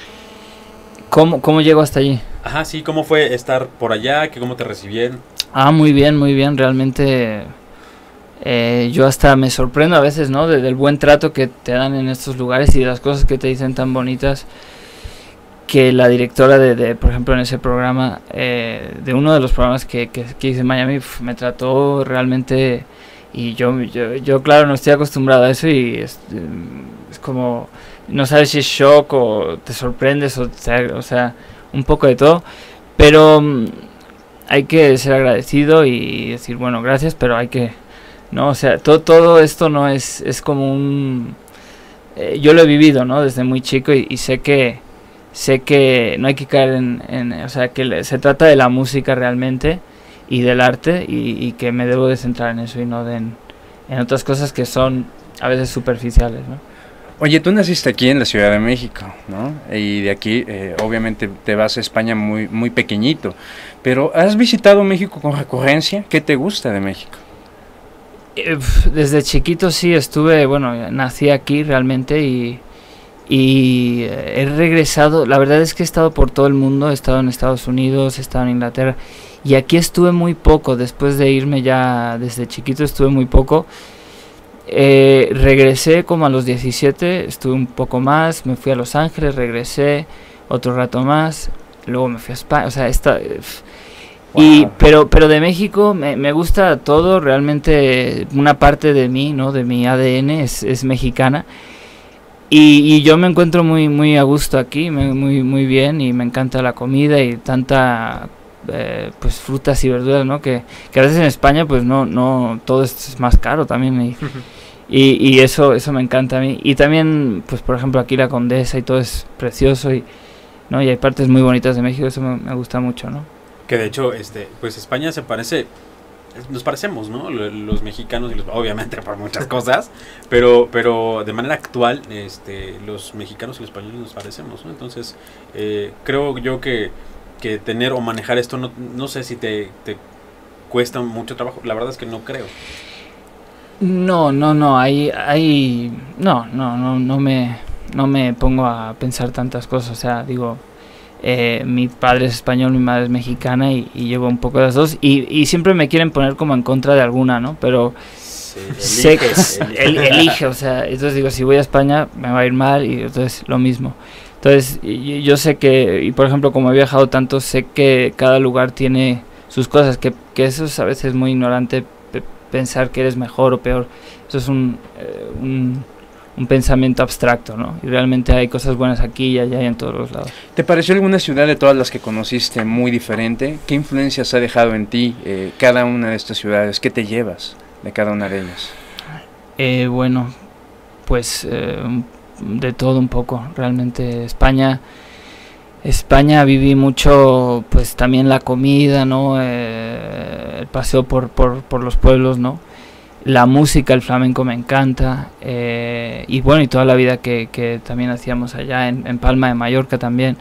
¿Cómo, ¿Cómo llego hasta allí? Ajá, sí, ¿cómo fue estar por allá? ¿Que ¿Cómo te recibieron? Ah, muy bien, muy bien, realmente eh, yo hasta me sorprendo a veces, ¿no? De, del buen trato que te dan en estos lugares y de las cosas que te dicen tan bonitas, que la directora de, de por ejemplo, en ese programa, eh, de uno de los programas que, que, que hice en Miami, pf, me trató realmente, y yo, yo, yo claro, no estoy acostumbrado a eso y es, es como... No sabes si es shock o te sorprendes o, te, o sea, un poco de todo, pero um, hay que ser agradecido y decir, bueno, gracias, pero hay que, no, o sea, todo, todo esto no es, es como un, eh, yo lo he vivido, ¿no? Desde muy chico y, y sé que, sé que no hay que caer en, en o sea, que le, se trata de la música realmente y del arte y, y que me debo de centrar en eso y no de en, en otras cosas que son a veces superficiales, ¿no? Oye, tú naciste aquí en la Ciudad de México, ¿no? Y de aquí, eh, obviamente, te vas a España muy, muy pequeñito. Pero, ¿has visitado México con recurrencia? ¿Qué te gusta de México? Eh, desde chiquito sí estuve, bueno, nací aquí realmente y, y he regresado. La verdad es que he estado por todo el mundo, he estado en Estados Unidos, he estado en Inglaterra. Y aquí estuve muy poco, después de irme ya desde chiquito estuve muy poco. Eh, regresé como a los diecisiete, estuve un poco más, me fui a Los Ángeles, regresé otro rato más, luego me fui a España, o sea, esta, wow. y pero pero de México me, me gusta todo, realmente una parte de mí, ¿no? De mi A D N es, es mexicana Y, y yo me encuentro muy muy a gusto aquí, me- muy muy bien, y me encanta la comida y tanta eh, pues frutas y verduras, ¿no? Que, que a veces en España pues no no todo es más caro también, y, y, y eso eso me encanta a mí. Y también pues por ejemplo aquí la Condesa y todo es precioso, y no, y hay partes muy bonitas de México, eso me, me gusta mucho, ¿no? Que de hecho, este, pues España se parece, nos parecemos, ¿no? Lo- Los mexicanos y los, obviamente por muchas cosas, pero, pero de manera actual, este, los mexicanos y los españoles nos parecemos, ¿no? Entonces, eh, creo yo que, que tener o manejar esto, no, no sé si te, te cuesta mucho trabajo. La verdad es que no creo. No, no, no, hay, hay, no, no, no, no me, no me pongo a pensar tantas cosas, o sea, digo, eh, mi padre es español, mi madre es mexicana, y, y llevo un poco de las dos, y, y siempre me quieren poner como en contra de alguna, ¿no? Pero sé que eliges, el- eliges. elige, o sea, entonces digo, si voy a España me va a ir mal, y entonces lo mismo. Entonces, y- yo sé que, y por ejemplo, como he viajado tanto, sé que cada lugar tiene sus cosas, que, que eso es a veces muy ignorante, pe- pensar que eres mejor o peor. Eso es un, eh, un, un pensamiento abstracto, ¿no? Y realmente hay cosas buenas aquí y allá y en todos los lados. ¿Te pareció alguna ciudad de todas las que conociste muy diferente? ¿Qué influencias ha dejado en ti eh, cada una de estas ciudades? ¿Qué te llevas de cada una de ellas? Eh, bueno, pues eh, de todo un poco. Realmente España, España viví mucho, pues también la comida, ¿no? Eh, el paseo por, por, por los pueblos, ¿no? La música, el flamenco me encanta, eh, y bueno, y toda la vida que, que también hacíamos allá en, en Palma de Mallorca también.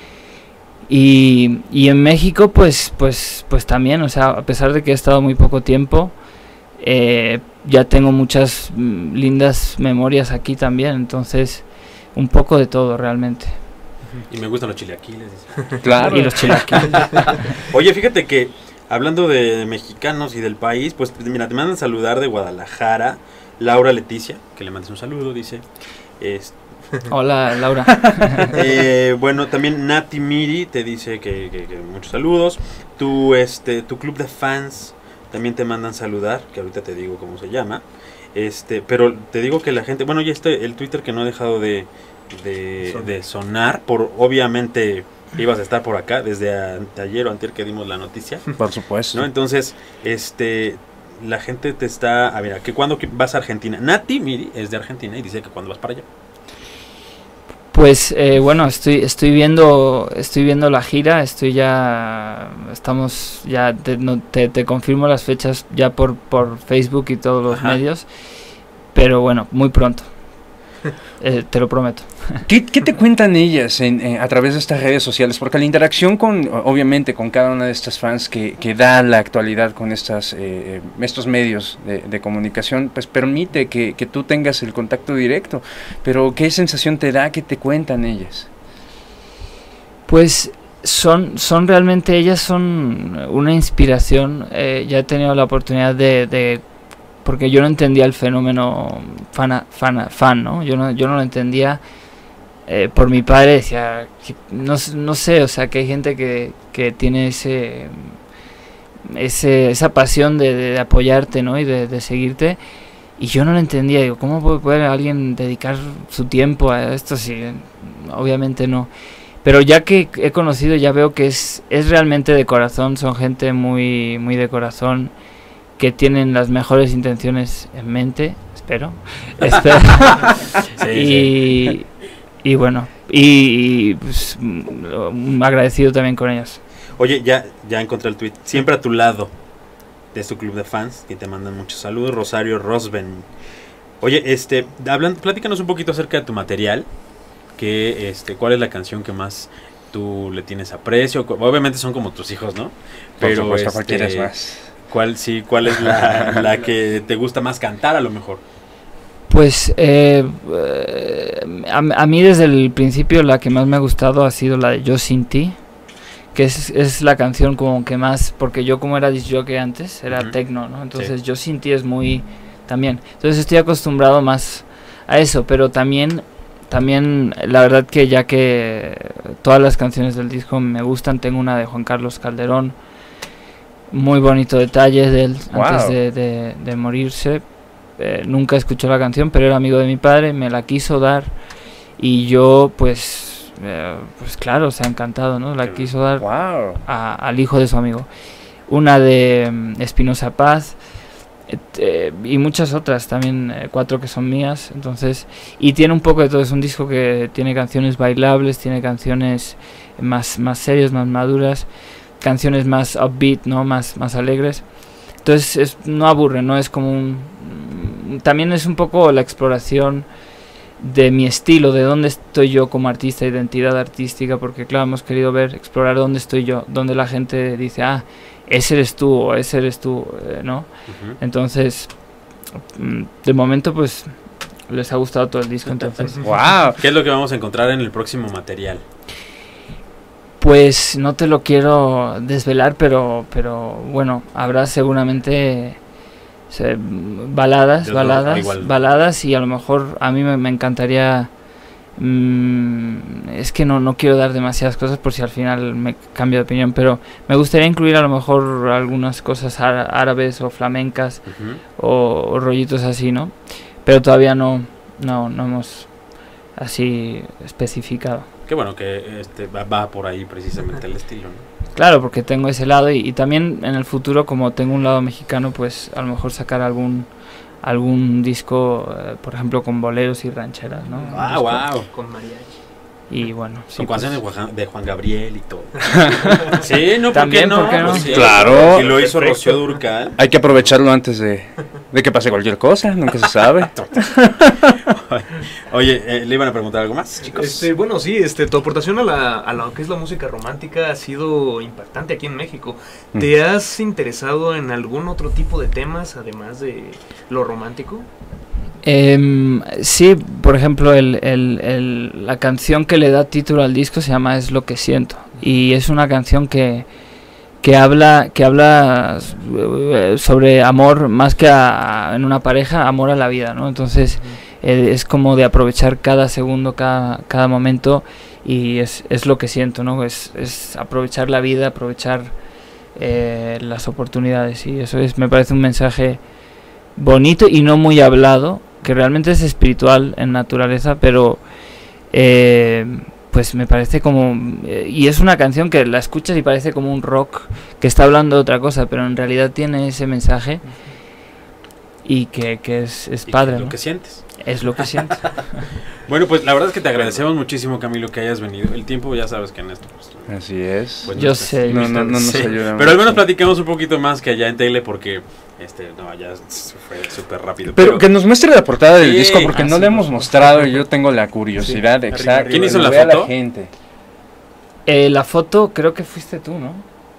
Y, y en México, pues, pues, pues también, o sea, a pesar de que he estado muy poco tiempo, eh, ya tengo muchas mm, lindas memorias aquí también, entonces un poco de todo realmente. Y me gustan los chilaquiles. dice. Claro. Y los chilaquiles. Oye, fíjate que hablando de mexicanos y del país, pues mira, te mandan saludar de Guadalajara, Laura Leticia, que le mandes un saludo, dice. Es- Hola, Laura. Eh, bueno, también Nati Miri te dice que, que- que muchos saludos. Tu, este, tu club de fans también te mandan saludar, que ahorita te digo cómo se llama. Este, pero te digo que la gente, bueno, ya este, el Twitter que no ha dejado de, de, de sonar, por obviamente ibas a estar por acá desde a- ayer o antier que dimos la noticia. Por supuesto. ¿No? Entonces, este, la gente te está, a ver, que cuando vas a Argentina. Nati Miri es de Argentina y dice que cuando vas para allá. Pues eh, bueno, estoy estoy viendo estoy viendo la gira, estoy ya estamos ya te, no, te, te confirmo las fechas ya por por Facebook y todos los Ajá. medios, pero bueno, muy pronto. Eh, te lo prometo. ¿Qué, qué te cuentan ellas en, eh, a través de estas redes sociales? Porque la interacción con, o- obviamente, con cada una de estas fans que, que da la actualidad con estas, eh, eh, estos medios de, de comunicación, pues permite que, que tú tengas el contacto directo. Pero ¿qué sensación te da? ¿Qué te cuentan ellas? Pues son, son realmente, ellas son una inspiración. Eh, ya he tenido la oportunidad de, de porque yo no entendía el fenómeno fan, fan, fan, ¿no? Yo no, yo no lo entendía. Eh, por mi padre decía, que no, s- no sé, o sea, que hay gente que, que tiene ese, ese esa pasión de, de apoyarte, ¿no? Y de, de seguirte. Y yo no lo entendía, digo, ¿cómo puede, puede alguien dedicar su tiempo a esto? Si obviamente no. Pero ya que he conocido, ya veo que es, es realmente de corazón, son gente muy, muy de corazón, que tienen las mejores intenciones en mente, espero. espero. Sí, y, y bueno, y, y, pues, mm, agradecido también con ellos. Oye, ya, ya encontré el tweet. Siempre a tu lado de su club de fans, que te mandan muchos saludos. Rosario Rosben. Oye, este, hablan, platícanos un poquito acerca de tu material. Que, este, ¿cuál es la canción que más tú le tienes aprecio? Cu- Obviamente son como tus hijos, ¿no? Por supuesto, ¿cuál quieres más? ¿Cuál, sí, cuál es la, la que te gusta más cantar a lo mejor? Pues eh, eh, a, a mí desde el principio la que más me ha gustado ha sido la de Yo Sin Ti, que es, es la canción como que más, porque yo como era disc jockey antes, era Ujú. techno, ¿no? Entonces Sí. Yo Sin Ti es muy, también, entonces estoy acostumbrado más a eso, pero también, también la verdad que ya que todas las canciones del disco me gustan, tengo una de Juan Carlos Calderón, muy bonito detalle de él Wow. antes de, de, de morirse. Eh, nunca escuchó la canción, pero era amigo de mi padre, me la quiso dar y yo pues, eh, pues claro, se ha encantado, ¿no? La quiso dar a, al hijo de su amigo. Una de um, Espinosa Paz, eh, y muchas otras también, eh, cuatro que son mías, entonces, y tiene un poco de todo. Es un disco que tiene canciones bailables, tiene canciones más, más serias, más maduras, canciones más upbeat, ¿no? Más, más alegres. Entonces es, no aburre, no es como un... También es un poco la exploración de mi estilo, de dónde estoy yo como artista, identidad artística, porque claro, hemos querido ver, explorar dónde estoy yo, dónde la gente dice, ah, ese eres tú, o ese eres tú, eh, ¿no? Uh-huh. Entonces, de momento, pues, les ha gustado todo el disco, entonces... ¡Wow! ¿Qué es lo que vamos a encontrar en el próximo material? Pues no te lo quiero desvelar, pero, pero bueno, habrá seguramente se, baladas, Yo baladas, no, baladas, y a lo mejor a mí me, me encantaría... Mm, es que no, no quiero dar demasiadas cosas por si al final me cambio de opinión, pero me gustaría incluir a lo mejor algunas cosas árabes o flamencas, uh-huh. o, o rollitos así, ¿no? Pero todavía no, no, no hemos así especificado. Qué bueno que este va, va por ahí precisamente el estilo, ¿no? Claro, porque tengo ese lado y, y también en el futuro, como tengo un lado mexicano, pues a lo mejor sacar algún algún disco, eh, por ejemplo, con boleros y rancheras, ¿no? Ah, wow. Con mariachi. Y bueno, sí, con pues, canciones de Juan Gabriel y todo. Sí, no, ¿por también, qué no? ¿por qué no? Pues sí, claro. Y lo hizo Rocío Dúrcal. Hay que aprovecharlo antes de, de que pase cualquier cosa, nunca se sabe. Oye, eh, ¿le iban a preguntar algo más, chicos? Este, bueno, sí, este, tu aportación a, la, a lo que es la música romántica ha sido impactante aquí en México. Mm. ¿Te has interesado en algún otro tipo de temas, además de lo romántico? Eh, sí, por ejemplo, el, el, el, la canción que le da título al disco se llama Es lo que siento, y es una canción que, que habla que habla sobre amor más que a, a, en una pareja, amor a la vida, ¿no? Entonces eh, es como de aprovechar cada segundo, cada, cada momento, y es, es lo que siento, ¿no? Es, es aprovechar la vida, aprovechar eh, las oportunidades, y eso es, me parece un mensaje bonito y no muy hablado, que realmente es espiritual en naturaleza, pero eh, pues me parece como... Eh, y es una canción que la escuchas y parece como un rock que está hablando de otra cosa, pero en realidad tiene ese mensaje y que, que es, es padre. Es lo ¿no? que sientes. Es lo que sientes. Bueno, pues la verdad es que te agradecemos muchísimo, Camilo, que hayas venido. El tiempo ya sabes que en esto... Pues, así es. Pues Yo no sé. No, no, no nos sí. ayuda. Pero al menos platicamos un poquito más que allá en Tele porque... Este, no, ya fue súper rápido. Pero, pero que nos muestre la portada del sí, disco porque no sí, le hemos mostrado y yo tengo la curiosidad sí, exacta. ¿Quién hizo la foto? foto? La gente. Eh, la foto creo que fuiste tú, ¿no?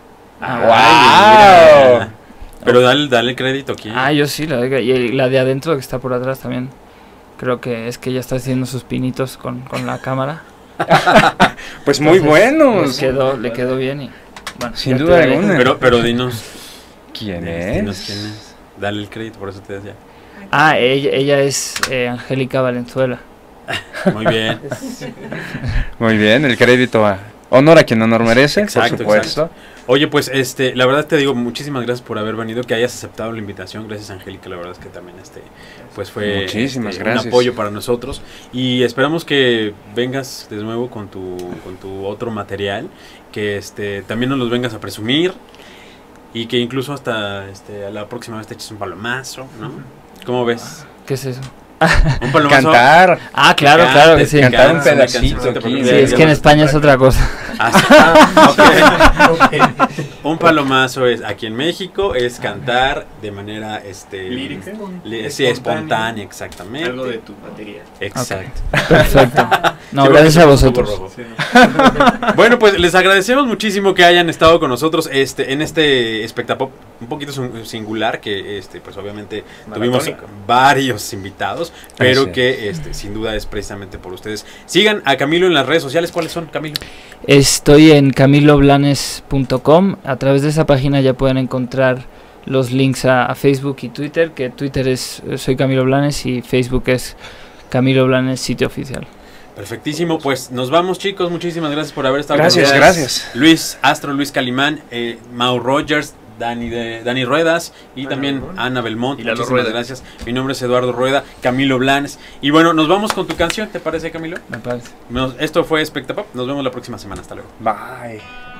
Ah, wow. Pero dale, dale crédito aquí. Ah, yo sí, la de, y la de adentro que está por atrás también. Creo que es que ella está haciendo sus pinitos con, con la cámara. Pues muy buenos. Le quedó, le quedó bien y... Bueno, sin duda alguna. Pero, pero dinos... ¿Quién dinos, es? Dinos quién es. Dale el crédito, por eso te decía. Ah, ella, ella es eh, Angélica Valenzuela. Muy bien. Muy bien, el crédito a honor a quien honor merece, exacto, por supuesto. Exacto. Oye, pues este, la verdad te digo muchísimas gracias por haber venido, que hayas aceptado la invitación. Gracias, Angélica, la verdad es que también este pues fue muchísimas este, gracias. un apoyo para nosotros y esperamos que vengas de nuevo con tu con tu otro material, que este también nos los vengas a presumir y que incluso hasta este a la próxima vez te eches un palomazo, ¿no? ¿Cómo ves? ¿Qué es eso? Un palomazo. Cantar. Ah, claro, que claro que sí. Cantar un pedacito aquí. Sí, es que en España es otra cosa. Ah, okay. Okay. Un palomazo es aquí en México es cantar de manera este lírica, li sí, espontánea, exactamente. Algo de tu batería. Exacto. Okay. Perfecto. No, sí, gracias a vosotros. Sí. Bueno, pues les agradecemos muchísimo que hayan estado con nosotros este en este espectapop un poquito singular que este pues obviamente Maratónico. Tuvimos varios invitados, pero sí. que este sin duda es precisamente por ustedes. Sigan a Camilo en las redes sociales. ¿Cuáles son, Camilo? Estoy en camilo blanes punto com. A través de esa página ya pueden encontrar los links a, a Facebook y Twitter, que Twitter es soy Camilo Blanes y Facebook es Camilo Blanes sitio oficial. Perfectísimo, pues nos vamos, chicos. Muchísimas gracias por haber estado gracias, con nosotros. Gracias, Luis Astro, Luis Calimán, eh, Mau Rogers, Dani, de, Dani Ruedas y Ana también Belmont. Ana Belmont. Y Lalo Muchísimas Rueda. gracias. Mi nombre es Eduardo Rueda, Camilo Blanes. Y bueno, nos vamos con tu canción, ¿te parece, Camilo? Me parece. Nos- Esto fue Espectapop. Nos vemos la próxima semana. Hasta luego. Bye.